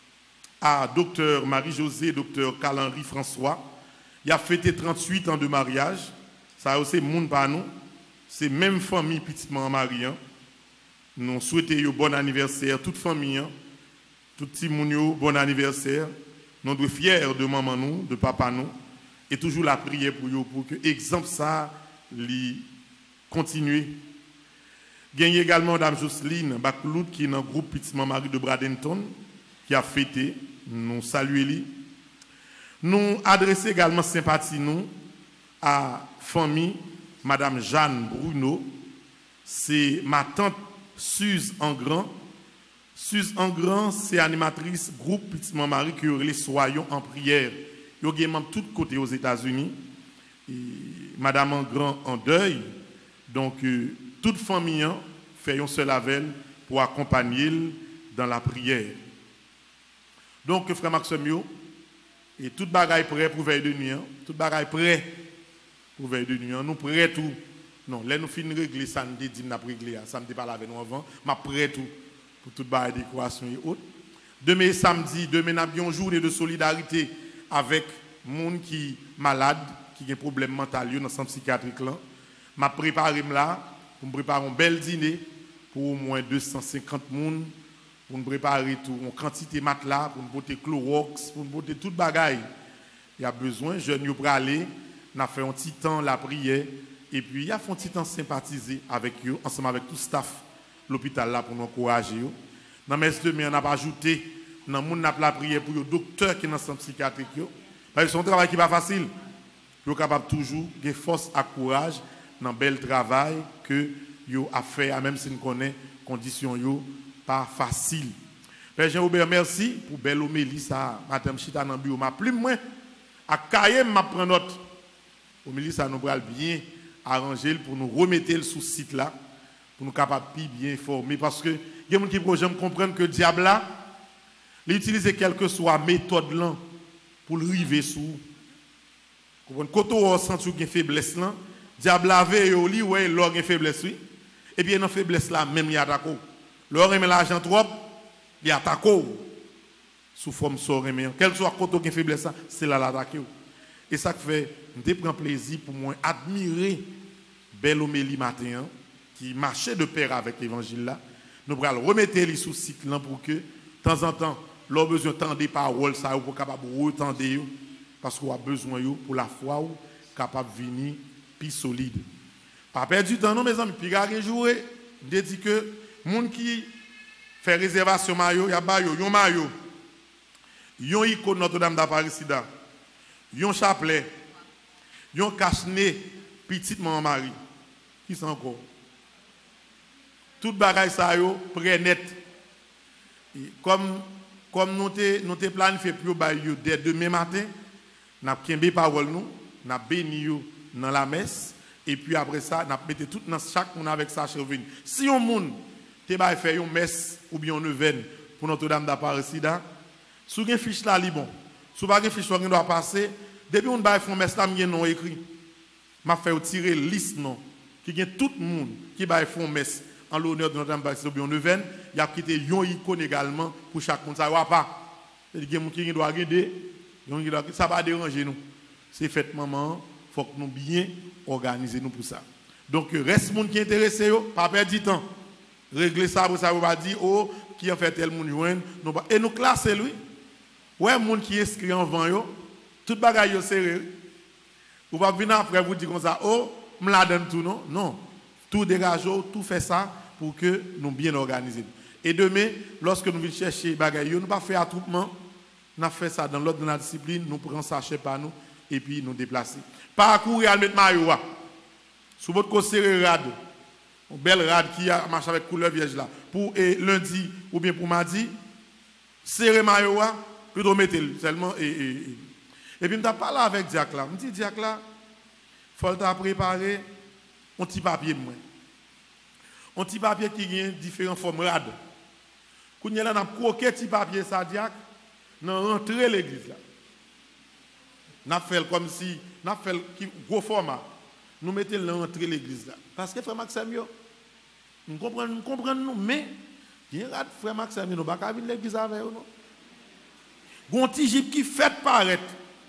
à docteur Marie-Josée, docteur Carl-Henri François. Il a fêté trente-huit ans de mariage. Ça c'est monde par nous. C'est même famille Petite Maman Marie. Nous souhaitons un bon anniversaire toute famille. Tout petit moun bon anniversaire. Nous sommes fiers de maman nous, de papa nous et toujours la prière pour eux pour que exemple ça li continue. Il y a également Mme Jocelyne Bakloud qui est dans le groupe Petite Maman Marie de Bradenton qui a fêté, nous saluons. Nous adressons également sympathie nous à la famille Madame Jeanne Bruno. C'est ma tante Suze Engrand. Suze Engrand, c'est animatrice groupe Petite Maman Marie qui les soyons en prière. Il y a même tous côtés aux États-Unis. Madame Engrand en deuil. Donc, euh, toute famille hein, fait un seul avec pour accompagner dans la prière. Donc, frère Maxime, et toute bagaille prêt pour veille de nuit, hein, toute bagaille prêt pour veille de nuit, hein, nous prêt tout. Non, là nous finissons de régler ça, nous dit n'a pas réglé, ça me parle avec nous avant, mais prêt tout pour toute bagaille décoration et autres. Demain samedi, demain nous avons une journée de solidarité avec les gens qui sont malades, qui ont des problèmes mentaux dans le centre psychiatrique là. M'a préparé là pour me préparer un bel dîner pour au moins deux cent cinquante personnes. Pour nous préparer tout, une quantité de matelas, pour nous porter Clorox, pour nous porter toute bagaille. Il y a besoin, jeunes pour aller, on a fait un petit temps la prière, et puis il y a fait un petit temps sympathiser avec eux, ensemble avec tout le staff de l'hôpital là pour nous encourager. Dans mes demain, on a ajouté, dans le monde la prière pour les docteurs qui sont dans le centre psychiatrique. Parce que c'est un travail qui n'est pas facile. Ils sont capables toujours de force et courage dans le bel travail que vous avez fait, même si nous connaissons les conditions. Pas facile. Père Jean-Aubert, merci pour belle homélie, ça, Madame Chita dans le bureau. Ma plus moins, à Kayem, ma prend note. Homélie, ça nous va bien arranger pour nous remettre le sous site là, pour nous capables bien former. Parce que, il y a des gens qui comprennent que le diable là, il utilise quelle que soit la méthode là, pour le river sous. Quand on sent qu'il y a une faiblesse là, le diable avait au lit, ouais, il a une faiblesse, oui. Et bien, dans faiblesse là, même il y a d'accord. Leur remet l'argent trop, il attaque sous forme sort remet. Quel soit côté qui faiblesse, c'est là l'attaquer. Et ça fait, je prends plaisir pour moi admirer belle homélie matin qui marchait de pair avec l'évangile là. Nous allons remettre les sous site là pour que de temps en temps, leur besoin de des paroles ça pour capable retendre parce qu'on a besoin pour la foi ou capable venir plus solide. Pas perdre du temps non mes amis, puis garder jouer, je dis que moun qui fait réservation maillot, y a ba yo, yon maillot. Yon icône Notre-Dame d'Aparicida. Yon chapelet. Yon cache-nez Petite Maman Marie. Qui c'est encore? Tout bagay sa yo prêt net. Et comme comme nous te nous te planifié pour ba yo dès demain matin, n'a kembe parole nous, n'a béni yo dans la messe et puis après ça n'a metté tout dans chaque monde avec sa chevine. Si un monde te ba faire une messe ou bien une neuvaine pour Notre-Dame d'Aparicida, sous une fiche là li bon. Sous pas une fiche qui doit passer, depuis on ba faire messe là m'y non écrit. M'a fait tirer liste non qui gagne tout le monde qui ba faire messe en l'honneur de Notre-Dame d'Aparicida ou bien neuvaine, il a quitté une icône également pour chaque monde ça va pas. Il y a des gens qui doivent regarder, ça va déranger nous. C'est fait maman, il faut que nous bien organiser nous pour ça. Donc reste monde qui est intéressé, pas perdre du temps. Régler ça pour ça va dire oh qui a fait tel monde joindre et nous classer lui. Ouais monde qui inscrit en vent yo, tout bagaille yo serré. Ou pas venir après vous dire comme ça oh, me la donne tout non. Non. Tout dégage, tout fait ça pour que nous bien organiser. Et demain, lorsque nous venons chercher bagaille, nous pas faire attroupement, nous fait ça dans l'ordre de la discipline, nous prenons ça chez par nous et puis nous déplacer. Pas courir à mettre maillot. Sous votre côté rade, une belle rade qui a marché avec couleur vierge là. Pour et lundi ou bien pour mardi, serrer maillot, plutôt mettre seulement et et et. Et puis je parlé avec Diak là, me dit Diak là, faut le préparer un petit papier moi. Un petit papier qui a différentes formes rades. Quand on a croqué petit papier ça Diak, dans rentrer l'église là. N'a fait comme si n'a fait gros format. Nous mettons l'entrée l'église là. Parce que frère Maxime yo, nous comprenons nous comprenons nous mais il y a frère Maxime nous pas venir l'église avec nous. Gon petit jeep qui fait paraître.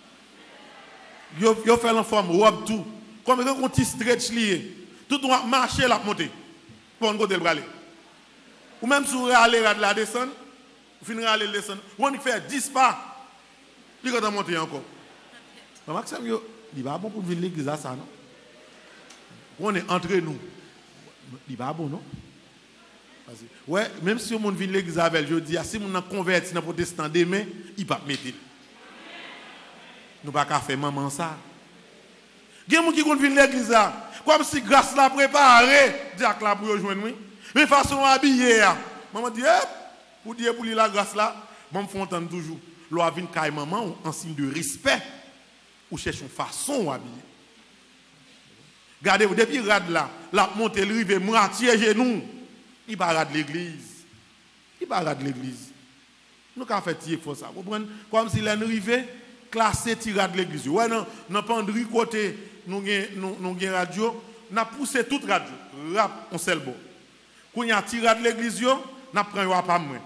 Yo yo fait en forme robe tout. Comme un petit stretch lié. Tout doit marcher la monter. Pour côté le braler. Ou même si vous allez la descendre, vous finirez aller descendre. On fait dix pas. Puis quand on monte encore. Mais Maxime yo, il va bon pour venir l'église à ça non. On est entre nous. Il va bon non. Ouais, même si on vient l'église avec, je dis, si on a converti dans le protestant demain, il va mettre. Nous ne pouvons pas faire maman ça. Il y a des gens qui viennent l'église là, comme si grâce la préparée, Diak là pour rejoindre nous. Mais façon habillée, maman dit, pour dire pour lui la grâce là, je me fais entendre toujours. L'on vient caille maman en signe de respect, ou cherche une façon habiller. Regardez-vous, depuis rad là, la montée, le rive, moitié genou. Il va rad l'église. Il va rad l'église. Nous avons fait tirer faut ça. Vous comprenez? Comme si l'arrivée classé tirade l'église. Ouais non, non pas de côté nous nous nous radio, n'a poussé toute radio. Rap on seul bon. Quand y a tirade l'église yo, n'a prend yo pas moins.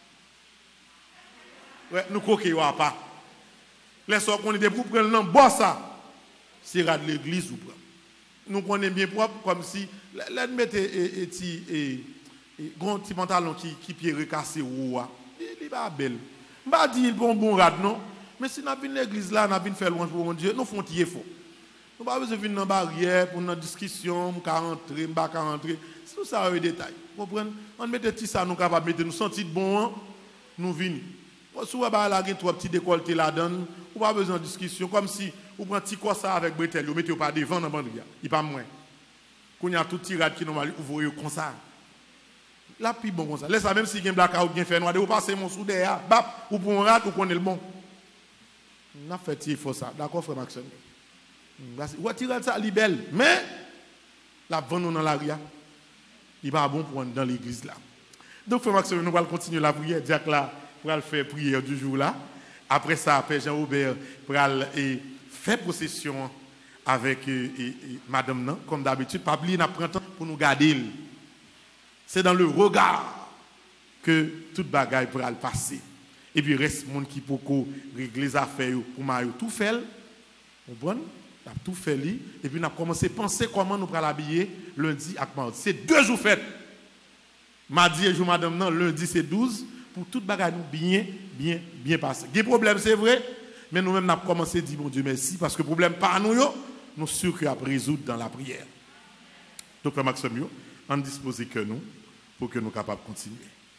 Ouais, nous coquer yo pas. Les soeurs qu'on est pour prendre non bois ça. Tirade l'église ou pas. Nous connaissons bien propre comme si là mettre et et grand petit pantalon qui qui pied recassé ou il va belle. M'pa dit bon bon rad non, mais si n'a vinn l'église là, n'a vinn faire louange pour mon Dieu, nous font tirer faux. Nous pas besoin venir dans barrière pour une discussion, m'ka rentrer, m'pa ka rentrer, c'est tout ça un détail. Vous comprenez? On mette petit ça nous capable mettre nous sentir bon, nous venir. Si vous avez là trois petits décolletés là-dedans, ou pas besoin de discussion comme si vous prenez petit quoi ça avec bretelle, vous mettez pas devant dans bandria, il pas moins. Quand il y a tout tirade qui normal ouvrir comme ça. Là puis bon comme ça. Laisse ça même si il y a un blackout bien fait noir, vous passez mon sous derrière, bap, ou pour un rat ou connaît le bon. On a fait il faut ça. D'accord frère Maxime. Ou tirade ça libelle, mais la vendre dans la ria. Il pas bon pour dans l'église là. Donc frère Maxime, nous allons continuer la prière, Diak là pour aller faire prière du jour là. Après ça, Père Jean-Robert pour aller faire procession avec et, et, et, madame nan, comme d'habitude, pas oublier n'a prend temps pour nous garder. C'est dans le regard que toute bagaille pourra le passer. Et puis reste monde qui peut régler les affaires pour Mario tout fait. Comprendre? On a tout fait li et puis on a commencé à penser comment nous pourra l'habiller lundi à mardi. C'est deux jours fêtes. Mardi et jour madame nan, lundi c'est douze pour toute bagaille nous bien bien bien passer. Des problèmes c'est vrai, mais nous-mêmes n'a commencé à dire bon Dieu merci parce que problème pas nous yo, nous sûr que à résoudre dans la prière. Donc frère Maxime yo, en disposer que nous pour que nous capables de continuer.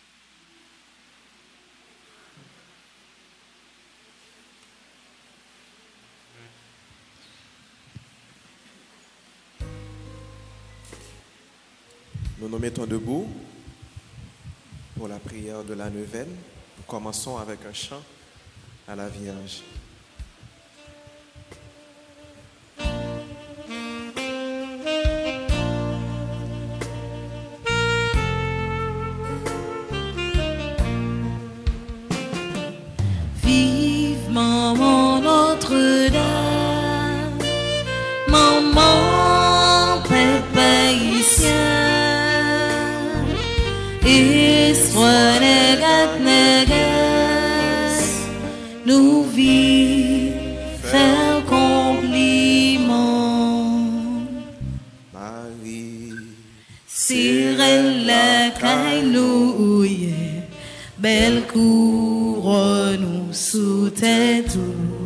Nous nous mettons debout pour la prière de la neuvaine. Nous commençons avec un chant à la Vierge. lakay nou ye, belle couronne sous tête.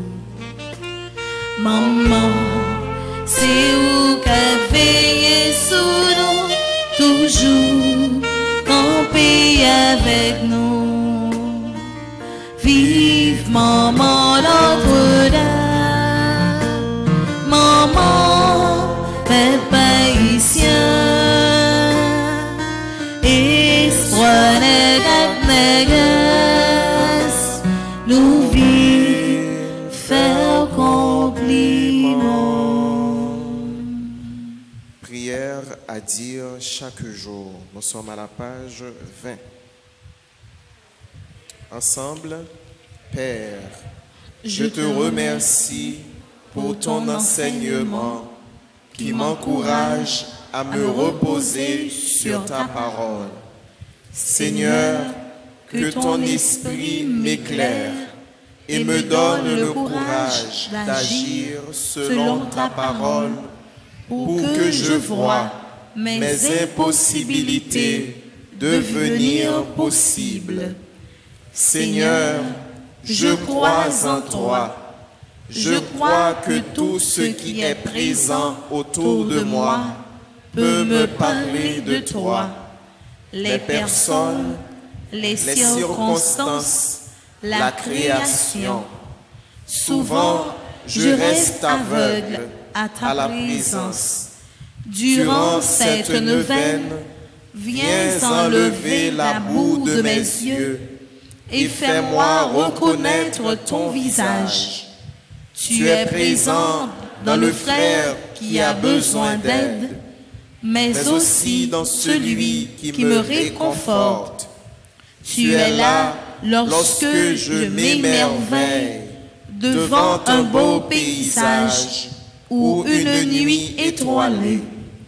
Maman, c'est où qu'a veillé sous nous, toujours camper avec nous. Vive maman Notre-Dame, maman, peuple haïtien, espoir négat négas, nous vivons faire compliment. Prière à dire chaque jour. Nous sommes à la page vingt. Ensemble, Père, je te remercie pour ton enseignement qui m'encourage à me reposer sur ta parole. Seigneur, que ton esprit m'éclaire et me donne le courage d'agir selon ta parole pour que je voie mes impossibilités devenir possibles. Seigneur, je crois en toi. Je crois que tout ce qui est présent autour de moi peut me parler de toi. Les personnes, les circonstances, la création. Souvent, je reste aveugle à ta présence. Durant cette neuvaine, viens enlever la boue de mes yeux et fais-moi reconnaître ton visage. Tu es présent dans le frère qui a besoin d'aide, mais aussi dans celui qui me réconforte. Tu es là lorsque je m'émerveille devant un beau paysage ou une nuit étoilée.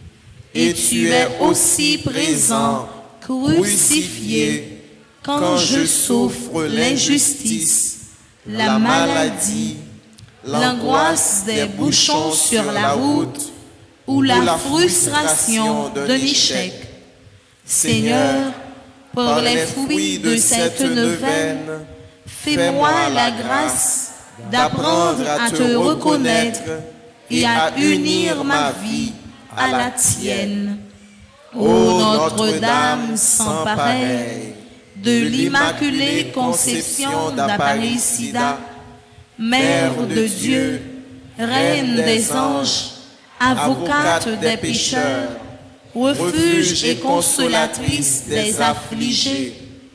Et tu es aussi présent, crucifié, quand je souffre l'injustice, la maladie, l'angoisse des bouchons sur la route ou la frustration d'un échec. Seigneur, par les fruits de cette neuvaine, fais-moi la grâce d'apprendre à te reconnaître et à unir ma vie à la tienne. Ô Notre-Dame sans pareil, de l'Immaculée Conception d'Aparecida, Mère de Dieu, Reine des anges, avocate des pécheurs, refuge et consolatrice des affligés,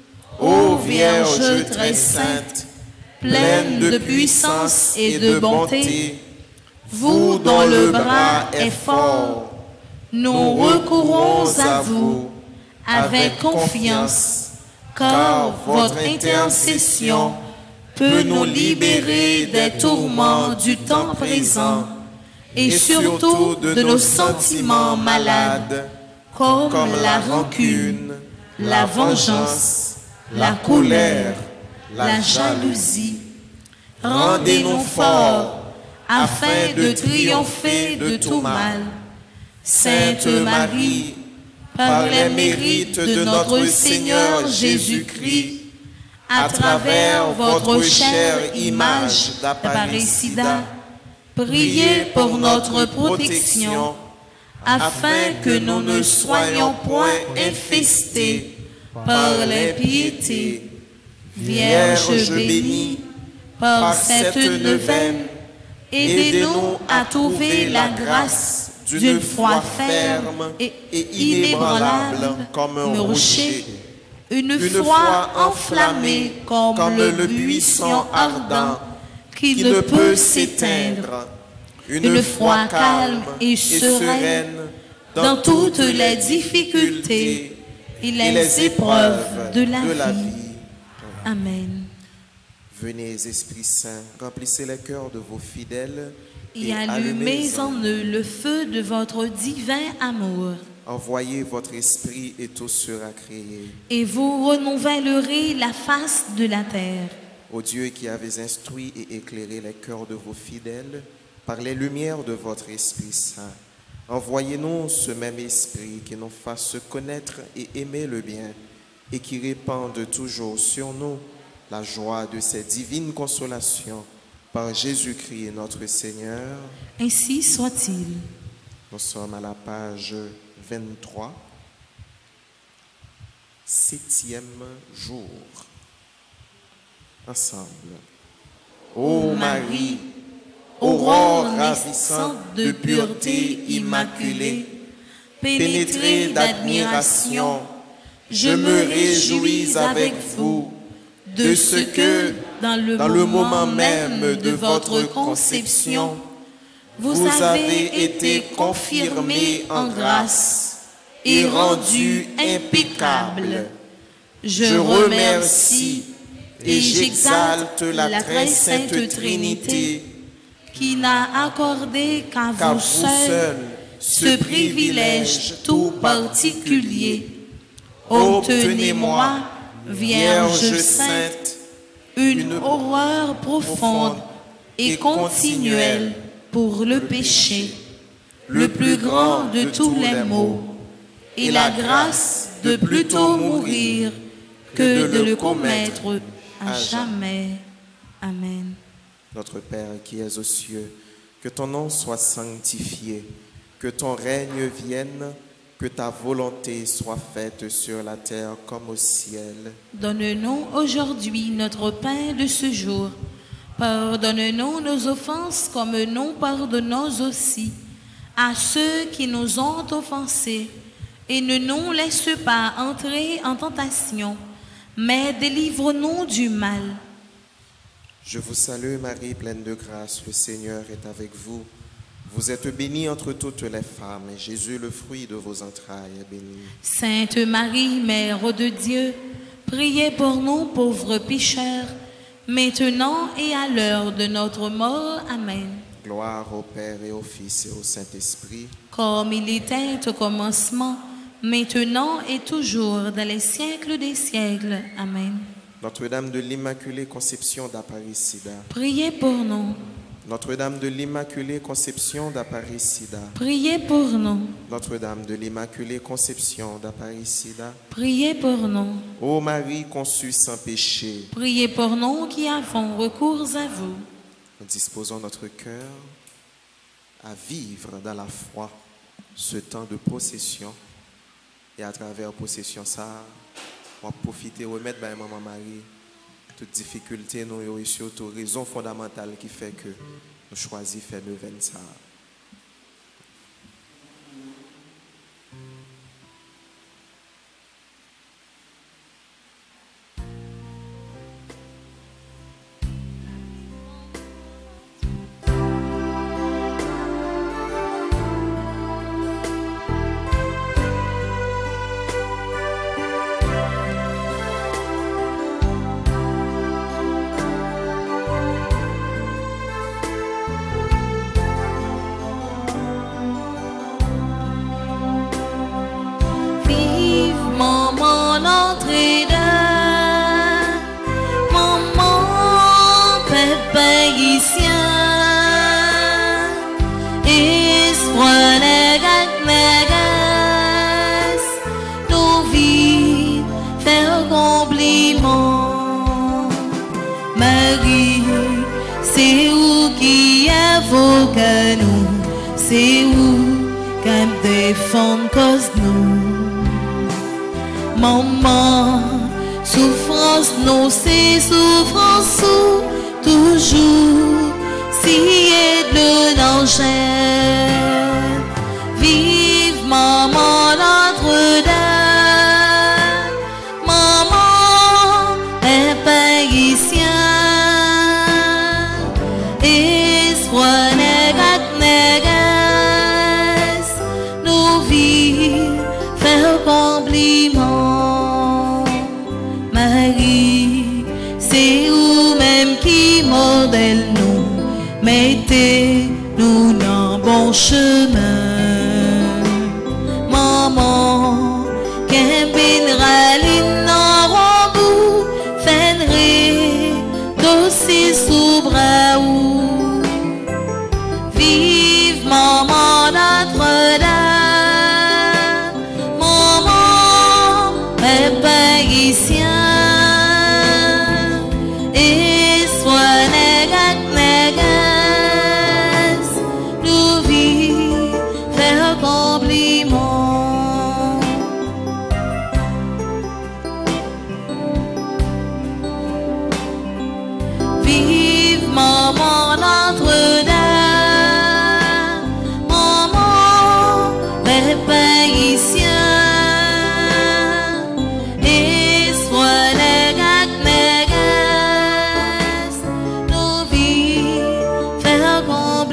ô Vierge très sainte, pleine de puissance et de bonté, vous dont le bras est fort, nous recourons à vous avec confiance, car votre intercession peut nous libérer des tourments du temps présent et surtout de nos sentiments malades, comme la rancune, la vengeance, la colère, la jalousie. Rendez-nous forts afin de triompher de tout mal. Sainte Marie, par les mérites de notre Seigneur Jésus-Christ, à travers votre chère image d'Aparecida, priez pour notre protection, afin que nous ne soyons point infestés par l'impiété. Vierge bénie, par cette neuvaine, aidez-nous à trouver la grâce d'une foi ferme et inébranlable comme un rocher, une foi enflammée comme le buisson ardent qui ne peut s'éteindre, une foi calme et sereine dans toutes les difficultés et les épreuves de la vie. Amen. Venez, Esprit Saint, remplissez les cœurs de vos fidèles et allumez en eux le feu de votre divin amour. Envoyez votre esprit et tout sera créé. Et vous renouvellerez la face de la terre. Ô Dieu qui avez instruit et éclairé les cœurs de vos fidèles par les lumières de votre Esprit Saint, Envoyez-nous ce même esprit qui nous fasse connaître et aimer le bien et qui répande toujours sur nous la joie de ces divines consolations par Jésus-Christ notre Seigneur. Ainsi soit-il. Nous sommes à la page vingt-trois, septième jour. Ensemble. Ô Marie, aurore ravissante de pureté immaculée, pénétrée d'admiration, je me réjouis avec vous de ce que, dans le, dans le moment même de votre conception, vous avez été confirmé en grâce et rendu impeccable. Je remercie et j'exalte la très sainte Trinité qui n'a accordé qu'à qu'à vous seul ce privilège tout particulier. Obtenez-moi, Vierge sainte, une horreur profonde et continuelle pour le péché, le plus grand de tous les maux, et la grâce de plutôt mourir que de le commettre à jamais. Amen. Notre Père qui es aux cieux, que ton nom soit sanctifié, que ton règne vienne, que ta volonté soit faite sur la terre comme au ciel. Donne-nous aujourd'hui notre pain de ce jour. Pardonne-nous nos offenses comme nous pardonnons aussi à ceux qui nous ont offensés. Et ne nous laisse pas entrer en tentation, mais délivre-nous du mal. Je vous salue Marie, pleine de grâce, le Seigneur est avec vous. Vous êtes bénie entre toutes les femmes, et Jésus, le fruit de vos entrailles, est béni. Sainte Marie, Mère de Dieu, priez pour nous pauvres pécheurs, maintenant et à l'heure de notre mort. Amen. Gloire au Père et au Fils et au Saint-Esprit. Comme il était au commencement, maintenant et toujours, dans les siècles des siècles. Amen. Notre-Dame de l'Immaculée Conception d'Apparecida. Priez pour nous. Notre-Dame de l'Immaculée Conception d'Apparecida. Priez pour nous. Notre-Dame de l'Immaculée Conception d'Apparecida. Priez pour nous. Ô Marie conçue sans péché. Priez pour nous qui avons recours à vous. Nous disposons notre cœur à vivre dans la foi ce temps de possession. Et à travers possession ça, on va profiter, remettre à Maman Marie toute difficulté, nous et surtout raison fondamentale qui fait que nous choisissons faire le vingt ça. C'est où qu'elle défend cause nous. Maman, souffrance nous c'est souffrance ou toujours si est le danger. Vive maman Notre-Dame, maman un païsien, espoir négat négas, nous vivons faire compliment. Marie, c'est vous-même qui modèle nous, mettez-nous dans bon chemin. Maman, qu'un raline dans rambou, fenré, d'aussi sous bras ou. Vive maman Notre-Dame.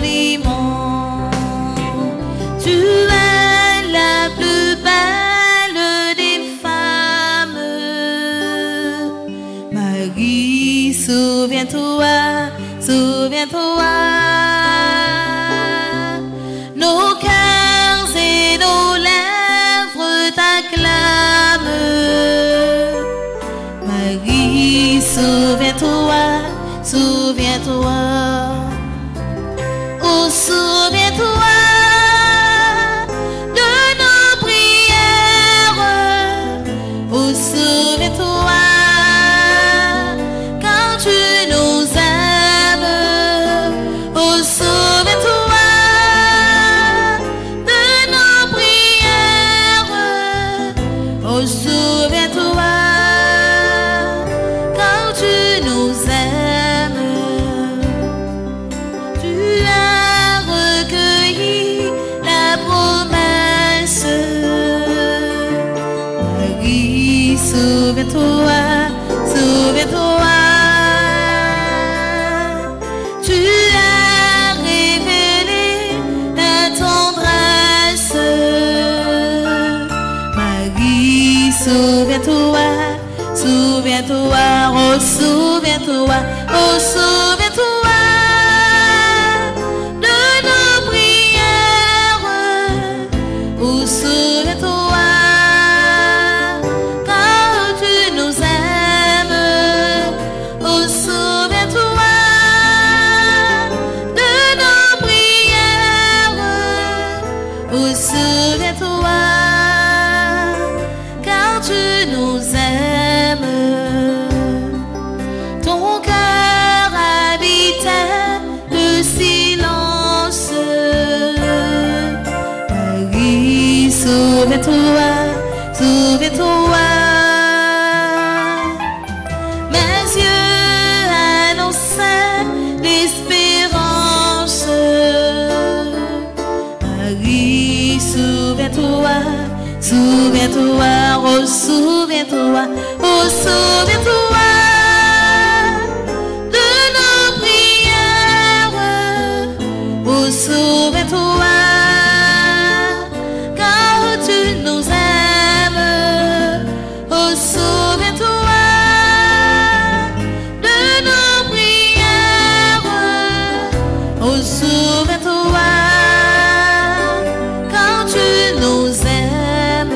compliment. Tu es la plus belle des femmes. Marie, souviens-toi, souviens-toi. Nos cœurs et nos lèvres t'acclament. Marie, souviens-toi, souviens-toi. Oh, souviens-toi de nos prières. Oh, souviens-toi quand tu nous aimes. Oh, souviens-toi de nos prières. Oh, souviens-toi quand tu nous aimes. Tu as recueilli la promesse. Marie, souviens-toi, souviens-toi. Tu as révélé la tendresse. Marie, souviens-toi, souviens-toi, oh souviens-toi, oh souviens-toi de nos prières. Oh souviens-toi quand tu nous aimes. Oh souviens-toi de nos prières. Oh souviens-toi quand tu nous aimes. Ton cœur habitait le silence. Marie, souviens-toi, souviens-toi. Mes yeux annonçaient l'espérance. Marie, souviens-toi, souviens-toi, oh souviens-toi, oh souviens-toi de nos prières. Oh souviens-toi quand tu nous aimes. Oh souviens-toi de nos prières. Oh souviens-toi quand tu nous aimes.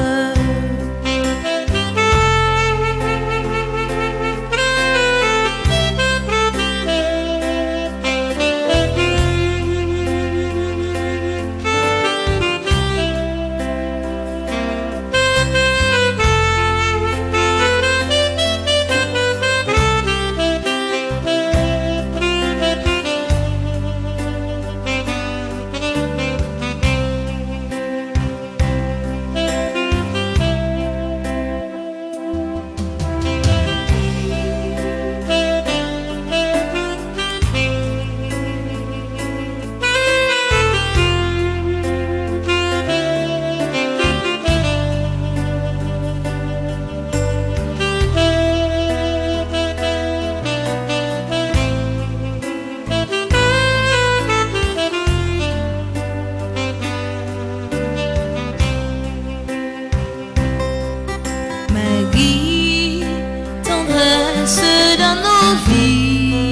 Marie, tendresse dans nos vies.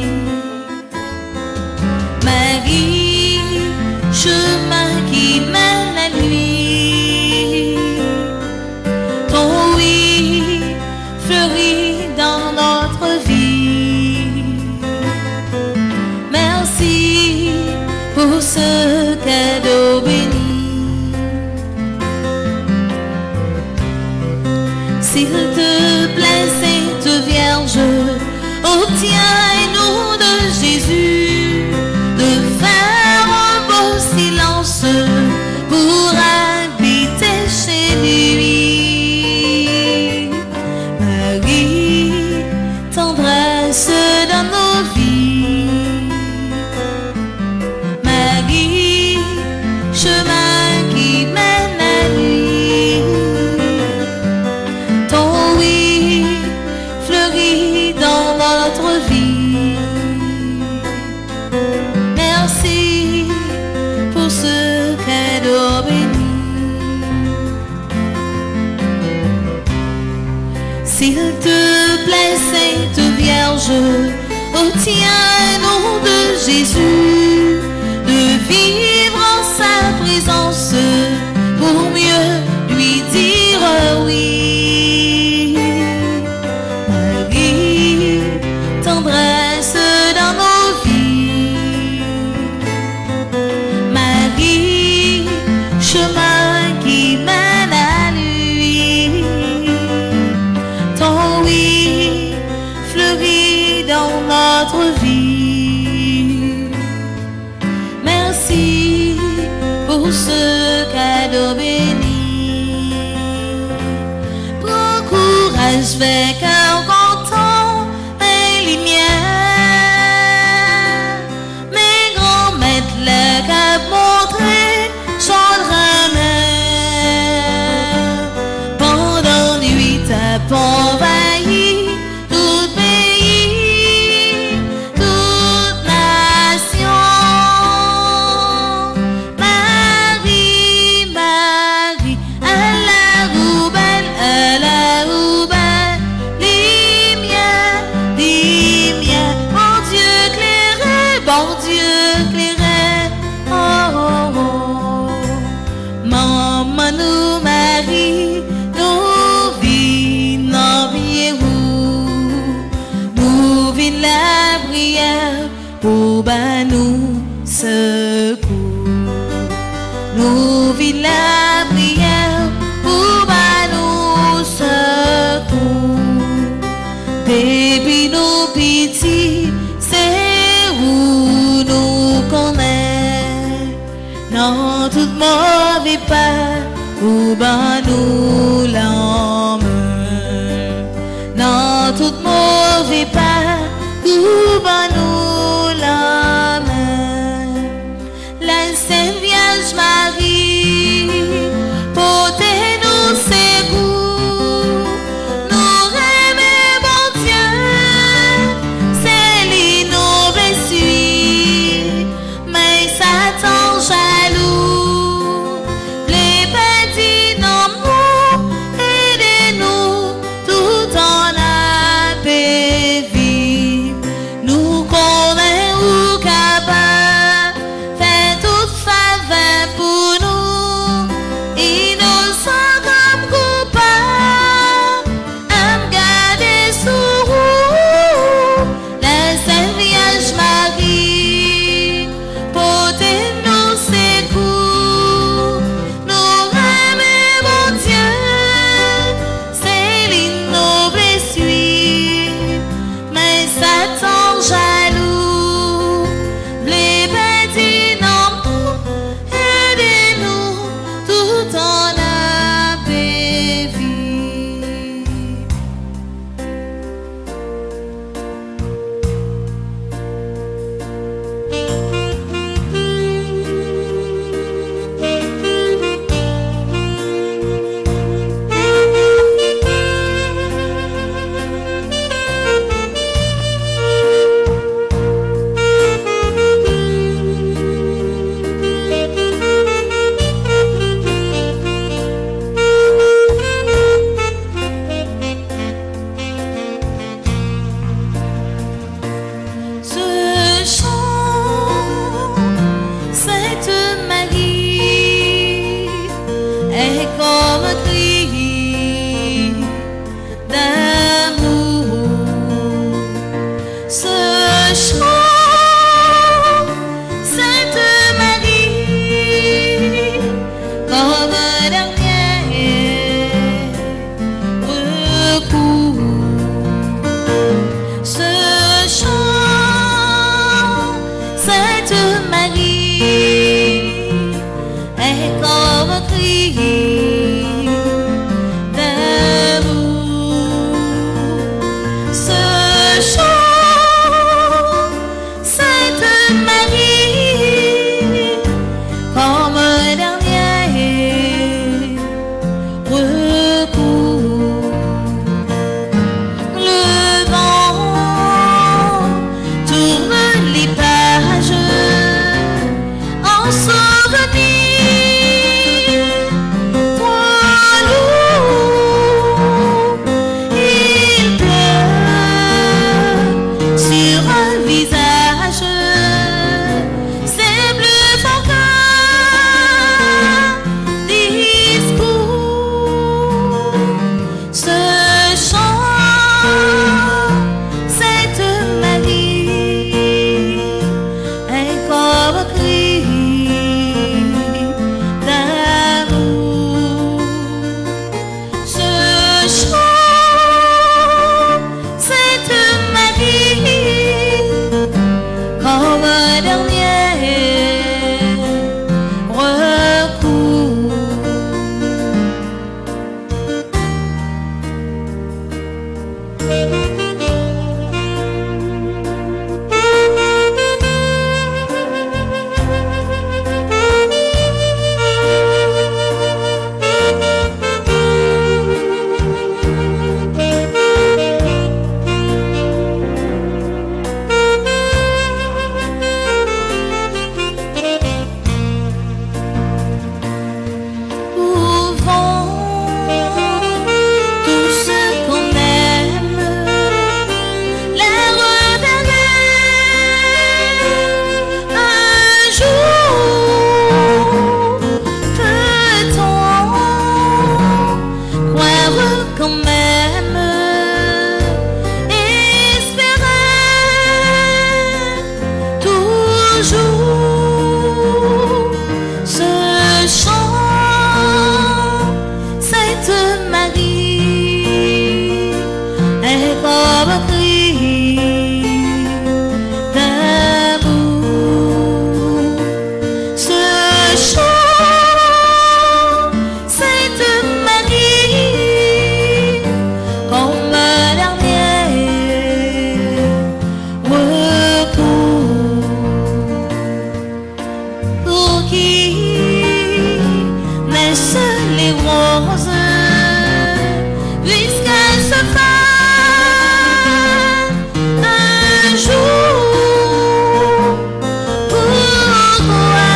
Marie, chemin qui mène la nuit. Ton oui fleurit dans notre vie. Merci pour ce cadeau béni. S'il te plaît, Sainte Vierge, obtiens-nous de Jésus de faire un beau silence pour habiter chez lui. Marie, tendresse dans nos vies. Marie, Tiens, nom de Jésus, de vivre en sa présence pour mieux lui dire oui. Marie, tendresse dans nos vies. Marie, chemin qui mène à lui. Ton oui fleurit dans notre vie. Merci pour ce cadeau béni. Prends courage, fais cœur content, et lumière. Mes grands maîtres le cap montré, chante pendant nuit à envahi tout pays, toute nation. Marie, Marie, à la roubelle, à la roubelle, lumière, lumière, bon Dieu clairé, bon Dieu clairé, oh oh oh. Maman nous Marie, nous vîmes en nous vîmes la prière pour bas nous secours. Nous vîmes la prière pour bas nous secours. Depuis nous petits, c'est où nous connaît. Dans toute mauvais pas, pour bas nous l'âme. Dans toute mauvais pas, pour bas nous l'âme. La Sainte Vierge Marie, portez-nous secours. Nous remet bon Dieu, c'est lui nous ressuit. Mais Satan jaloux, les petits noms, aidez-nous tout en la paix vive. Nous connaissons capable, fait toute faveur pour nous. Innocents comme coupables, à me garder sous roue. La Sainte Vierge Marie, portez-nous secours. Nous remet bon Dieu, c'est l'innoble suite. Mais Satan jaloux, les petits noms, aidez-nous tout en la paix vive. Ce chant, Sainte Marie, est comme un cri d'amour. Ce chant, Sainte Marie, comme un dernier recours. Ce chant, Sainte Marie, est comme un cri d'amour. Ce chant, Sainte Marie, comme un dernier recours. Le vent tourne les pages en souvenir. Toi lourd, il pleut qui naissent les roses puisqu'elles se fanent un jour. Pourquoi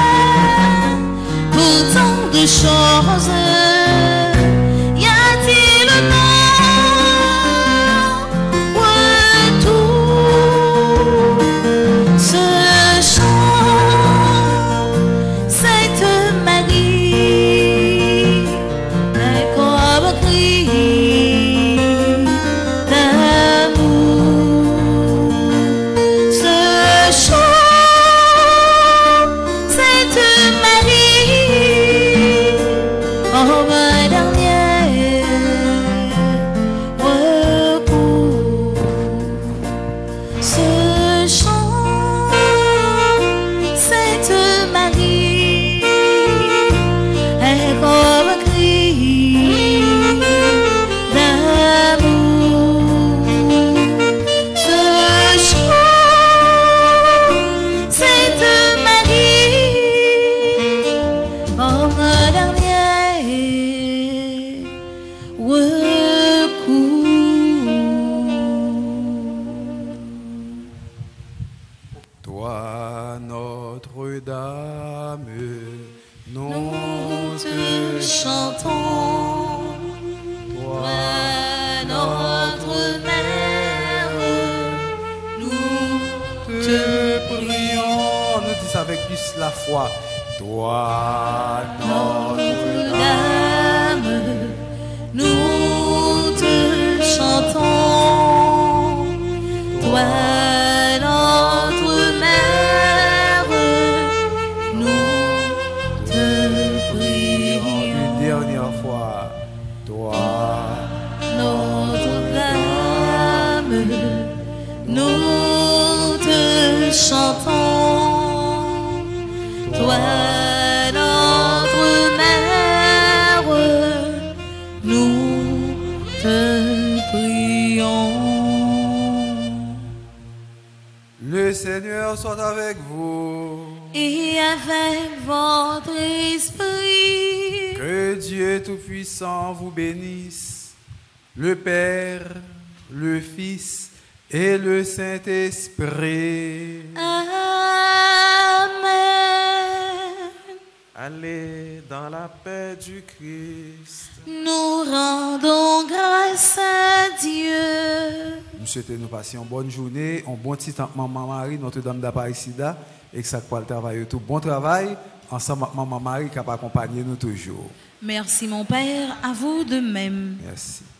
pour tant de choses y a-t-il un retour? Ce chant, Sainte Marie, est comme un cri d'amour. Ce chant, Sainte Marie, comme un dernier recours. Ce chant, Sainte Marie, est comme un cri d'amour. Ce chant, Sainte Marie, comme un dernier recours. Toi, Notre-Dame, nous Nous te te chantons, toi, toi, notre mère, nous te te prions. Nous disons avec plus la foi. Toi, Notre-Dame, Notre-Dame, nous te chantons, toi, notre mère, nous te prions. une dernière fois. Toi, Notre-Dame, nous te chantons, toi, notre mère, nous te prions. le Seigneur soit avec vous. Et avec votre esprit, Que Dieu Tout-Puissant vous bénisse, le Père, le Fils et le Saint-Esprit. Amen. Allez dans la paix du Christ. Nous rendons grâce à Dieu. Nous souhaitons nous passer une bonne journée, un bon petit temps Maman Marie, Notre-Dame d'Aparicida, et que ça soit le travail tout. Bon travail, ensemble avec Maman Marie qui va accompagner nous toujours. Merci mon Père, à vous de même. Merci.